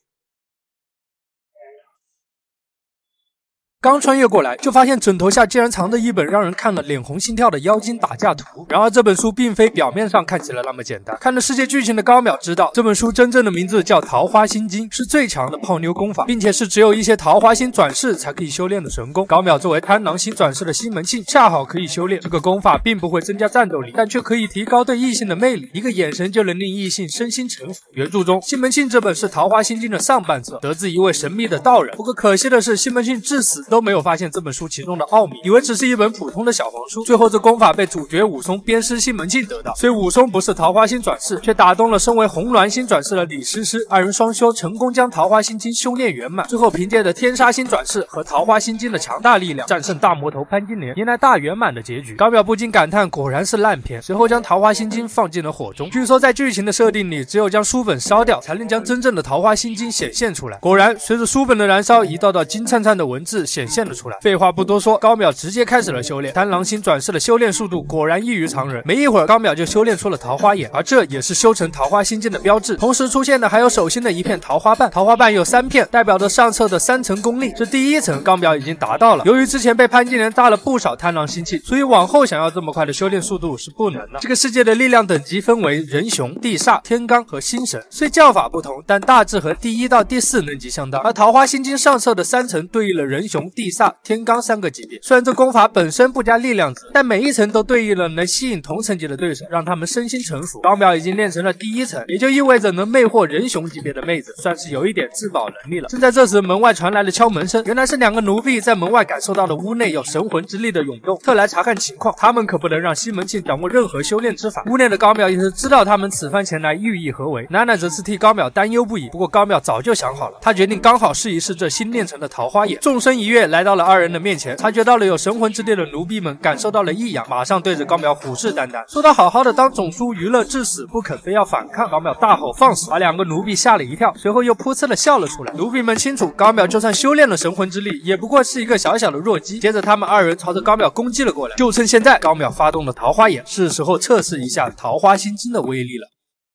刚穿越过来，就发现枕头下竟然藏着一本让人看了脸红心跳的妖精打架图。然而这本书并非表面上看起来那么简单。看了世界剧情的高淼知道，这本书真正的名字叫桃花心经，是最强的泡妞功法，并且是只有一些桃花星转世才可以修炼的神功。高淼作为贪狼星转世的西门庆，恰好可以修炼这个功法，并不会增加战斗力，但却可以提高对异性的魅力，一个眼神就能令异性身心臣服。原著中，西门庆这本是桃花心经的上半册，得自一位神秘的道人。不过可惜的是，西门庆至死都没有发现这本书其中的奥秘，以为只是一本普通的小黄书。最后这功法被主角武松鞭尸西门庆得到，虽武松不是桃花星转世，却打动了身为红鸾星转世的李师师，二人双修成功将桃花心经修炼圆满。最后凭借着天杀星转世和桃花心经的强大力量，战胜大魔头潘金莲，迎来大圆满的结局。高淼不禁感叹，果然是烂片。随后将桃花心经放进了火中，据说在剧情的设定里，只有将书本烧掉，才能将真正的桃花心经显现出来。果然，随着书本的燃烧，一道道金灿灿的文字显现了出来。废话不多说，高淼直接开始了修炼。贪狼星转世的修炼速度果然异于常人，没一会儿高淼就修炼出了桃花眼，而这也是修成桃花心经的标志。同时出现的还有手心的一片桃花瓣，桃花瓣有三片，代表着上册的三层功力。这第一层高淼已经达到了，由于之前被潘金莲大了不少贪狼星气，所以往后想要这么快的修炼速度是不能的。这个世界的力量等级分为人雄、地煞、天罡和星神，虽叫法不同，但大致和第一到第四能级相当。而桃花心经上册的三层对应了人雄、地煞、天罡三个级别。虽然这功法本身不加力量值，但每一层都对应了能吸引同层级的对手，让他们身心臣服。高淼已经练成了第一层，也就意味着能魅惑人雄级别的妹子，算是有一点自保能力了。正在这时，门外传来了敲门声，原来是两个奴婢在门外感受到了屋内有神魂之力的涌动，特来查看情况。他们可不能让西门庆掌握任何修炼之法。屋内的高淼也是知道他们此番前来寓意何为，楠楠则是替高淼担忧不已。不过高淼早就想好了，他决定刚好试一试这新练成的桃花眼。纵身一跃，来到了二人的面前，察觉到了有神魂之力的奴婢们感受到了异样，马上对着高淼虎视眈眈，说他好好的当总书娱乐致死不肯，非要反抗。高淼大吼放肆，把两个奴婢吓了一跳，随后又噗嗤的笑了出来。奴婢们清楚，高淼就算修炼了神魂之力，也不过是一个小小的弱鸡。接着他们二人朝着高淼攻击了过来，就趁现在高淼发动了桃花眼，是时候测试一下桃花心经的威力了。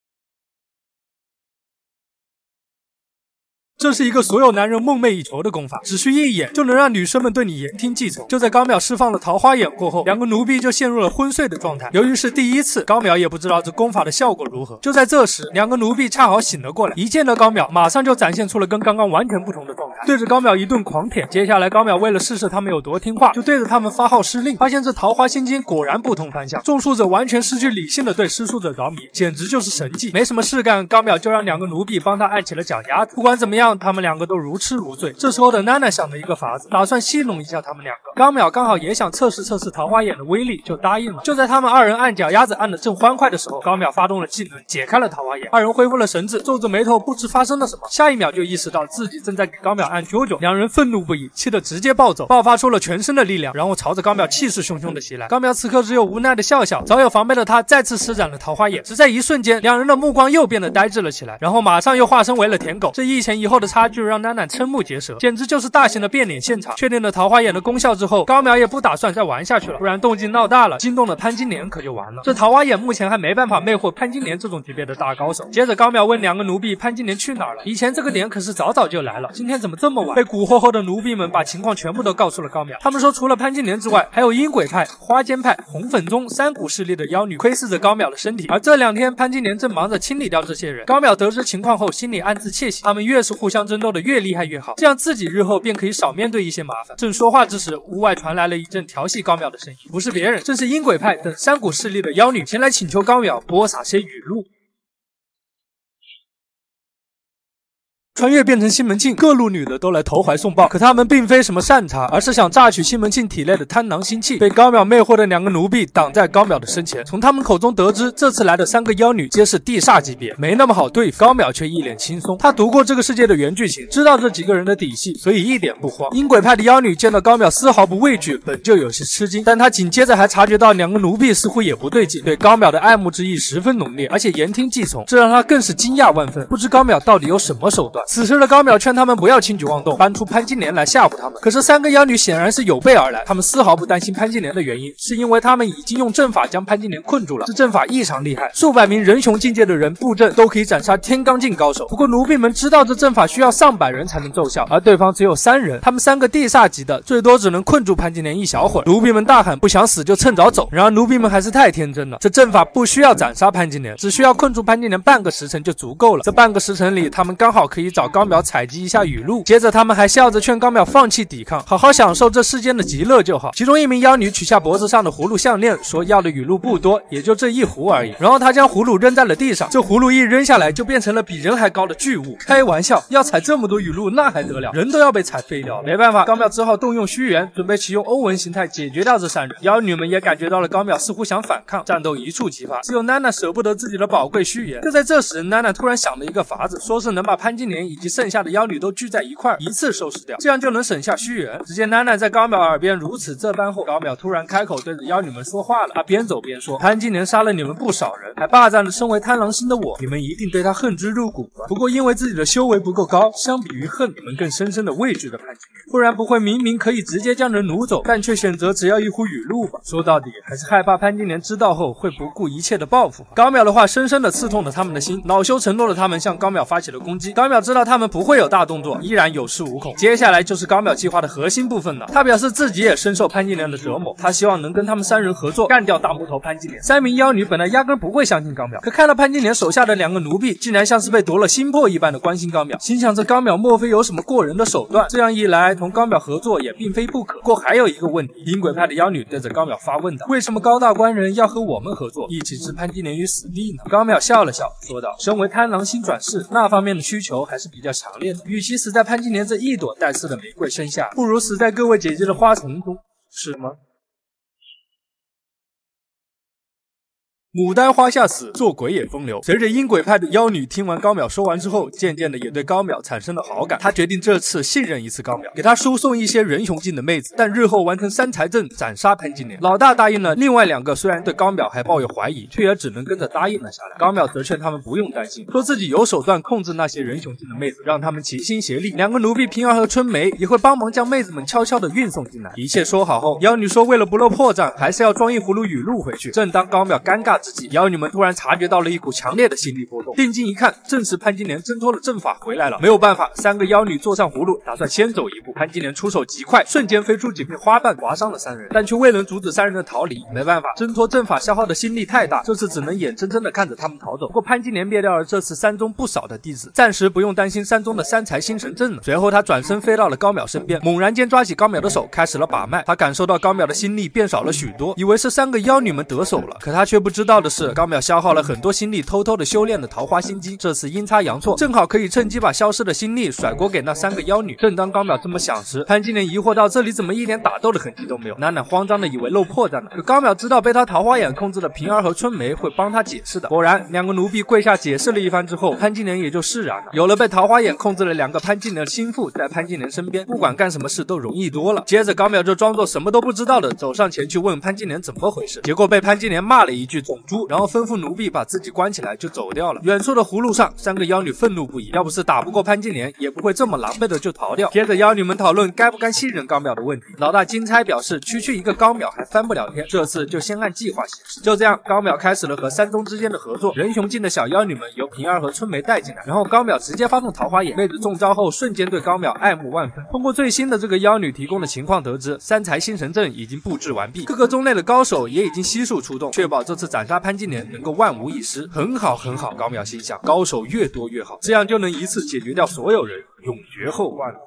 这是一个所有男人梦寐以求的功法，只需一眼就能让女生们对你言听计从。就在高淼释放了桃花眼过后，两个奴婢就陷入了昏睡的状态。由于是第一次，高淼也不知道这功法的效果如何。就在这时，两个奴婢恰好醒了过来，一见到高淼，马上就展现出了跟刚刚完全不同的状态。 台，对着高淼一顿狂舔。接下来高淼为了试试他们有多听话，就对着他们发号施令，发现这桃花心经果然不同凡响，种树者完全失去理性的对施术者着迷，简直就是神迹。没什么事干，高淼就让两个奴婢帮他按起了脚丫子。不管怎么样，他们两个都如痴如醉。这时候的娜娜想了一个法子，打算戏弄一下他们两个。高淼刚好也想测试测试桃花眼的威力，就答应了。就在他们二人按脚丫子按得正欢快的时候，高淼发动了技能，解开了桃花眼。二人恢复了神智，皱着眉头不知发生了什么，下一秒就意识到自己正在给高淼按啾啾。两人愤怒不已，气得直接暴走，爆发出了全身的力量，然后朝着高淼气势汹汹的袭来。高淼此刻只有无奈的笑笑，早有防备的他再次施展了桃花眼，只在一瞬间，两人的目光又变得呆滞了起来，然后马上又化身为了舔狗。这一前一后的差距让囡囡瞠目结舌，简直就是大型的变脸现场。确定了桃花眼的功效之后，高淼也不打算再玩下去了，不然动静闹大了，惊动了潘金莲可就完了。这桃花眼目前还没办法魅惑潘金莲这种级别的大高手。接着高淼问两个奴婢潘金莲去哪儿了，以前这个点可是早早就来了，今天怎么这么晚？被蛊惑后的奴婢们把情况全部都告诉了高淼，他们说除了潘金莲之外，还有阴鬼派、花间派、红粉宗三股势力的妖女窥视着高淼的身体，而这两天潘金莲正忙着清理掉这些人。高淼得知情况后，心里暗自窃喜，他们越是互相争斗的越厉害越好，这样自己日后便可以少面对一些麻烦。正说话之时，屋外传来了一阵调戏高淼的声音，不是别人，正是阴鬼派等三股势力的妖女前来请求高淼播撒些语录。穿越变成西门庆，各路女的都来投怀送抱，可他们并非什么善茬，而是想榨取西门庆体内的贪狼心气。被高淼魅惑的两个奴婢挡在高淼的身前，从他们口中得知，这次来的三个妖女皆是地煞级别，没那么好对付。高淼却一脸轻松，他读过这个世界的原剧情，知道这几个人的底细，所以一点不慌。阴鬼派的妖女见到高淼丝毫不畏惧，本就有些吃惊，但他紧接着还察觉到两个奴婢似乎也不对劲，对高淼的爱慕之意十分浓烈，而且言听计从，这让他更是惊讶万分，不知高淼到底有什么手段。此时的高淼劝他们不要轻举妄动，搬出潘金莲来吓唬他们。可是三个妖女显然是有备而来，他们丝毫不担心潘金莲的原因，是因为他们已经用阵法将潘金莲困住了。这阵法异常厉害，数百名人雄境界的人布阵都可以斩杀天罡境高手。不过奴婢们知道这阵法需要上百人才能奏效，而对方只有三人，他们三个地煞级的，最多只能困住潘金莲一小会儿。奴婢们大喊不想死就趁早走，然而奴婢们还是太天真了，这阵法不需要斩杀潘金莲，只需要困住潘金莲半个时辰就足够了。这半个时辰里，他们刚好可以找高淼采集一下语录，接着他们还笑着劝高淼放弃抵抗，好好享受这世间的极乐就好。其中一名妖女取下脖子上的葫芦项链，说要的语录不多，也就这一壶而已。然后她将葫芦扔在了地上，这葫芦一扔下来就变成了比人还高的巨物。开玩笑，要采这么多语录那还得了，人都要被踩飞掉了。没办法，高淼只好动用虚元，准备启用欧文形态解决掉这三人。妖女们也感觉到了高淼似乎想反抗，战斗一触即发，只有娜娜舍不得自己的宝贵虚元。就在这时，娜娜突然想了一个法子，说是能把潘金莲以及剩下的妖女都聚在一块儿，一次收拾掉，这样就能省下虚元。只见囡囡在高淼耳边如此这般后，高淼突然开口对着妖女们说话了。他边走边说：“潘金莲杀了你们不少人，还霸占了身为贪狼星的我，你们一定对他恨之入骨吧？不过因为自己的修为不够高，相比于恨，你们更深深的畏惧着潘金莲，不然不会明明可以直接将人掳走，但却选择只要一壶语录吧。说到底，还是害怕潘金莲知道后会不顾一切的报复。”高淼的话深深的刺痛了他们的心，恼羞成怒的他们向高淼发起了攻击。高淼知道他们不会有大动作，依然有恃无恐。接下来就是高淼计划的核心部分了。他表示自己也深受潘金莲的折磨，他希望能跟他们三人合作，干掉大木头潘金莲。三名妖女本来压根不会相信高淼，可看到潘金莲手下的两个奴婢竟然像是被夺了心魄一般的关心高淼，心想这高淼莫非有什么过人的手段？这样一来，同高淼合作也并非不可。不过还有一个问题，阴鬼派的妖女对着高淼发问道：“为什么高大官人要和我们合作，一起置潘金莲于死地呢？”高淼笑了笑，说道：“身为贪狼星转世，那方面的需求还是比较强烈的。与其死在潘金莲这一朵带刺的玫瑰身下，不如死在各位姐姐的花丛中，是吗？”牡丹花下死，做鬼也风流。随着阴鬼派的妖女听完高淼说完之后，渐渐的也对高淼产生了好感。她决定这次信任一次高淼，给他输送一些人雄境的妹子，但日后完成三才阵斩杀潘金莲。老大答应了，另外两个虽然对高淼还抱有怀疑，却也只能跟着答应了下来。高淼则劝他们不用担心，说自己有手段控制那些人雄境的妹子，让他们齐心协力。两个奴婢平儿和春梅也会帮忙将妹子们悄悄的运送进来。一切说好后，妖女说为了不露破绽，还是要装一葫芦语录回去。正当高淼尴尬之际，妖女们突然察觉到了一股强烈的心理波动，定睛一看，正是潘金莲挣脱了阵法回来了。没有办法，三个妖女坐上葫芦，打算先走一步。潘金莲出手极快，瞬间飞出几片花瓣，划伤了三人，但却未能阻止三人的逃离。没办法，挣脱阵法消耗的心力太大，这次只能眼睁睁的看着他们逃走。不过潘金莲灭掉了这次山中不少的弟子，暂时不用担心山中的三才星神阵了。随后他转身飞到了高淼身边，猛然间抓起高淼的手，开始了把脉。他感受到高淼的心力变少了许多，以为是三个妖女们得手了。可他却不知道的是，高淼消耗了很多心力，偷偷的修炼了桃花心经。这次阴差阳错，正好可以趁机把消失的心力甩锅给那三个妖女。正当高淼这么想时，潘金莲疑惑到这里怎么一点打斗的痕迹都没有，楠楠慌张的以为漏破绽了。可高淼知道被他桃花眼控制的平儿和春梅会帮他解释的。果然，两个奴婢跪下解释了一番之后，潘金莲也就释然了。有了被桃花眼控制了两个潘金莲的心腹在潘金莲身边，不管干什么事都容易多了。接着高淼就装作什么都不知道的走上前去问潘金莲怎么回事，结果被潘金莲骂了一句种猪，然后吩咐奴婢把自己关起来就走掉了。远处的葫芦上，三个妖女愤怒不已，要不是打不过潘金莲，也不会这么狼狈的就逃掉。接着妖女们讨论该不该信任高淼的问题，老大金钗表示区区一个高淼还翻不了天，这次就先按计划行事。就这样，高淼开始了和山宗之间的合作，人雄境的小妖女们由平儿和春梅带进来，然后高淼直接发动桃花眼，妹子中招后瞬间对高淼爱慕万分。通过最新的这个妖女提供的情况得知，三才星神阵已经布置完毕，各个宗内的高手也已经悉数出动，确保这次斩杀潘金莲能够万无一失。很好很好，高淼心想，高手越多越好，这样就能一次解决掉所有人，永绝后患了。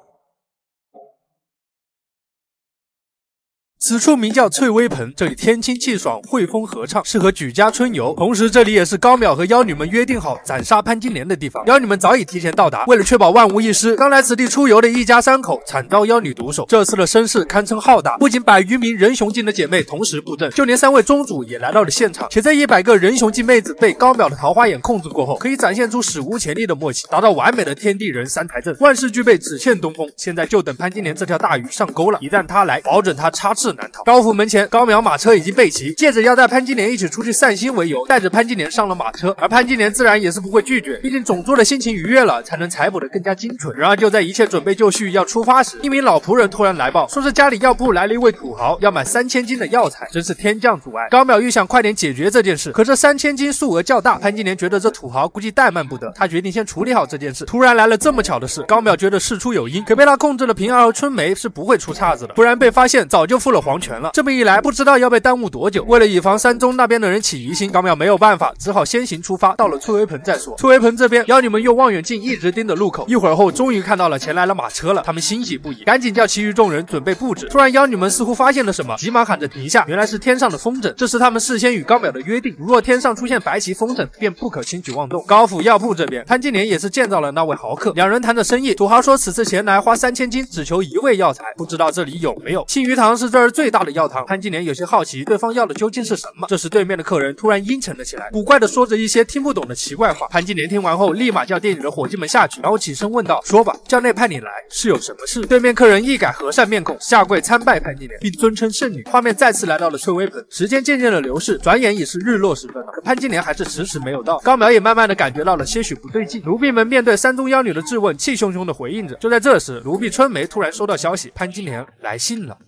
此处名叫翠微盆，这里天清气爽，惠风和畅，适合举家春游。同时，这里也是高淼和妖女们约定好斩杀潘金莲的地方。妖女们早已提前到达，为了确保万无一失，刚来此地出游的一家三口惨遭妖女毒手。这次的声势堪称浩大，不仅百余名人雄境的姐妹同时布阵，就连三位宗主也来到了现场。且在一百个人雄境妹子被高淼的桃花眼控制过后，可以展现出史无前例的默契，达到完美的天地人三才阵，万事俱备，只欠东风。现在就等潘金莲这条大鱼上钩了，一旦她来，保准她插翅难逃。高府门前，高淼马车已经备齐，借着要带潘金莲一起出去散心为由，带着潘金莲上了马车。而潘金莲自然也是不会拒绝，毕竟种族的心情愉悦了，才能采捕得更加精准。然而就在一切准备就绪要出发时，一名老仆人突然来报，说是家里药铺来了一位土豪，要买三千斤的药材，真是天降阻碍。高淼欲想快点解决这件事，可这三千斤数额较大，潘金莲觉得这土豪估计怠慢不得，他决定先处理好这件事。突然来了这么巧的事，高淼觉得事出有因，可被他控制了平儿和春梅是不会出岔子的，不然被发现早就负了皇权了。这么一来，不知道要被耽误多久。为了以防山中那边的人起疑心，高淼没有办法，只好先行出发，到了翠微盆再说。翠微盆这边，妖女们用望远镜一直盯着路口，一会儿后终于看到了前来了马车了，他们欣喜不已，赶紧叫其余众人准备布置。突然妖女们似乎发现了什么，急忙喊着停下，原来是天上的风筝，这是他们事先与高淼的约定，如若天上出现白旗风筝，便不可轻举妄动。高府药铺这边，潘金莲也是见到了那位豪客，两人谈着生意。土豪说此次前来花三千金，只求一味药材，不知道这里有没有。庆余堂是这儿最大的药堂，潘金莲有些好奇对方要的究竟是什么。这时对面的客人突然阴沉了起来，古怪的说着一些听不懂的奇怪话。潘金莲听完后立马叫店里的伙计们下去，然后起身问道，说吧，教内派你来是有什么事？对面客人一改和善面孔，下跪参拜潘金莲，并尊称圣女。画面再次来到了翠微盆，时间渐渐的流逝，转眼已是日落时分了，可潘金莲还是迟迟没有到。高淼也慢慢的感觉到了些许不对劲，奴婢们面对山中妖女的质问，气汹汹的回应着。就在这时，奴婢春梅突然收到消息，潘金莲来信了。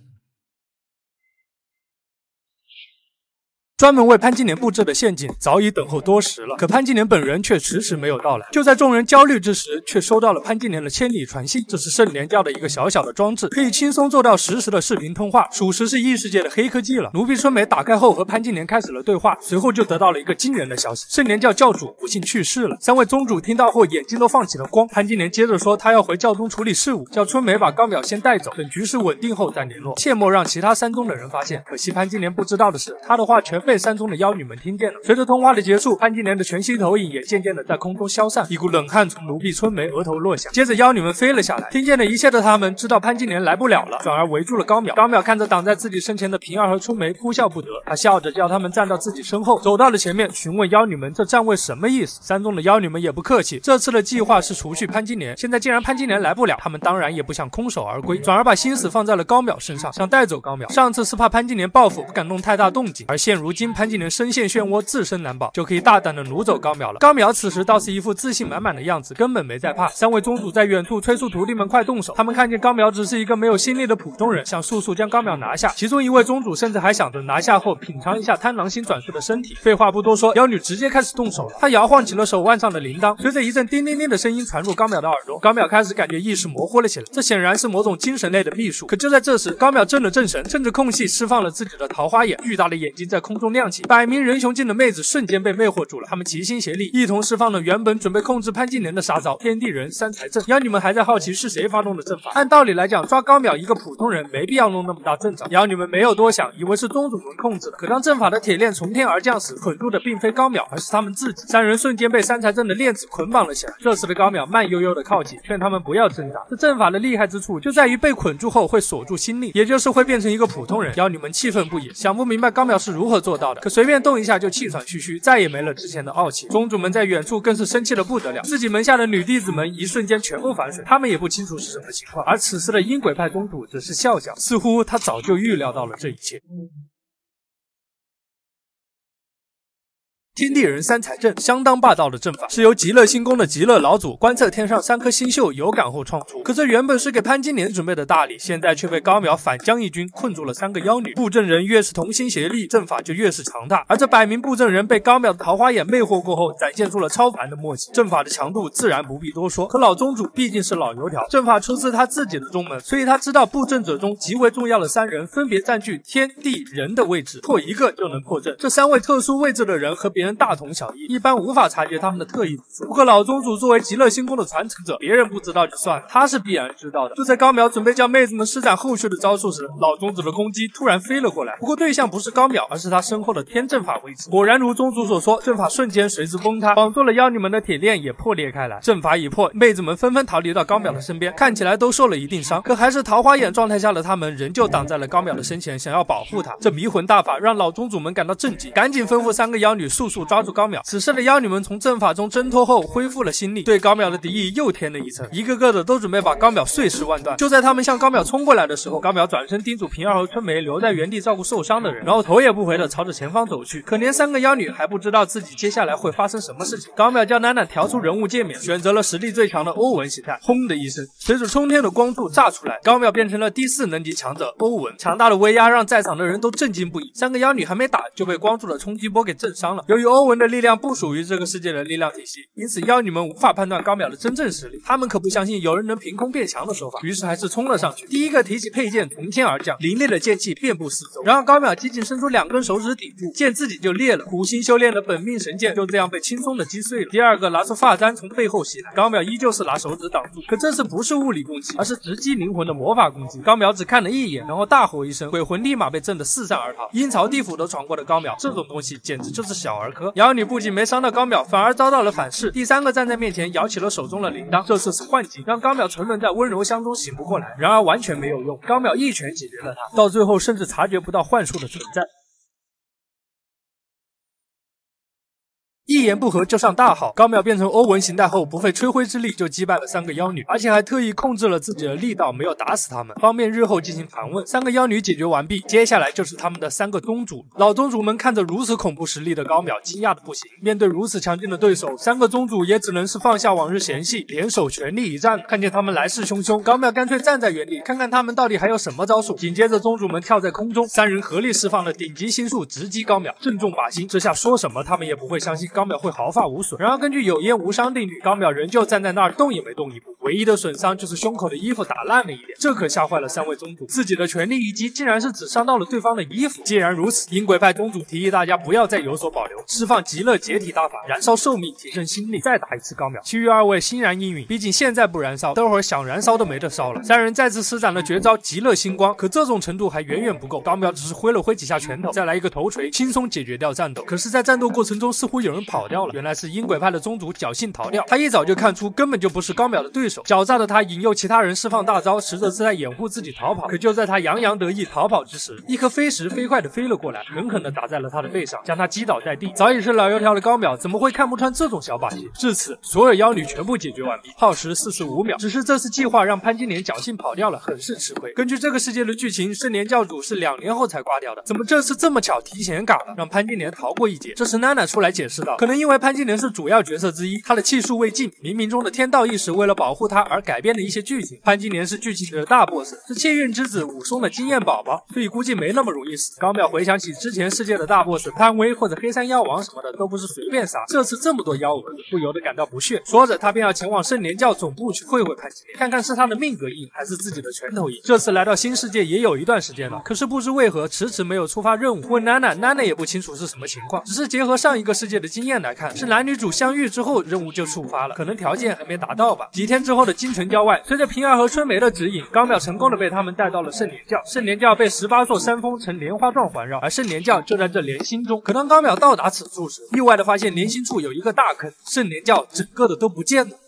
专门为潘金莲布置的陷阱早已等候多时了，可潘金莲本人却迟迟没有到来。就在众人焦虑之时，却收到了潘金莲的千里传信。这是圣莲教的一个小小的装置，可以轻松做到实时的视频通话，属实是异世界的黑科技了。奴婢春梅打开后和潘金莲开始了对话，随后就得到了一个惊人的消息：圣莲教教主不幸去世了。三位宗主听到后眼睛都放起了光。潘金莲接着说，他要回教宗处理事务，叫春梅把高淼先带走，等局势稳定后再联络，切莫让其他山宗的人发现。可惜潘金莲不知道的是，他的话全被山中的妖女们听见了。随着通话的结束，潘金莲的全息投影也渐渐的在空中消散，一股冷汗从奴婢春梅额头落下。接着妖女们飞了下来，听见了一切的他们知道潘金莲来不了了，转而围住了高淼。高淼看着挡在自己身前的平儿和春梅，哭笑不得。他笑着叫他们站到自己身后，走到了前面，询问妖女们这站位什么意思。山中的妖女们也不客气，这次的计划是除去潘金莲，现在既然潘金莲来不了，他们当然也不想空手而归，转而把心思放在了高淼身上，想带走高淼。上次是怕潘金莲报复，不敢弄太大动静，而现如今今潘金莲身陷漩涡，自身难保，就可以大胆的掳走高邈了。高邈此时倒是一副自信满满的样子，根本没在怕。三位宗主在远处催促徒弟们快动手，他们看见高邈只是一个没有心力的普通人，想速速将高邈拿下。其中一位宗主甚至还想着拿下后品尝一下贪狼星转世的身体。废话不多说，妖女直接开始动手了。她摇晃起了手腕上的铃铛，随着一阵叮叮叮的声音传入高邈的耳朵，高邈开始感觉意识模糊了起来，这显然是某种精神类的秘术。可就在这时，高邈正了正神，趁着空隙释放了自己的桃花眼，巨大的眼睛在空中亮起，百名人雄境的妹子瞬间被魅惑住了。他们齐心协力，一同释放了原本准备控制潘金莲的杀招天地人三才阵。妖女们还在好奇是谁发动的阵法，按道理来讲，抓高邈一个普通人没必要弄那么大阵仗。妖女们没有多想，以为是宗主们控制的。可当阵法的铁链从天而降时，捆住的并非高邈，而是他们自己。三人瞬间被三才阵的链子捆绑了起来。这时的高邈慢悠悠的靠近，劝他们不要挣扎。这阵法的厉害之处就在于被捆住后会锁住心力，也就是会变成一个普通人。妖女们气愤不已，想不明白高邈是如何做到的。可随便动一下就气喘吁吁，再也没了之前的傲气。宗主们在远处更是生气的不得了，自己门下的女弟子们一瞬间全部反水，他们也不清楚是什么情况。而此时的阴鬼派宗主只是笑笑，似乎他早就预料到了这一切。天地人三才阵相当霸道的阵法，是由极乐星宫的极乐老祖观测天上三颗星宿有感后创出。可这原本是给潘金莲准备的大礼，现在却被高邈反将一军困住了三个妖女。布阵人越是同心协力，阵法就越是强大。而这百名布阵人被高邈的桃花眼魅惑过后，展现出了超凡的默契，阵法的强度自然不必多说。可老宗主毕竟是老油条，阵法出自他自己的宗门，所以他知道布阵者中极为重要的三人分别占据天地人的位置，破一个就能破阵。这三位特殊位置的人和别人大同小异，一般无法察觉他们的特异之处。不过老宗主作为极乐星宫的传承者，别人不知道就算了，他是必然知道的。就在高邈准备叫妹子们施展后续的招数时，老宗主的攻击突然飞了过来，不过对象不是高邈，而是他身后的天阵法位置。果然如宗主所说，阵法瞬间随之崩塌，绑住了妖女们的铁链也破裂开来。阵法已破，妹子们纷纷逃离到高邈的身边，看起来都受了一定伤，可还是桃花眼状态下的他们仍旧挡在了高邈的身前，想要保护他。这迷魂大法让老宗主们感到震惊，赶紧吩咐三个妖女速速抓住高邈。此时的妖女们从阵法中挣脱后恢复了心力，对高邈的敌意又添了一层，一个个的都准备把高邈碎尸万段。就在他们向高邈冲过来的时候，高邈转身叮嘱平儿和春梅留在原地照顾受伤的人，然后头也不回的朝着前方走去。可怜三个妖女还不知道自己接下来会发生什么事情。高邈叫楠楠调出人物界面，选择了实力最强的欧文形态，轰的一声，随着冲天的光柱炸出来，高邈变成了第四能级强者欧文。强大的威压让在场的人都震惊不已，三个妖女还没打就被光柱的冲击波给震伤了。由于欧文的力量不属于这个世界的力量体系，因此妖女们无法判断高邈的真正实力，他们可不相信有人能凭空变强的说法，于是还是冲了上去。第一个提起佩剑从天而降，凌冽的剑气遍布四周，然后高邈仅仅伸出两根手指抵住，剑自己就裂了，苦心修炼的本命神剑就这样被轻松的击碎了。第二个拿出发簪从背后袭来，高邈依旧是拿手指挡住，可这次不是物理攻击，而是直击灵魂的魔法攻击。高邈只看了一眼，然后大吼一声，鬼魂立马被震得四散而逃。阴曹地府都闯过的高邈，这种东西简直就是小儿科。妖女不仅没伤到高邈，反而遭到了反噬。第三个站在面前摇起了手中的铃铛，这次是幻境，让高邈沉沦在温柔乡中醒不过来。然而完全没有用，高邈一拳解决了他，到最后甚至察觉不到幻术的存在。一言不合就上大号，高邈变成欧文形态后，不费吹灰之力就击败了三个妖女，而且还特意控制了自己的力道，没有打死他们，方便日后进行盘问。三个妖女解决完毕，接下来就是他们的三个宗主。老宗主们看着如此恐怖实力的高邈，惊讶的不行。面对如此强劲的对手，三个宗主也只能是放下往日嫌隙，联手全力一战。看见他们来势汹汹，高邈干脆站在原地，看看他们到底还有什么招数。紧接着宗主们跳在空中，三人合力释放了顶级星术，直击高邈，正中靶心。这下说什么他们也不会相信高邈会毫发无损。然而根据有烟无伤定律，高邈仍旧站在那儿动也没动一步，唯一的损伤就是胸口的衣服打烂了一点，这可吓坏了三位宗主，自己的全力一击竟然是只伤到了对方的衣服。既然如此，阴鬼派宗主提议大家不要再有所保留，释放极乐解体大法，燃烧寿命，提升心力，再打一次高邈。其余二位欣然应允，毕竟现在不燃烧，待会儿想燃烧都没得烧了。三人再次施展了绝招极乐星光，可这种程度还远远不够，高邈只是挥了挥几下拳头，再来一个头锤，轻松解决掉战斗。可是在战斗过程中似乎有人跑跑掉了。原来是阴鬼派的宗主侥幸逃掉，他一早就看出根本就不是高淼的对手。狡诈的他引诱其他人释放大招，实则是在掩护自己逃跑。可就在他洋洋得意逃跑之时，一颗飞石飞快的飞了过来，狠狠的打在了他的背上，将他击倒在地。早已是老油条的高淼怎么会看不穿这种小把戏？至此，所有妖女全部解决完毕，耗时四十五秒。只是这次计划让潘金莲侥幸跑掉了，很是吃亏。根据这个世界的剧情，圣莲教主是两年后才挂掉的，怎么这次这么巧提前嘎了，让潘金莲逃过一劫？这时娜娜出来解释道，可能因为潘金莲是主要角色之一，她的气数未尽，冥冥中的天道意识为了保护她而改变了一些剧情。潘金莲是剧情里的大 boss， 是气运之子武松的经验宝宝，所以估计没那么容易死。高淼回想起之前世界的大 boss 潘威或者黑山妖王什么的都不是随便杀，这次这么多幺蛾子，不由得感到不屑。说着他便要前往圣莲教总部去会会潘金莲，看看是他的命格硬还是自己的拳头硬。这次来到新世界也有一段时间了，可是不知为何迟迟没有触发任务。问娜娜，娜娜也不清楚是什么情况，只是结合上一个世界的经验来看，是男女主相遇之后任务就触发了，可能条件还没达到吧。几天之后的京城郊外，随着平儿和春梅的指引，高淼成功的被他们带到了圣莲教。圣莲教被十八座山峰呈莲花状环绕，而圣莲教就在这莲心中。可当高淼到达此处时，意外的发现莲心处有一个大坑，圣莲教整个的都不见了。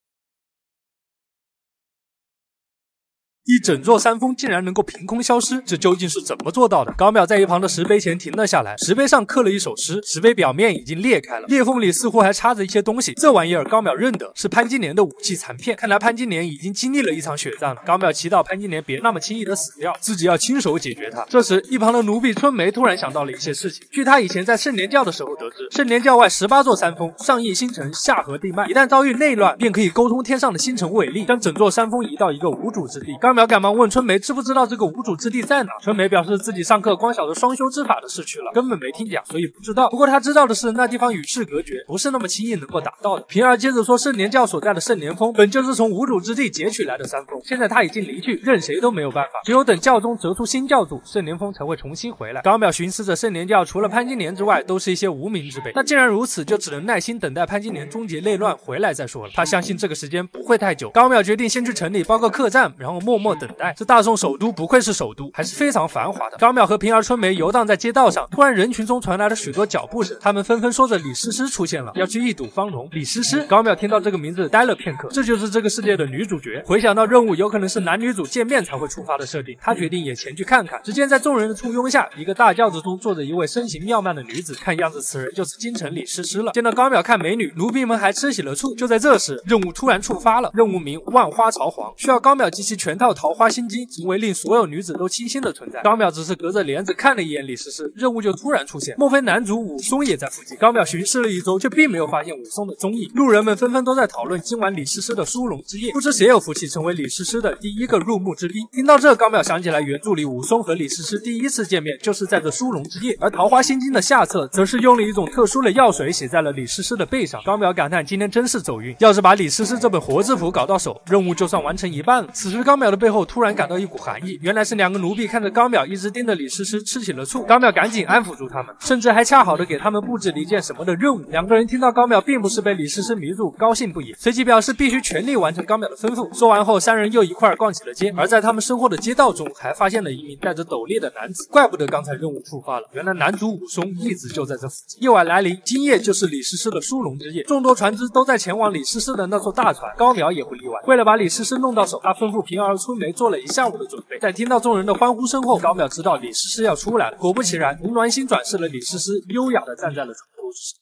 一整座山峰竟然能够凭空消失，这究竟是怎么做到的？高淼在一旁的石碑前停了下来，石碑上刻了一首诗，石碑表面已经裂开了，裂缝里似乎还插着一些东西。这玩意儿高淼认得，是潘金莲的武器残片。看来潘金莲已经经历了一场血战了。高淼祈祷潘金莲别那么轻易的死掉，自己要亲手解决她。这时，一旁的奴婢春梅突然想到了一些事情。据她以前在圣莲教的时候得知，圣莲教外十八座山峰上应星辰，下合地脉，一旦遭遇内乱，便可以沟通天上的星辰伟力，将整座山峰移到一个无主之地。高淼赶忙问春梅知不知道这个无主之地在哪。春梅表示自己上课光晓得双修之法的事去了，根本没听讲，所以不知道。不过她知道的是那地方与世隔绝，不是那么轻易能够达到的。平儿接着说，圣莲教所在的圣莲峰本就是从无主之地截取来的山峰，现在他已经离去，任谁都没有办法，只有等教宗择出新教主，圣莲峰才会重新回来。高淼寻思着圣莲教除了潘金莲之外都是一些无名之辈，那既然如此，就只能耐心等待潘金莲终结内乱回来再说了。他相信这个时间不会太久。高淼决定先去城里包个客栈，然后默默等待。这大宋首都不愧是首都，还是非常繁华的。高淼和平儿、春梅游荡在街道上，突然人群中传来了许多脚步声，他们纷纷说着李诗诗出现了，要去一睹芳容。李诗诗，高淼听到这个名字呆了片刻，这就是这个世界的女主角。回想到任务有可能是男女主见面才会触发的设定，他决定也前去看看。只见在众人的簇拥下，一个大轿子中坐着一位身形妙曼的女子，看样子此人就是京城李诗诗了。见到高淼看美女，奴婢们还吃起了醋。就在这时，任务突然触发了，任务名万花朝皇，需要高淼集齐全套桃花心经，成为令所有女子都倾心的存在。高淼只是隔着帘子看了一眼李诗诗，任务就突然出现。莫非男主武松也在附近？高淼巡视了一周，却并没有发现武松的踪影。路人们纷纷都在讨论今晚李诗诗的殊荣之夜，不知谁有福气成为李诗诗的第一个入幕之宾。听到这，高淼想起来原著里武松和李诗诗第一次见面就是在这殊荣之夜，而桃花心经的下册则是用了一种特殊的药水写在了李诗诗的背上。高淼感叹今天真是走运，要是把李诗诗这本活字谱搞到手，任务就算完成一半了。此时高淼的背后突然感到一股寒意，原来是两个奴婢看着高淼一直盯着李诗诗吃起了醋。高淼赶紧安抚住他们，甚至还恰好的给他们布置了一件什么的任务。两个人听到高淼并不是被李诗诗迷住，高兴不已，随即表示必须全力完成高淼的吩咐。说完后，三人又一块逛起了街，而在他们身后的街道中还发现了一名戴着斗笠的男子，怪不得刚才任务触发了，原来男主武松一直就在这附近。夜晚来临，今夜就是李诗诗的殊荣之夜，众多船只都在前往李诗诗的那艘大船，高淼也不例外。为了把李诗诗弄到手，他吩咐平儿、春梅做了一下午的准备。在听到众人的欢呼声后，高淼知道李诗诗要出来了。果不其然，红鸾星转世了李诗诗，优雅的站在了船头之上。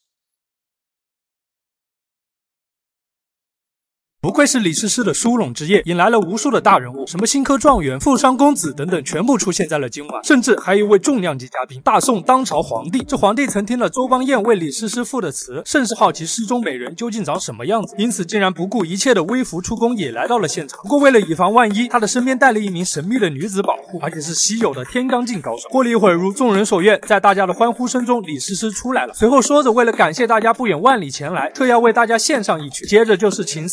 不愧是李诗诗的殊荣之夜，引来了无数的大人物，什么新科状元、富商公子等等，全部出现在了今晚。甚至还有一位重量级嘉宾，大宋当朝皇帝。这皇帝曾听了周邦彦为李诗诗赋的词，甚是好奇诗中美人究竟长什么样子，因此竟然不顾一切的微服出宫，也来到了现场。不过为了以防万一，他的身边带了一名神秘的女子保护，而且是稀有的天罡境高手。过了一会儿，如众人所愿，在大家的欢呼声中，李诗诗出来了。随后说着为了感谢大家不远万里前来，特要为大家献上一曲。接着就是琴瑟四起。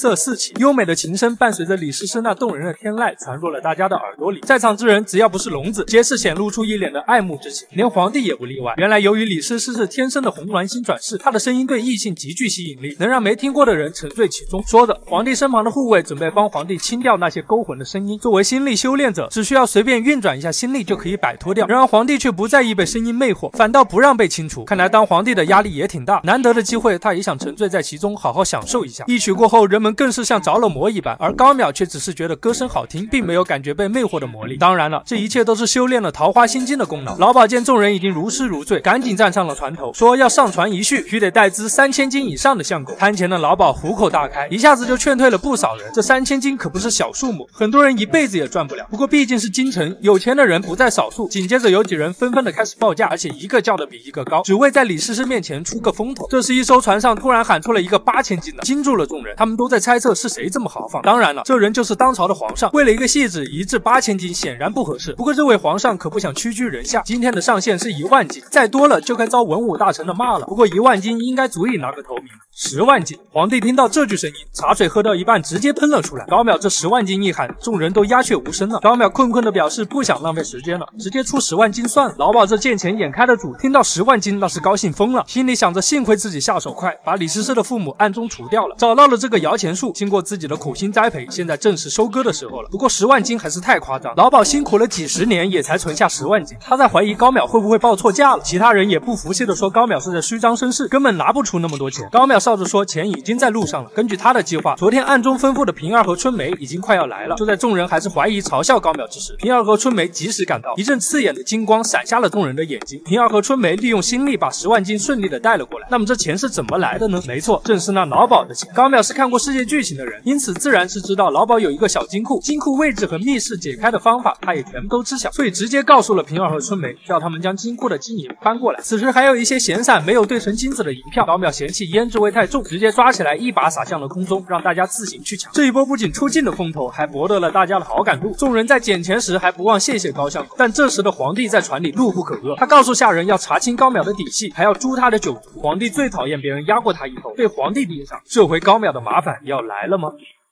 起，优美的琴声伴随着李师师那动人的天籁传入了大家的耳朵里。在场之人只要不是聋子，皆是显露出一脸的爱慕之情，连皇帝也不例外。原来由于李师师是天生的红鸾星转世，她的声音对异性极具吸引力，能让没听过的人沉醉其中。说着，皇帝身旁的护卫准备帮皇帝清掉那些勾魂的声音。作为心力修炼者，只需要随便运转一下心力就可以摆脱掉。然而皇帝却不在意被声音魅惑，反倒不让被清除。看来当皇帝的压力也挺大，难得的机会，他也想沉醉在其中，好好享受一下。一曲过后，人们更是像着了魔一般，而高淼却只是觉得歌声好听，并没有感觉被魅惑的魔力。当然了，这一切都是修炼了桃花心经的功劳。老鸨见众人已经如痴如醉，赶紧站上了船头，说要上船一叙，须得带资三千斤以上的相狗。摊前的老鸨虎口大开，一下子就劝退了不少人。这三千斤可不是小数目，很多人一辈子也赚不了。不过毕竟是京城，有钱的人不在少数。紧接着有几人纷纷的开始报价，而且一个叫的比一个高，只为在李师师面前出个风头。这时一艘船上突然喊出了一个八千斤的，惊住了众人，他们都在猜测是谁这么豪放。当然了，这人就是当朝的皇上。为了一个戏子一掷八千斤，显然不合适。不过这位皇上可不想屈居人下，今天的上限是一万斤，再多了就该遭文武大臣的骂了。不过一万斤应该足以拿个头名。十万斤！皇帝听到这句声音，茶水喝到一半直接喷了出来。高淼这十万斤一喊，众人都鸦雀无声了。高淼困困的表示不想浪费时间了，直接出十万斤算了。老鸨这见钱眼开的主，听到十万斤那是高兴疯了，心里想着幸亏自己下手快，把李师师的父母暗中除掉了，找到了这个摇钱树，经过自己的苦心栽培，现在正是收割的时候了。不过十万斤还是太夸张，老鸨辛苦了几十年也才存下十万斤，他在怀疑高淼会不会报错价了。其他人也不服气的说高淼是在虚张声势，根本拿不出那么多钱。高淼笑着说钱已经在路上了，根据他的计划，昨天暗中吩咐的平儿和春梅已经快要来了。就在众人还是怀疑嘲笑高淼之时，平儿和春梅及时赶到，一阵刺眼的金光闪瞎了众人的眼睛。平儿和春梅利用心力把十万斤顺利的带了过来。那么这钱是怎么来的呢？没错，正是那老鸨的钱。高淼是看过世界剧情的人，因此自然是知道老鸨有一个小金库，金库位置和密室解开的方法他也全部都知晓，所以直接告诉了平儿和春梅，叫他们将金库的金银搬过来。此时还有一些闲散没有兑成金子的银票，高淼嫌弃胭脂味太重，直接抓起来一把撒向了空中，让大家自行去抢。这一波不仅出尽了风头，还博得了大家的好感度。众人在捡钱时还不忘谢谢高相公，但这时的皇帝在船里怒不可遏，他告诉下人要查清高淼的底细，还要诛他的酒徒。皇帝最讨厌别人压过他一头，被皇帝盯上，这回高淼的麻烦要来了吗？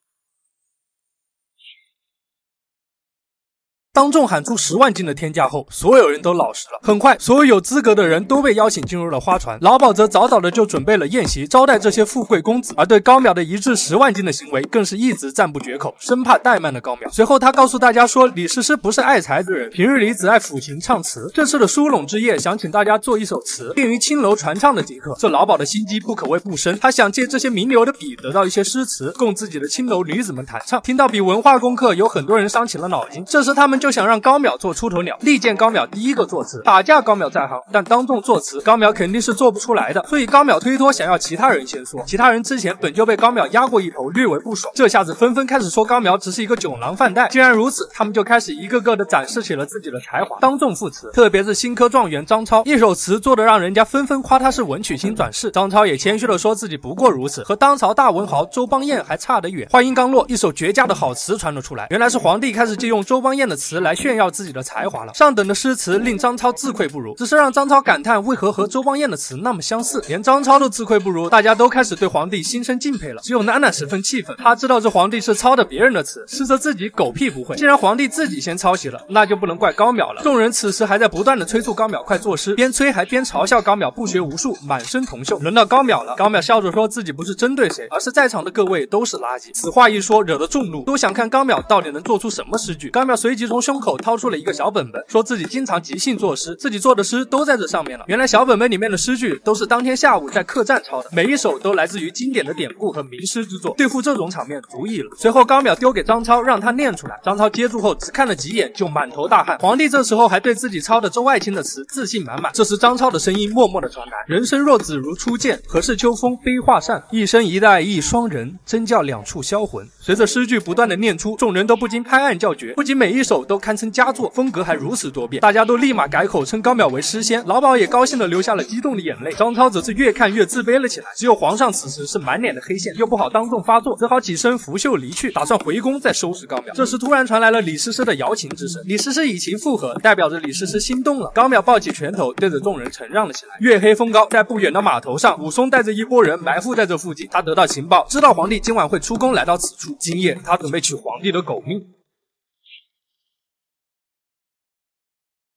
当众喊出十万斤的天价后，所有人都老实了。很快，所有有资格的人都被邀请进入了花船。老鸨则早早的就准备了宴席，招待这些富贵公子。而对高淼的一掷十万斤的行为，更是一直赞不绝口，生怕怠慢了高淼。随后，他告诉大家说，李师师不是爱财之人，平日里只爱抚琴唱词。这次的梳拢之夜，想请大家做一首词，便于青楼传唱的即可。这老鸨的心机不可谓不深，他想借这些名流的笔，得到一些诗词，供自己的青楼女子们弹唱。听到比文化功课，有很多人伤起了脑筋。这时他们就想让高淼做出头鸟，力荐高淼第一个作词，打架高淼在行，但当众作词高淼肯定是做不出来的，所以高淼推脱想要其他人先说。其他人之前本就被高淼压过一头，略为不爽，这下子纷纷开始说高淼只是一个酒囊饭袋。既然如此，他们就开始一个个的展示起了自己的才华，当众赋词。特别是新科状元张超，一首词做得让人家纷纷夸他是文曲星转世。张超也谦虚的说自己不过如此，和当朝大文豪周邦彦还差得远。话音刚落，一首绝佳的好词传了出来，原来是皇帝开始借用周邦彦的词来炫耀自己的才华了。上等的诗词令张超自愧不如，只是让张超感叹为何和周邦彦的词那么相似。连张超都自愧不如，大家都开始对皇帝心生敬佩了。只有囡囡十分气愤，他知道这皇帝是抄的别人的词，实则自己狗屁不会。既然皇帝自己先抄袭了，那就不能怪高淼了。众人此时还在不断的催促高淼快作诗，边催还边嘲笑高淼不学无术，满身铜锈。轮到高淼了，高淼笑着说自己不是针对谁，而是在场的各位都是垃圾。此话一说，惹得众怒，都想看高淼到底能做出什么诗句。高淼随即从胸口掏出了一个小本本，说自己经常即兴作诗，自己做的诗都在这上面了。原来小本本里面的诗句都是当天下午在客栈抄的，每一首都来自于经典的典故和名诗之作，对付这种场面足矣了。随后高淼丢给张超，让他念出来。张超接住后只看了几眼就满头大汗。皇帝这时候还对自己抄的周爱卿的词自信满满。这时张超的声音默默的传来：人生若只如初见，何事秋风悲画扇？一生一代一双人，真叫两处销魂。 随着诗句不断的念出，众人都不禁拍案叫绝，不仅每一首都堪称佳作，风格还如此多变，大家都立马改口称高邈为诗仙。老鸨也高兴的流下了激动的眼泪，张超则是越看越自卑了起来。只有皇上此时是满脸的黑线，又不好当众发作，只好起身拂袖离去，打算回宫再收拾高邈。这时突然传来了李师师的摇琴之声，李师师以琴附和，代表着李师师心动了。高邈抱起拳头，对着众人承让了起来。月黑风高，在不远的码头上，武松带着一拨人埋伏在这附近。他得到情报，知道皇帝今晚会出宫来到此处，今夜他准备取皇帝的狗命。